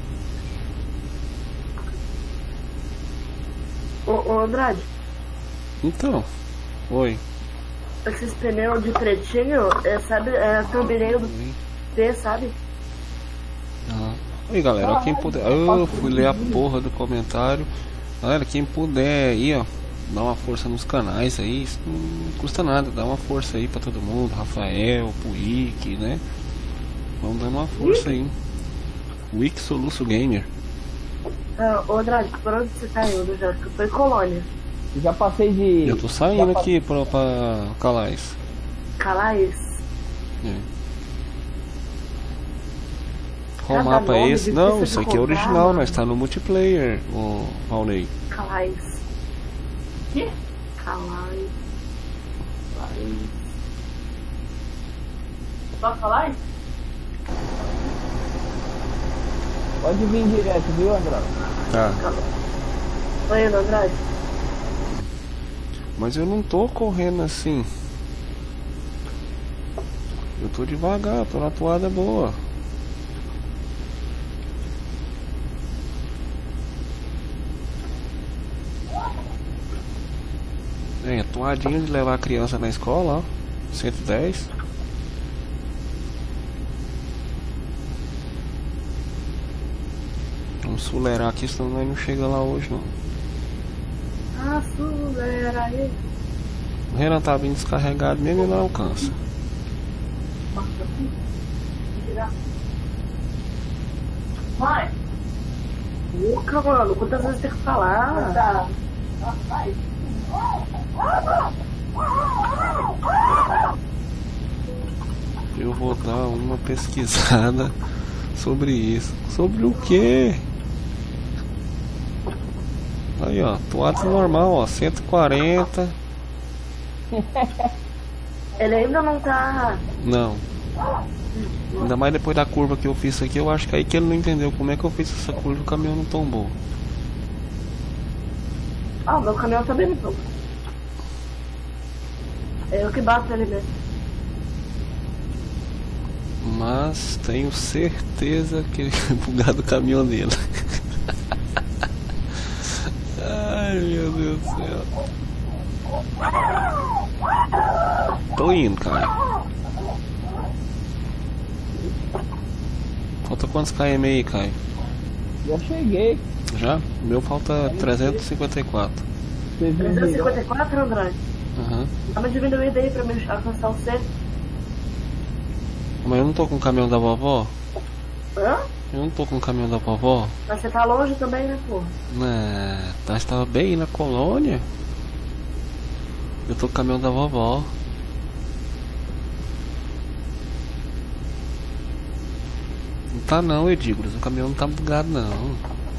Ô, ô Andrade, Então, oi. esses pneus de pretinho, é, sabe, é turbineiro do Oi. T, sabe? Ah. Oi, galera, ó, quem puder. Eu fui ler a porra do comentário. Galera, quem puder aí, ó, dá uma força nos canais aí. Isso não custa nada, dá uma força aí pra todo mundo. Rafael, Puik, né? Vamos dando uma força aí. Wix Soluço Gamer. Ah, ô Andrade, por onde você tá indo já? Que eu tô em Colônia. Eu já passei de... Eu tô saindo já pa- aqui pra, pra Calais. Calais. É. Qual Cada mapa é nome esse? difícil Não, de isso aqui é encontrar, original, mano. nós tá no multiplayer, o Raulney. Calais. Que? Calais. Calais. Só Calais? Pode vir direto, viu, André? Tá. Oi, Andrade. Mas eu não tô correndo assim. Eu tô devagar, tô na toada boa. É, toadinha de levar a criança na escola, ó. cento e dez. Vamos fuleirar aqui, senão nós não chega lá hoje não. Ah, sulera aí. O Renan tá vindo descarregado mesmo e não alcança. Mãe. Luca, mano, quantas vezes tem que falar? Tá. Eu vou dar uma pesquisada sobre isso. Sobre o quê? Aí, ó, toada normal, ó, cento e quarenta. Ele ainda não tá. Não. Ainda mais depois da curva que eu fiz aqui, eu acho que aí que ele não entendeu como é que eu fiz essa curva e o caminhão não tombou. Ah, o meu caminhão também não tomba. É eu que bato ele mesmo. Mas tenho certeza que ele foi bugado o caminhão dele. Ai, meu Deus do céu. Tô indo, cara. Falta quantos km aí, Caio? Já cheguei. Já? O meu falta trezentos e cinquenta e quatro. Você viu trezentos e direto? cinquenta e quatro, Andrade? Aham. Dá uma diminuída aí pra me alcançar o cem. Mas eu não tô com o caminhão da vovó? Hã? Eu não tô com o caminhão da vovó? Mas você tá longe também, né, porra? Né, nós tava bem na colônia. Eu tô com o caminhão da vovó. Não tá não, Edígoras. O caminhão não tá bugado não.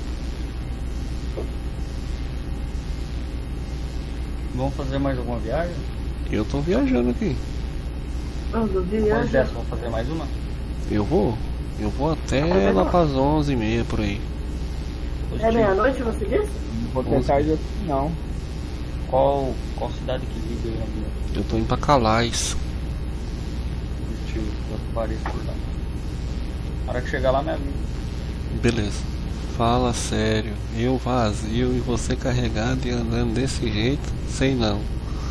Vamos fazer mais alguma viagem? Eu tô viajando aqui. Não, do Depois viagem. dessa, vamos fazer mais uma? Eu vou? Eu vou até lá pras onze e meia por aí. É meia-noite, você disse? Não vou ter tarde assim, não. Qual, qual cidade que liga aí na minha? Eu tô indo pra Calais. Positivo, eu pareço por lá. Na hora que chegar lá, me avisa. Beleza. Fala sério. Eu vazio e você carregado e andando desse jeito? Sei não.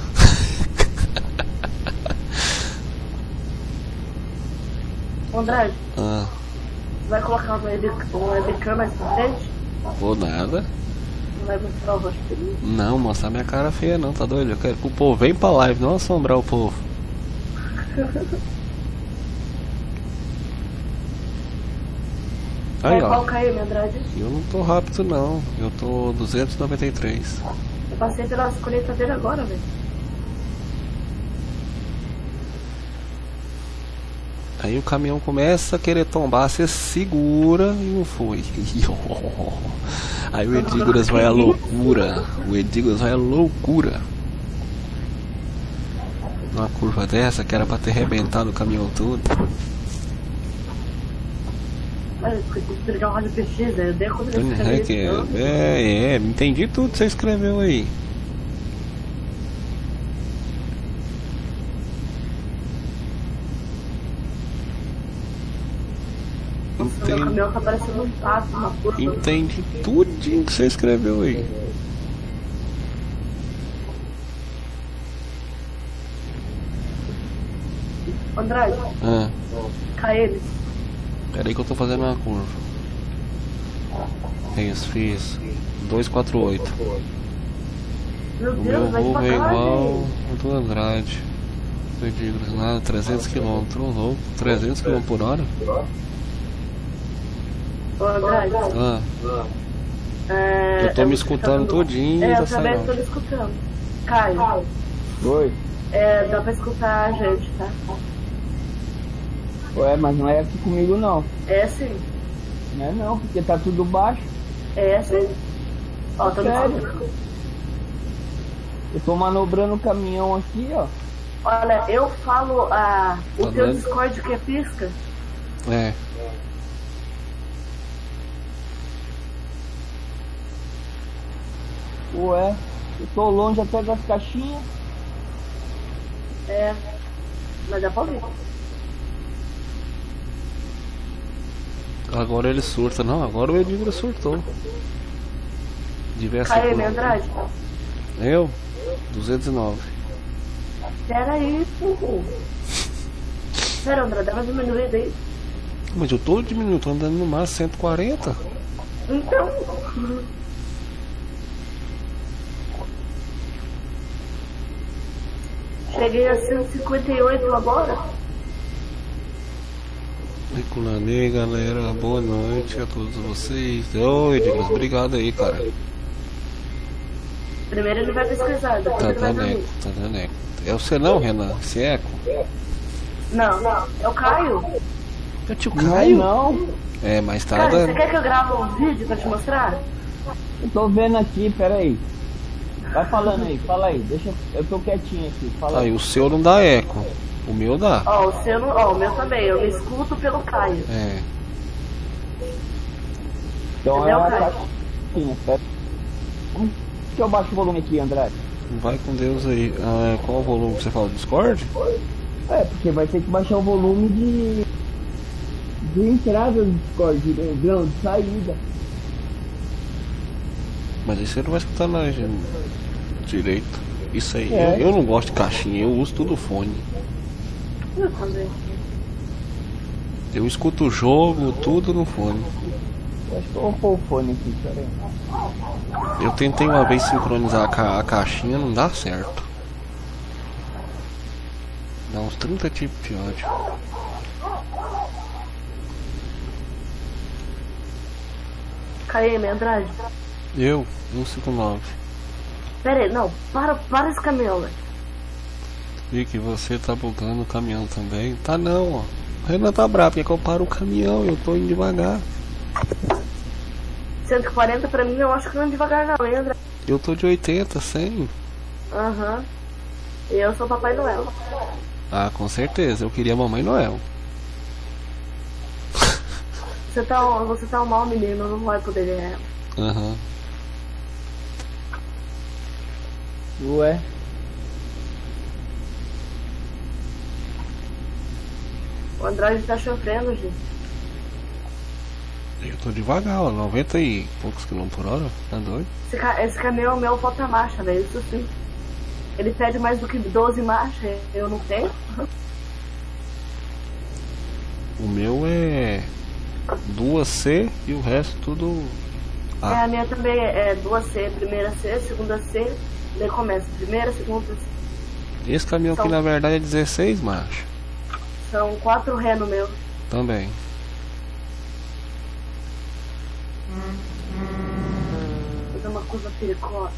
Andrade, Ah, vai colocar uma webcam uma webcam mais pra frente? vou nada. Não vai mostrar o rosto dele? Não, mostrar minha cara feia não, tá doido? Eu quero que o povo venha pra live, não assombrar o povo. Aí, É, qual ó. caiu, Andrade? Eu não tô rápido não. Eu tô duzentos e noventa e três. Eu passei pela colheitadeira agora, velho. Aí o caminhão começa a querer tombar, você segura e não foi. Aí o Edígoras vai à loucura. O Edígoras vai à loucura. Numa curva dessa que era pra ter arrebentado o caminhão todo. Olha, eu preciso pegar o rádio P X, né? Eu dei a conta Tony desse Hacker, caminho. é, é, entendi tudo que você escreveu aí. Nossa, meu Entendi, caminhão tá parecendo um pato, uma curva. entendi tudinho que você escreveu aí. Andrade, Ah, cai eles. peraí que eu tô fazendo uma curva. Isso, fiz. duzentos e quarenta e oito. Meu O meu Deus, vai voo é devagar, igual gente. o do Andrade. Do Edígoras, nada, trezentos quilômetros, ô louco. trezentos quilômetros por hora? Ô, Andrade, Ah, é... eu tô me eu- escutando todinho É, da eu também tô Sarau. me escutando. Caio, Oi. é, dá pra escutar a gente, tá? Ué, mas não é aqui comigo, não. É sim. Não é não, porque tá tudo baixo. É, sim. Ó, tô no Sério? Eu tô manobrando o caminhão aqui, ó. Olha, eu falo a o Tá teu vendo? Discord que é pisca. É. Ué, eu tô longe até das caixinhas. É. Mas dá pra ouvir. Agora ele surta. Não, agora o Edígora surtou. Diversa Caio Andrade. Eu? duzentos e nove. Pera aí, pô. Pera, André, dá uma diminuída aí. Mas eu tô diminuindo, tô andando no máximo cento e quarenta. Então. Cheguei a cento e cinquenta e oito agora. Riculanei, galera. Boa noite a todos vocês. Oi, Edígora, obrigado aí, cara. Primeiro ele vai pesquisar, depois Tá ele vai dando dormir. eco, tá dando eco. É você não, Renan? Esse eco? Não, não. É o Caio. É o tio Não, Caio? não. É, mas tá Cara, você dando. quer que eu grave um vídeo pra te mostrar? Eu tô vendo aqui, pera aí. Vai falando aí, fala aí. Deixa eu, eu tô quietinho aqui, fala Aí aí. o seu não dá eco. O meu dá. Ó, o seu não. Ó, o meu também. Eu me escuto pelo Caio. É. Então é Entendeu, a cara? caixinha, pera. Como que eu baixo o volume aqui, André? Vai com Deus aí. Ah, qual o volume que você fala? Discord? É, porque vai ter que baixar o volume de... de entrada do Discord, né? Não, de saída. Mas aí você não vai escutar na direito. Isso aí. É. Eu, eu não gosto de caixinha, eu uso tudo fone. Eu também. Eu escuto o jogo, tudo no fone. Eu acho que eu vou pôr o fone aqui, pera aí. Eu tentei uma vez sincronizar a, ca a caixinha, não dá certo. Dá uns trinta tipos de ódio. Caio Andrade. Eu, cento e cinquenta e nove. Pera aí, não. Para, para esse caminhão, velho. Vi que você tá bugando o caminhão também. Tá não, ó. O Renan tá bravo, porque eu paro o caminhão, eu tô indo devagar. cento e quarenta pra mim eu acho que não é devagar não, hein, André? Eu tô de oitenta, cem. Aham. E eu sou Papai Noel. Ah, com certeza, eu queria Mamãe Noel. Você tá, um- você tá um mau menino, não vai poder ganhar ela. Aham. Ué, O Android tá sofrendo, gente. Eu tô devagar, ó, noventa e poucos quilômetros por hora, tá doido? Esse, ca- esse caminhão meu falta marcha, velho, isso sim. Ele pede mais do que doze marchas, eu não tenho. O meu é duas C e o resto tudo É, A. a minha também é duas C, primeira C, segunda C, daí começa primeira, segunda C. Esse caminhão aqui São- na verdade é dezesseis marchas. São quatro Ré no meu. Também. Vou fazer uma curva perigosa.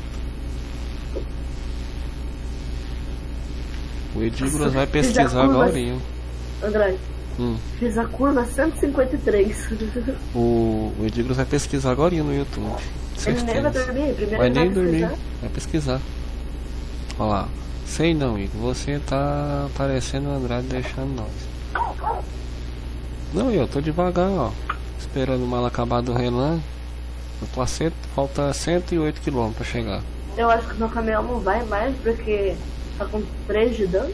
O Edígoras vai Fiz a pesquisar curva- agora. hein? André, Hum. fiz a curva cento e cinquenta e três. O, o Edígoras vai pesquisar agora no YouTube. Ele nem vai Certeza. dormir, primeiro Vai ele nem vai dormir. pesquisar. Vai pesquisar. Olha lá. Sei não, Igor. Você tá parecendo o Andrade deixando nós. Não, eu tô devagar, ó. Esperando o mal acabar do Renan. Eu tô a cento, falta cento e oito quilômetros pra chegar. Eu acho que meu caminhão não vai mais porque tá com três de dano.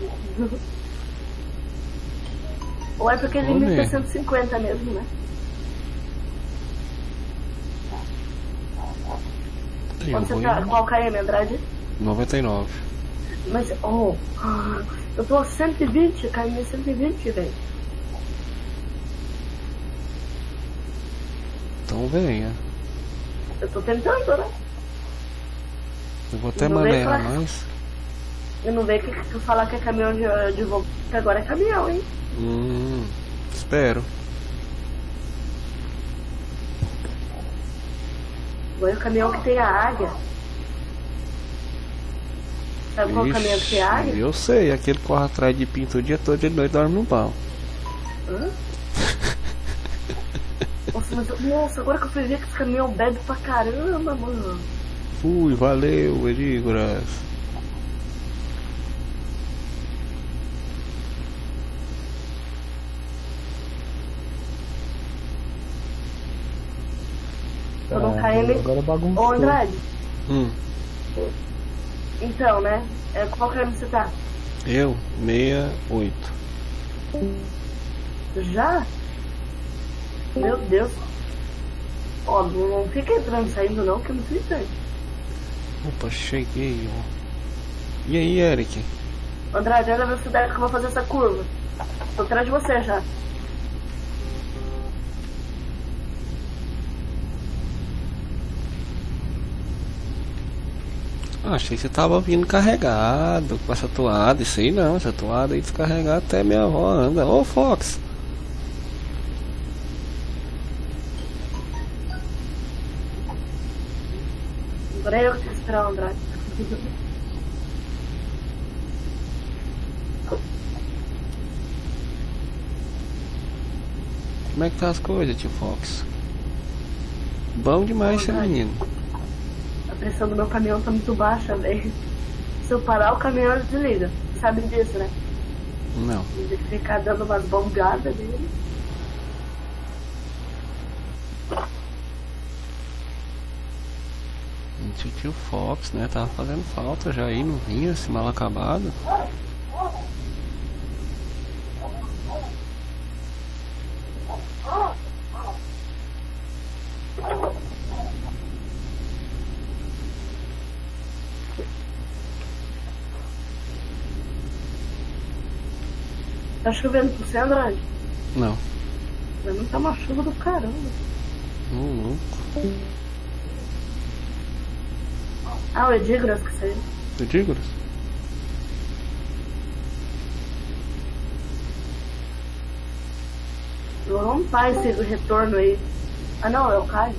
Ou é porque ele Vamos limita ver. cento e cinquenta mesmo, né? Eu Onde vou você tá? em Qual K M, Andrade? noventa e nove. Mas, oh, eu tô a cento e vinte, K M cento e vinte, velho. Então venha. Eu tô tentando, né? Eu vou até Não vem maneirar pra- mais. Eu não vejo que tu falar que é caminhão de, de voo, que agora é caminhão, hein? Hum, espero. Agora é o caminhão que tem a águia. Sabe qual é o caminhão que tem a águia? Ixi, eu sei, aquele que corre atrás de pinto o dia todo, de noite dorme no pau. Hã? Nossa, mas, nossa, agora que eu fui ver que esse caminhão bebe pra caramba, mano. Fui, valeu, Edígoras. Eu não caí ele. Agora bagunçou. Ô, Andrade. Hum, Então, né? É, qual caminho você tá? eu, meia oito. Já? Meu Deus. Ó, não, não fica entrando e saindo não, que eu não sei sair. Opa, cheguei, ó. E aí, Eric? Andrade, olha a velocidade que eu vou fazer essa curva. Tô atrás de você já. Ah, achei que você tava vindo carregado com essa toada. Isso aí não, essa toada aí descarregar até minha avó anda. Ô, Fox! Agora é eu que tenho que esperar o Andrade. Como é que tá as coisas, tio Fox? Bom demais, seu menino. A pressão do meu caminhão tá muito baixa, velho. Se eu parar o caminhão, ele desliga. Sabe disso, né? Não. Tem que ficar dando umas bombeadas nele. Tio, tio Fox, né? Tava fazendo falta já aí, não vinha esse mal acabado. Tá chovendo por você, Andrade? Não. Pra mim tá uma chuva do caramba. Não, louco. Ah, o Edígoras que saiu. Edígoras? Demorou um pai esse retorno aí. Ah não, é o Caio.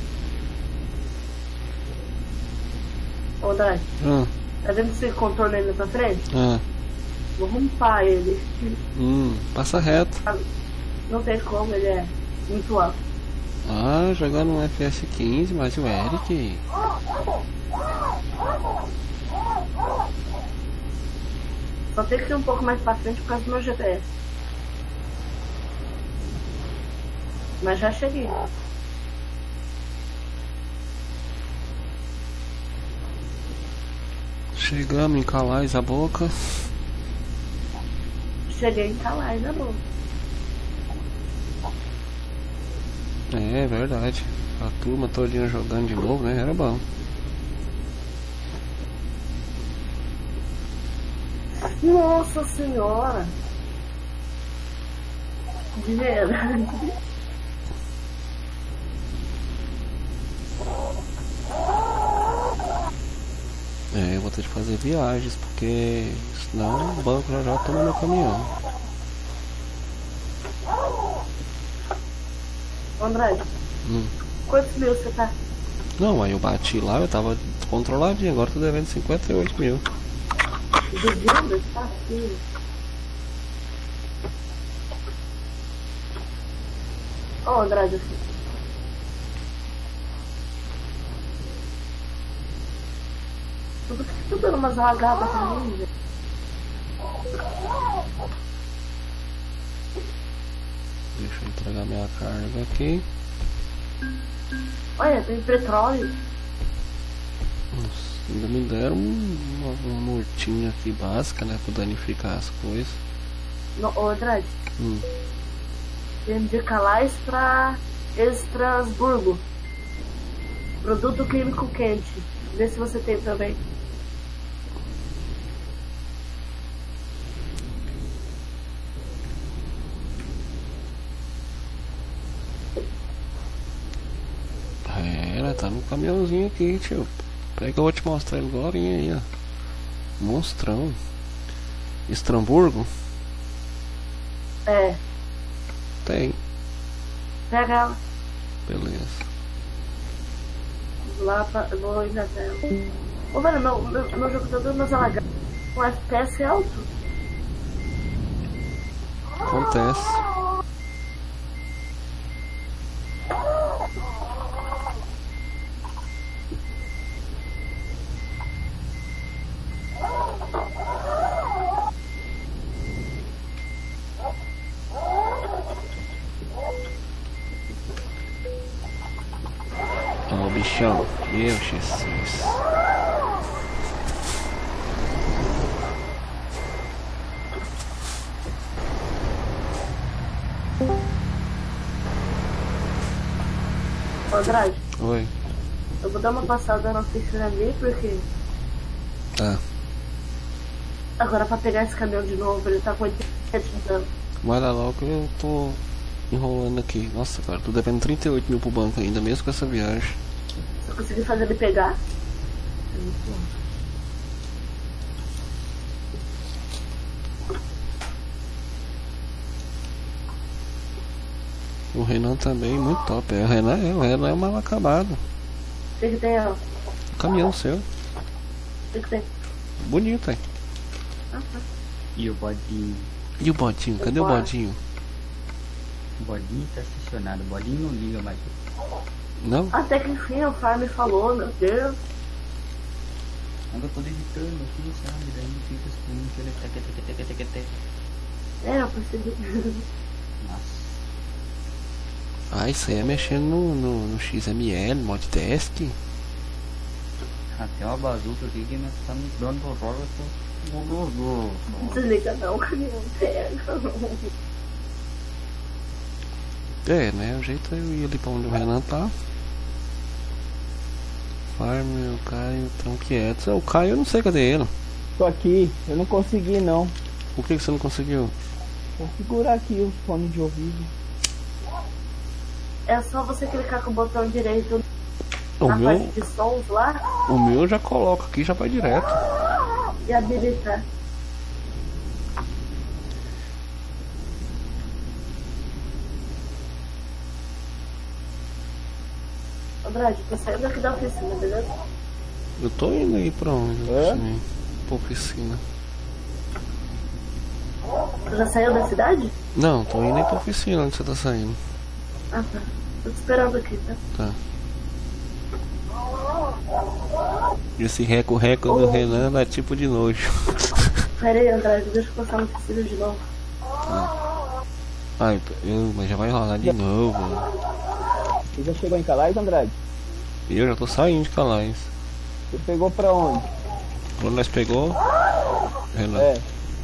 Ô, Andrade, Ah, tá vendo esse contorno aí na tua frente? ah. Vou rompar ele. Hum, passa reto. Não tem como, ele é muito alto. Ah, jogando um F S quinze, mas o Eric. Só tem que ir um pouco mais pra frente por causa do meu G P S. Mas já cheguei. Chegamos em Calais a boca. Cheguei em Calais, na boa. É verdade. A turma todinha jogando de novo, né? Era bom. Nossa senhora! De verdade. É, eu vou ter que fazer viagens, porque senão o banco já já toma meu caminhão. Andrade, Hum. quantos mil você tá? Não, aí eu bati lá, eu tava controladinho, agora tô devendo cinquenta e oito mil. Devendo? Tá assim. Ó, Andrade, assim. Tudo que tô dando umas lagadas pra mim, velho. Deixa eu entregar minha carga aqui. Olha, tem petróleo. Nossa, ainda me deram um- uma, uma mortinha aqui básica, né? Pra danificar as coisas. No, ô, Andrade, Hum. tem de Calais pra Estrasburgo. Produto químico quente. Vê se você tem também. Pera, tá no caminhãozinho aqui, tio. Peraí que eu vou te mostrar ele agora aí, ó. Monstrão. Estramburgo? É, Tem. pega ela. Beleza. Lá pra. Eu vou ir até. Ô, velho, meu, meu, meu jogo tá dando umas alagadas. Um F P S alto. Acontece. chão. Meu Jesus. Andrade, Oi. eu vou dar uma passada na oficina ali, porque Tá. agora pra pegar esse caminhão de novo, ele tá com oitenta de dano. Vai lá logo que eu tô enrolando aqui. Nossa, cara, tô devendo trinta e oito mil pro banco ainda, mesmo com essa viagem. Se eu conseguir fazer ele pegar, é muito bom. O Renan também, muito top. É, o Renan é, o Renan é mal acabado. O que que tem, ó? O caminhão seu. O que que tem? Bonito, hein? Ah, tá. E o bodinho. E o bodinho? Cadê o Opa. bodinho? O bodinho tá estacionado. O bodinho não liga mais. Não? Até que enfim o Far me falou, meu Deus. Quando eu tô editando aqui, sabe? Daí fica assim, que ele teque, teque, teque, teque, teque. É, eu percebi. Nossa. Ah, isso aí é mexendo no, no, no X M L, Moddesk. Até uma bazuca aqui que nós estamos dando pro jogo. Eu tô... Desliga não, o caminhão pega. É, né? O jeito é eu ir ali pra onde o Renan tá. Farm, o Caio, tão quietos. É, o Caio eu não sei cadê ele. Tô aqui, eu não consegui não. Por que, que você não conseguiu? Vou segurar aqui o fone de ouvido. É só você clicar com o botão direito O na meu, parte de sons lá o meu eu já coloco aqui, já vai direto. e habilitar. Andrade, tô saindo aqui da oficina, beleza? Eu tô indo aí pra onde? É? Assim, pra oficina. Você já saiu da cidade? Não, tô indo aí pra oficina onde você tá saindo. Ah, tá. Tô te esperando aqui, tá? Tá. Esse reco-reco do Renan dá tipo de nojo. Pera aí, Andrade, deixa eu passar na oficina de novo. Ai, eu, mas já vai rolar de novo. Você já chegou em Calais, Andrade? Eu já tô saindo de Calais. Você pegou pra onde? Quando nós pegou, Renan, É,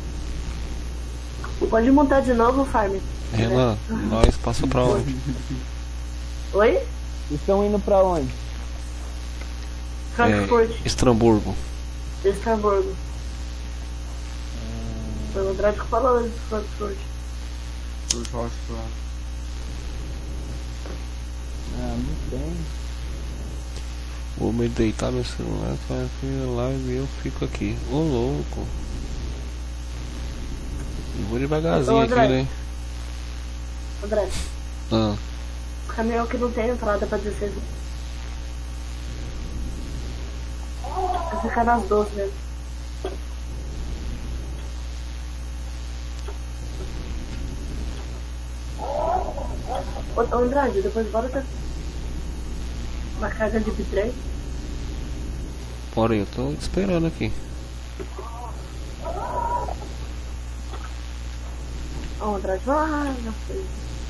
Pode montar de novo, Farm. Renan, nós passou pra onde? Oi? vocês estão indo pra onde? Frankfurt, É, Estramburgo. Estrasburgo. Foi o Andrade que falou de Frankfurt. Ah, não tem. Vou me deitar no celular, fazer live e eu fico aqui. Ô louco. Eu vou devagarzinho Ô, aqui, André. né? André, Ah, o caminhão que não tem entrada pra dezesseis. Vai ficar nas doze mesmo. Ô, ô, Andrade, depois bora ter uma carga de bitrem. bora aí, eu tô te esperando aqui. Ó, Andrade, vai lá na frente.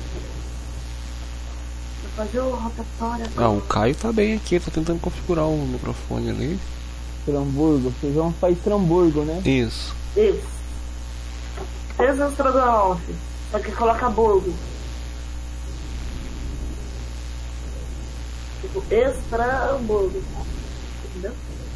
Vou fazer o rotatório Ah, o Caio tá bem aqui, tá tentando configurar o microfone ali. Estramburgo, vocês vão pra Estramburgo, né? Isso. Isso. Fez o estrogonofe, só que coloca burgo. Tipo, extra hambúrguer. Entendeu?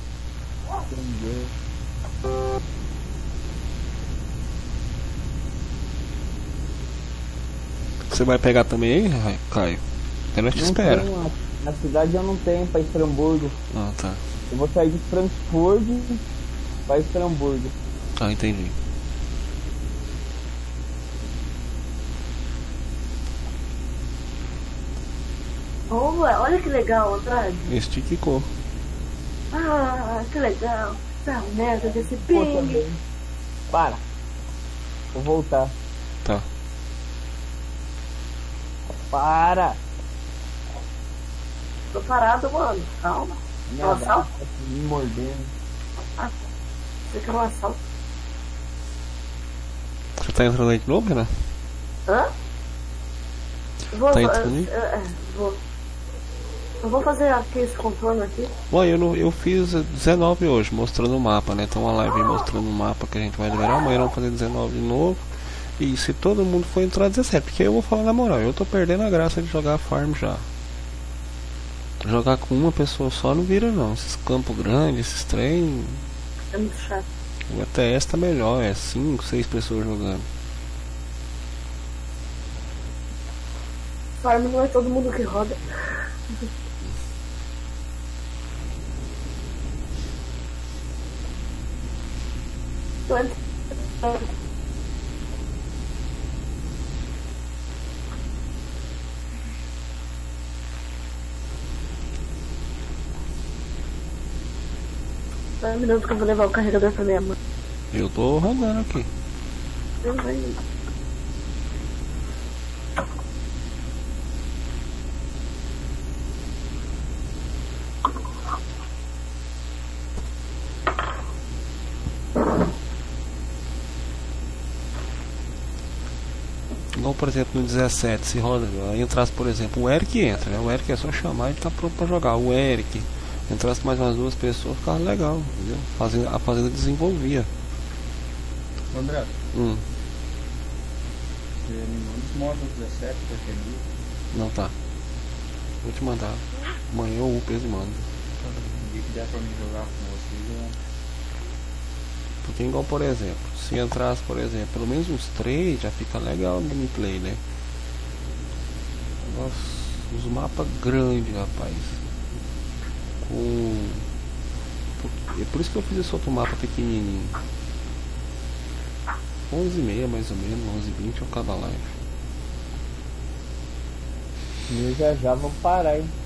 Você vai pegar também aí, Caio? Eu não te Não espero. tem, na- na cidade eu não tenho pra Estramburgo. Ah, tá. Eu vou sair de Frankfurt pra Estramburgo. Ah, entendi. Oh, olha que legal, Andrade. Esticou. Ah, que legal. Essa merda desse Pô, ping. também. Para. Vou voltar. Tá. Para. Tô parado, mano. Calma. Me É um assalto? abraça, me mordendo. Você quer um assalto? Você tá entrando aí de novo, Renan? Hã? Vou, Tá vou, entrando aí? é, é, vou. Eu vou fazer aqui esse contorno aqui. Bom, eu, não, eu fiz dezenove hoje, mostrando o mapa, né? Tem uma live aí mostrando o mapa que a gente vai liberar. Amanhã vamos fazer dezenove de novo. E se todo mundo for entrar dezessete, porque eu vou falar na moral, eu tô perdendo a graça de jogar farm já. Jogar com uma pessoa só não vira não. Esses campos grandes, esses trem. É muito chato. O E T S tá melhor, é cinco, seis pessoas jogando. Farm não é todo mundo que roda. Só um minuto que eu vou levar o carregador pra minha mãe. Eu tô rodando aqui. Eu vou ir. Igual, por exemplo, no dezessete, se roda, entrasse, por exemplo, o Eric entra, né? O Eric é só chamar e tá pronto pra jogar. O Eric, entrasse mais umas duas pessoas, ficava legal, entendeu? Fazenda, a fazenda desenvolvia. André, Hum, você me manda os modos dezessete pra aquele dia. não tá. Vou te mandar. Amanhã eu upo e mando. Um dia que der pra me jogar com vocês, eu... Porque igual, por exemplo, se entrasse, por exemplo, pelo menos uns três, já fica legal o gameplay, né? Nossa, os mapas grandes, rapaz. Com... É por isso que eu fiz esse outro mapa pequenininho. onze e meia mais ou menos, onze e vinte eu acabo a live. E eu já já vou parar, hein?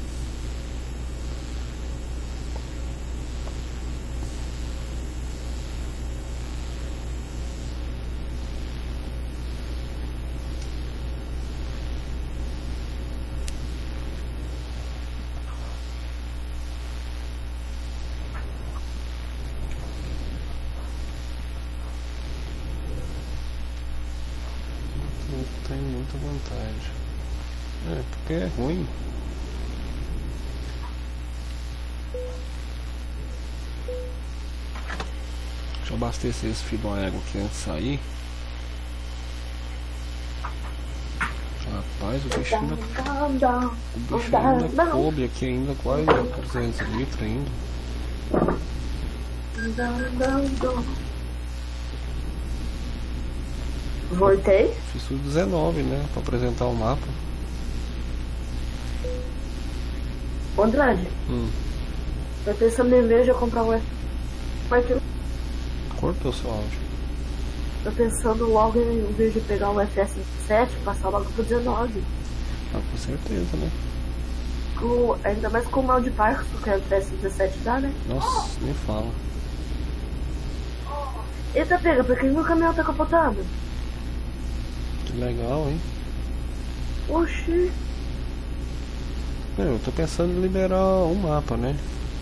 Não tem muita vantagem. É, porque é ruim. Deixa eu abastecer esse fio da égua aqui antes de sair. Rapaz, o bicho ainda, Down, down, o bicho ainda coube aqui ainda, quase duzentos litros ainda. down, down, down. Voltei. Fiz tudo dezenove, né? Pra apresentar o mapa. Andrade, Hum, tô pensando em vez de eu comprar um F. Mas cortou seu áudio. tô pensando logo em vez de pegar um F S sete, passar logo pro dezenove. Ah, com certeza, né? Com, ainda mais com o mal de parco, que o F S dezessete dá, né? Nossa, nem fala. Eita, pega, por que meu caminhão tá capotado? Que legal, hein? Oxi. É, eu tô pensando em liberar um mapa, né?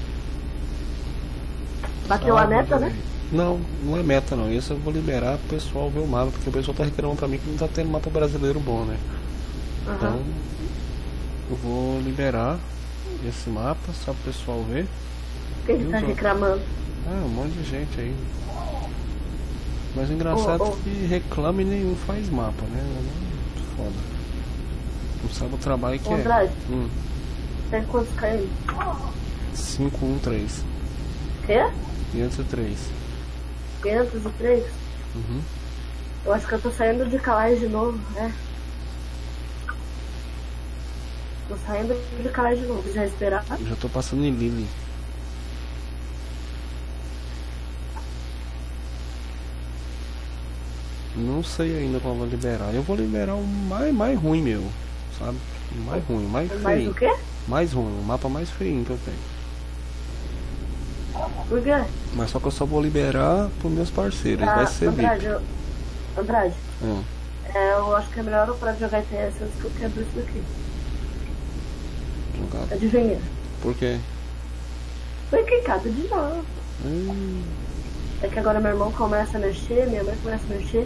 Bateu a Sábado meta, né? aí. Não, não é meta não. Isso eu vou liberar pro pessoal ver o mapa, porque o pessoal tá reclamando pra mim que não tá tendo mapa brasileiro bom, né? Aham. Então eu vou liberar esse mapa só pro pessoal ver. Quem E tá os outros? reclamando? Ah, um monte de gente aí. Mas o engraçado Ô, ô. é que reclame nenhum faz mapa, né? É muito foda. Não sabe o trabalho que Ô, é. Andrade, Hum, tem quantos K M? cinco um três. Quê? quinhentos e três. quinhentos e três? Uhum. Eu acho que eu tô saindo de Calais de novo, né? Tô saindo de Calais de novo, já esperar. Eu já tô passando em Lily. Não sei ainda qual vou liberar. Eu vou liberar o mais, mais ruim meu, sabe? O mais ruim, o mais Mais feio. o quê? Mais ruim, o mapa mais feio que eu tenho. Por quê? Mas só que eu só vou liberar pros meus parceiros, Ah, vai ser Andrade, V I P. eu... Andrade, Hum, é, eu acho que é melhor eu parar de jogar I T S antes que eu quebro isso daqui. jogado. Adivinha? Por quê? Foi quicado de novo. Hum, É que agora meu irmão começa a mexer, minha mãe começa a mexer.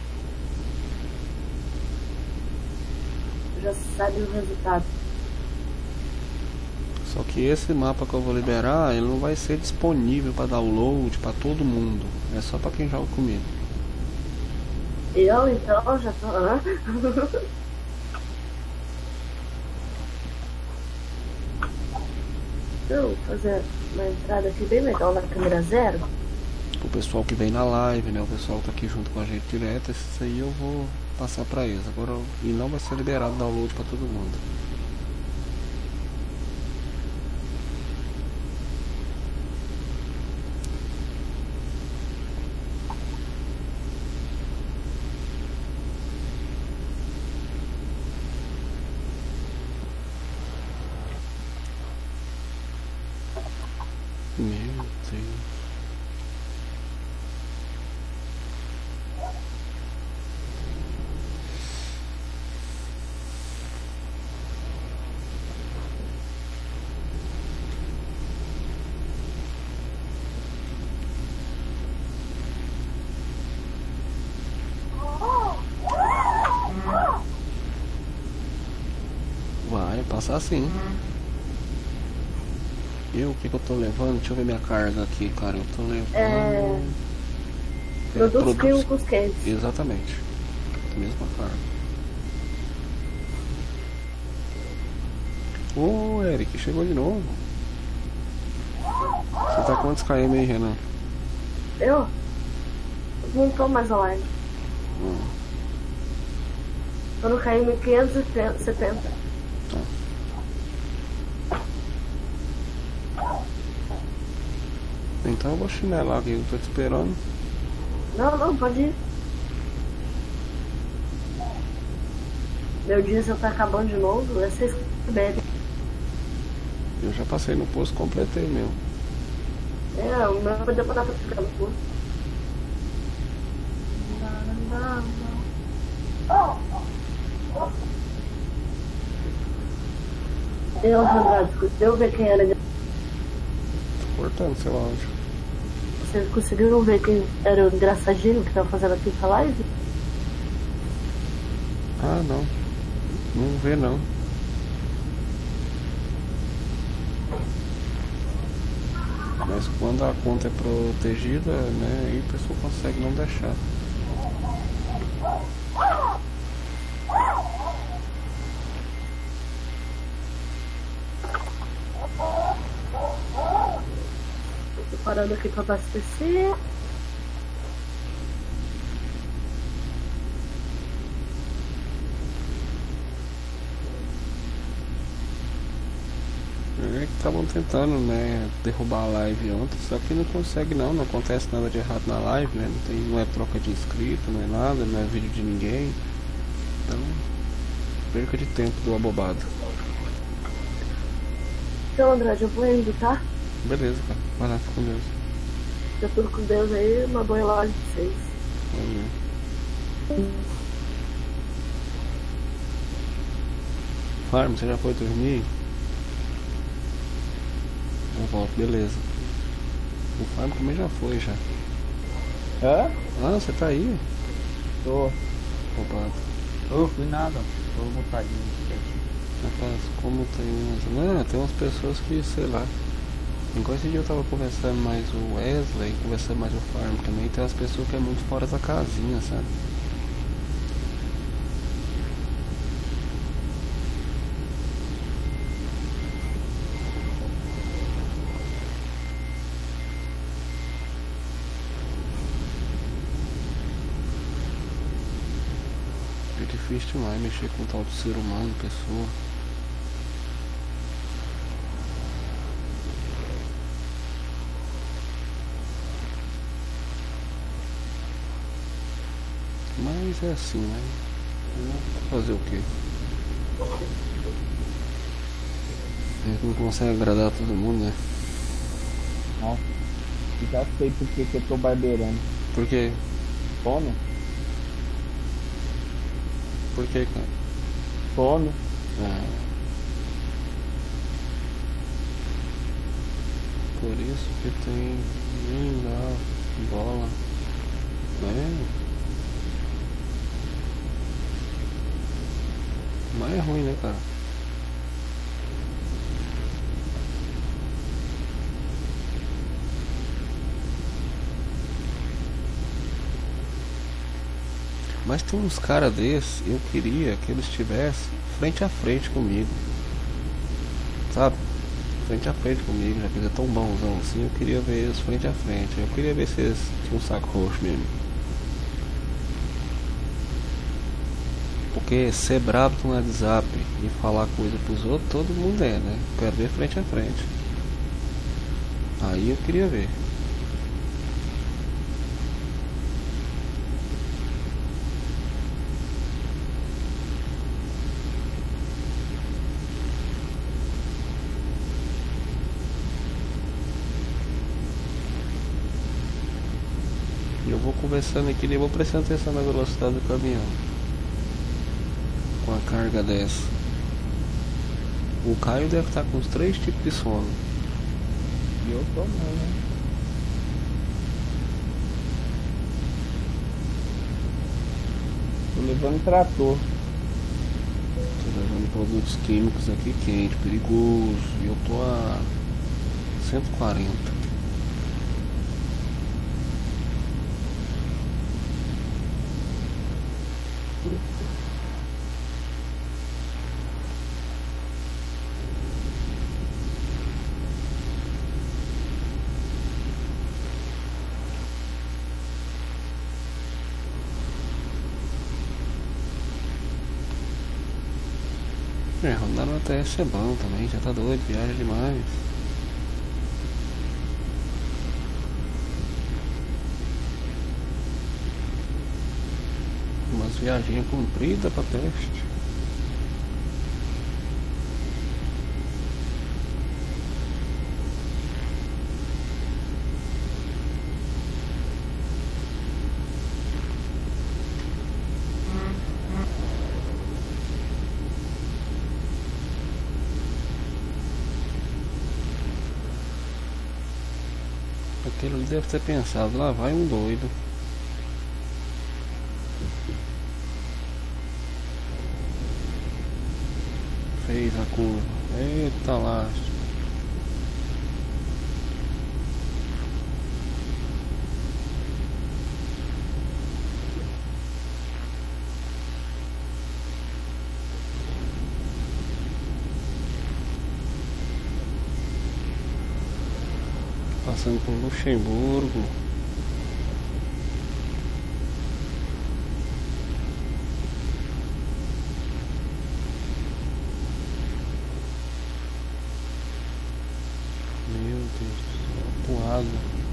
Já sabe o resultado. Só que esse mapa que eu vou liberar, ele não vai ser disponível para download para todo mundo. É só para quem joga comigo. Eu então já tô. Hã? Eu vou fazer uma entrada aqui bem legal na câmera zero. O pessoal que vem na live, né? O pessoal que tá aqui junto com a gente direto, esses aí eu vou passar para eles. Agora, e não vai ser liberado download para todo mundo. Meu Deus. Vai passar sim. Eu, o que, que eu tô levando? Deixa eu ver minha carga aqui, cara. Eu tô levando. É... É, Produtos químicos quentes. Exatamente. Mesma carga. Ô, Eric, chegou de novo. Você tá quantos km aí, Renan? Eu? Não tô mais online. Hum. Tô no K M quinhentos e setenta. Tá. Então eu vou chinelar aqui, eu tô te esperando. Não, não, pode ir. Meu diesel tá acabando de novo, é vocês que bebem. Eu já passei no posto, completei meu. É, o meu vai demorar pra ficar no posto. Eu, Andrade, deu ver quem era. Tô cortando seu áudio. Vocês conseguiram ver quem era o engraçadinho que tava fazendo aqui essa live? Ah, não. Não vê não. Mas quando a conta é protegida, né, aí a pessoa consegue não deixar. Tô parando aqui pra abastecer. É que estavam tentando, né, derrubar a live ontem, só que não consegue não, não acontece nada de errado na live, né, não, tem, não é troca de inscrito, não é nada, não é vídeo de ninguém. Então, perca de tempo do abobado. Então, Andrade, eu vou indo, tá? Beleza, cara, vai lá, fica com Deus. Fica tudo com Deus aí, uma boa loja de vocês. Valeu. Farm, você já foi dormir? Eu volto, beleza. O Farm também já foi, já. Hã? Ah, você tá aí? Tô. Roubado. Ô, fui nada. Tô montadinho quietinho. Rapaz, como tem umas... Não, tem umas pessoas que, sei lá. Igual esse dia eu tava conversando mais o Wesley, conversando mais o Farm também. Tem umas pessoas que é muito fora da casinha, sabe? É difícil demais mexer com tal de ser humano, pessoa. Mas é assim, né? Fazer o quê? A gente não consegue agradar todo mundo, né? Não. Já sei por que que eu tô barbeirando. Por quê? Sono? Por quê, cara? Sono. Ah. Por isso que tem nem dá bola, né? Mas é ruim, né, cara? Mas tem uns caras desses, eu queria que eles estivessem frente a frente comigo. Sabe? Frente a frente comigo, já que eles é tão bonzão assim, eu queria ver eles frente a frente. Eu queria ver se eles tinham um saco roxo mesmo. Porque ser brabo no WhatsApp e falar coisa pros outros, todo mundo é, né? Quero ver frente a frente. Aí eu queria ver. Eu vou conversando aqui e eu vou prestando atenção na velocidade do caminhão. Com a carga dessa. O Caio deve estar com os três tipos de sono. E eu tô não, né? Tô levando trator. Tô levando produtos químicos aqui quente, perigoso. E eu tô a cento e quarenta. É, rodar no A T S é bom também, já tá doido, viaja demais. Umas viagens compridas pra teste. Aquele ali deve ter pensado, lá vai um doido. Fez a curva. Eita lá. Passando por Luxemburgo. Meu Deus, porrada.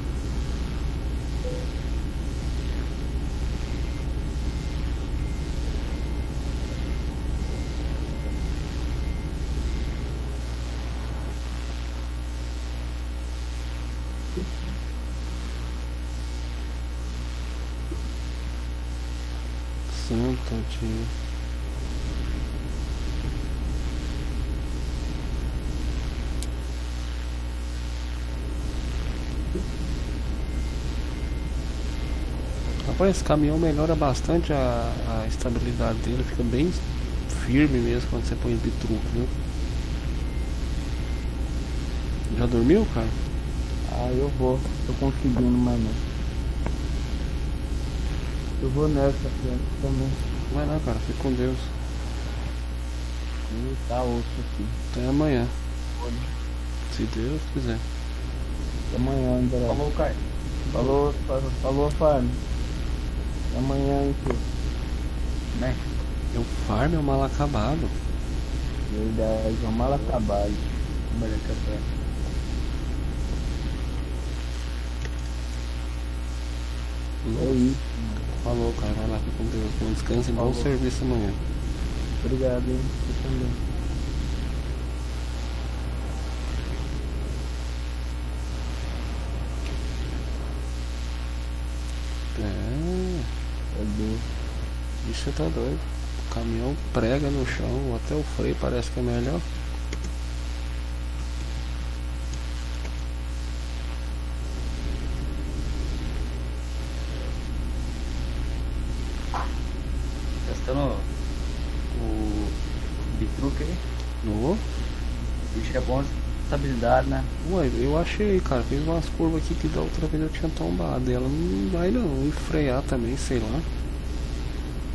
Santo dia. Rapaz, esse caminhão melhora bastante a, a estabilidade dele, fica bem firme mesmo quando você põe bitruque, né? Já dormiu, cara? Ah, eu vou, tô conseguindo, mas não. Eu vou nessa frente também. Vai lá, cara, fica com Deus. Ih, tá osso aqui. Até amanhã. Se Deus quiser. Até amanhã, André. Falou, Caio. Falou, falou, falou, Farm. Até amanhã, hein, tio. Né? Eu farm é um mal acabado. Verdade, é um mal acabado. Olha que café. É isso. Falou, cara, vai lá, fica com Deus. Bom descanso e bom Falou. serviço amanhã. Obrigado, hein. Você também. É, Meu Deus. isso tá doido. O caminhão prega no chão, até o freio parece que é melhor. Testando o bitruque aí. No? O bicho é bom de estabilidade, né? Ué, eu achei, cara, fiz umas curvas aqui que da outra vez eu tinha tombado. Ela não vai não, e frear também, sei lá.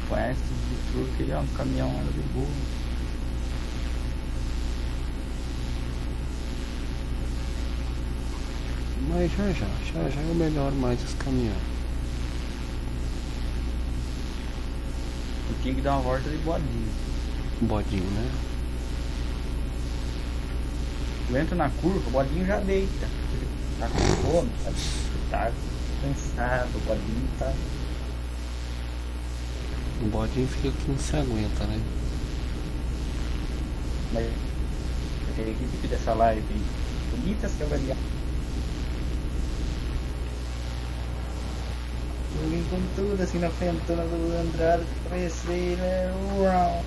conhece de tudo, que ele é um caminhão anda de burro. Mas já já, já já eu melhoro mais esse caminhão. Eu tinha que dar uma volta de bodinho. Bodinho, né? Eu entro na curva, o bodinho já deita. Tá com fome, sabe? Tá cansado, o bodinho tá. O bodinho fica que não se aguenta, né? Mas a equipe dessa live bonita se avaliar. Alguém com tudo assim na frente do Andrade, conhecer, né? Uau!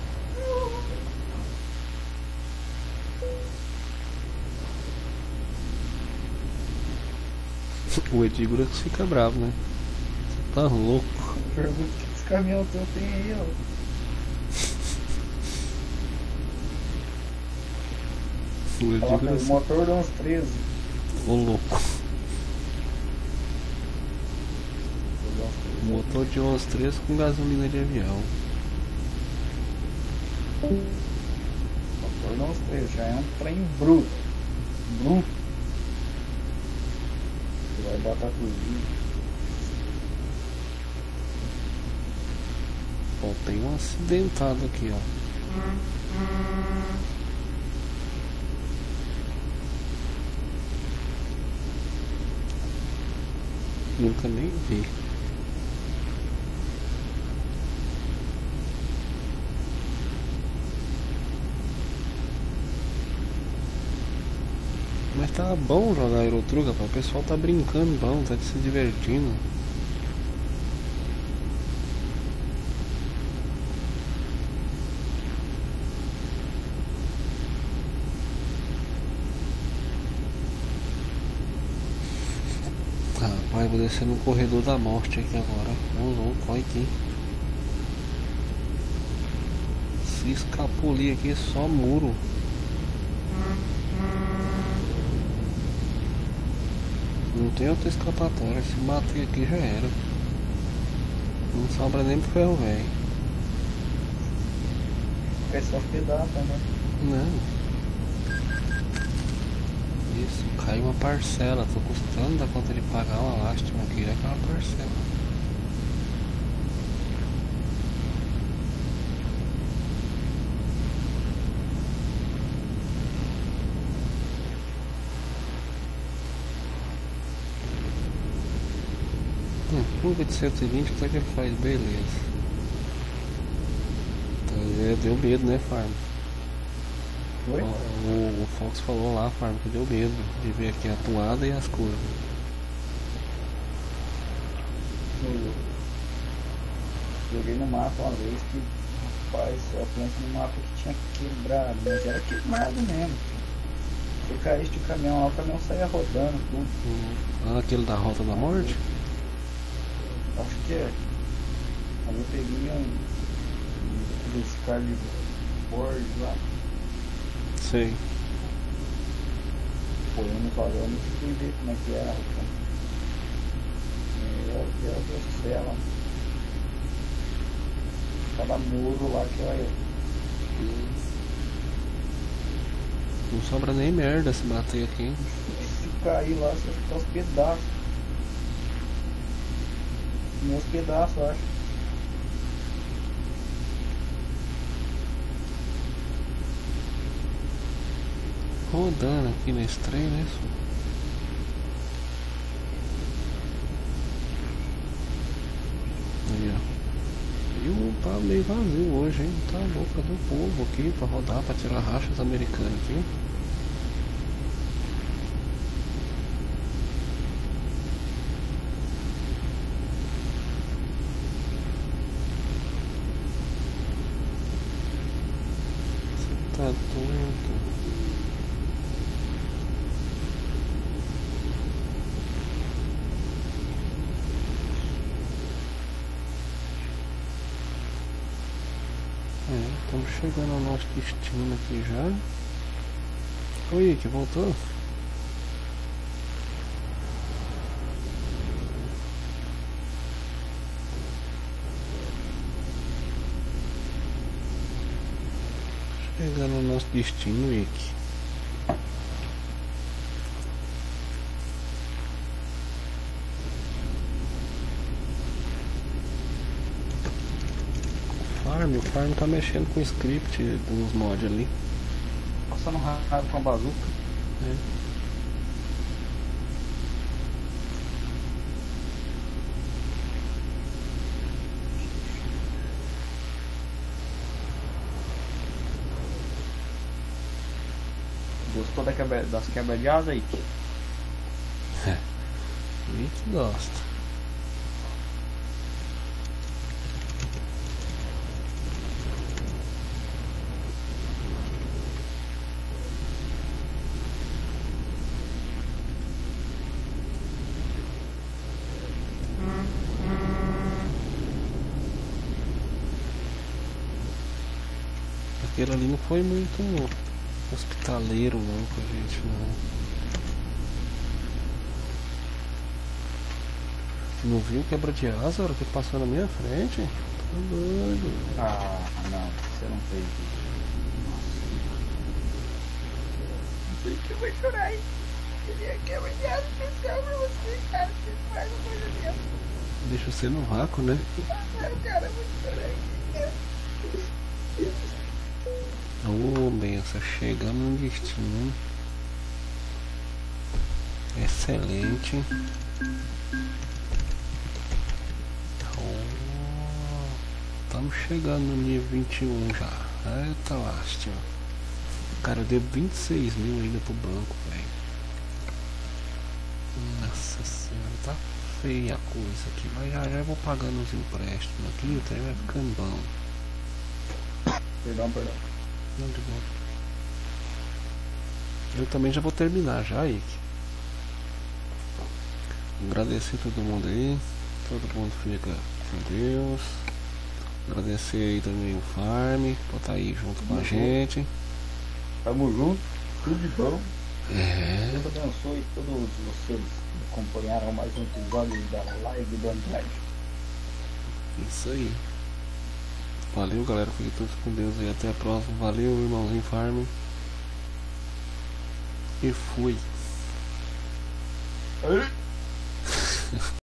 O Edígoro é que fica bravo, né? Você tá louco. Pergunta que esse caminhão teu tem aí, ó. O Coloca Edígoro o motor dá uns treze. Ô louco. Motor de onze três com gasolina de avião. Motor dá uns treze, já é um trem bruto. Bruto. Você vai botar cozinha. Ó, tem um acidentado aqui, ó. Nunca nem vi. Mas tá bom jogar Eurotruck, rapaz. O pessoal tá brincando bom, tá se divertindo. Rapaz, vou descer no corredor da morte aqui agora. Ô louco, olha aqui. Se escapulir aqui é só muro. Não tem outra escapatória, se bater aqui já era. Não sobra nem pro ferro velho. É só pedaço, né? Não. Isso, cai uma parcela, tô custando da conta de pagar uma lástima aqui, é aquela parcela. Hum, curva de cento e vinte, até que faz, beleza. Então, é, deu medo, né, Farm? Oi? O, o Fox falou lá, Farm, que deu medo de ver aqui a toada e as curvas. Eu joguei no mapa uma vez que, rapaz, eu penso no mapa que tinha quebrado, mas era quebrado mesmo. Se caísse de caminhão lá, o caminhão saía rodando tudo. Hum, ah, aquele da Rota da Morte? Acho que é. Aí eu peguei um, um desse cara de Ford lá, Sei. foi no valor, não fui ver como é que era. Meu Deus do céu. Cada muro lá que olha. Não sobra nem merda se bater aqui. Se cair lá, você vai ficar os pedaços. Meus pedaços, eu acho. Rodando aqui nesse trem, né? Aí, ó. E o tá meio vazio hoje, hein? Tá louca do povo aqui pra rodar, pra tirar rachas americanas aqui. Você tá doido? É, estamos chegando ao nosso destino aqui já. Oi, que voltou? chegando no nosso destino, Wick. Farm, o Farm tá mexendo com o script dos mods ali. Passando raio com a bazuca. É. Gostou da quebra, das quebras de asa aí? Wick gosta. Aquele ali não foi muito hospitaleiro não com a gente não. Não viu quebra de asa a hora que passou na minha frente? Tá doido. Ah, não, você não fez isso. Nossa. Não sei que eu vou chorar, hein? Queria quebra de asa especial pra você, cara. Você faz uma coisa dessa. Deixa você no vácuo, né? Não, cara, eu vou chorar, hein? Ô, benção, chegamos no destino. Excelente. Estamos chegando no nível vinte e um já. Eita lástima. Cara, deu vinte e seis mil ainda pro banco, velho. Nossa senhora, tá feia a coisa aqui. Mas já já eu vou pagando os empréstimos aqui, o trem vai ficando bom. Perdão, perdão. Não, de boa. Eu também já vou terminar já, Ike. Agradecer todo mundo aí. Todo mundo fica com Deus. Agradecer aí também o Farm por estar aí junto com a gente. Tamo junto, tudo de bom. É. Deus abençoe todos vocês que acompanharam mais um episódio da live do Android. Isso aí. Valeu, galera. Fiquem todos com Deus aí. Até a próxima. Valeu, irmãozinho Farm. E fui.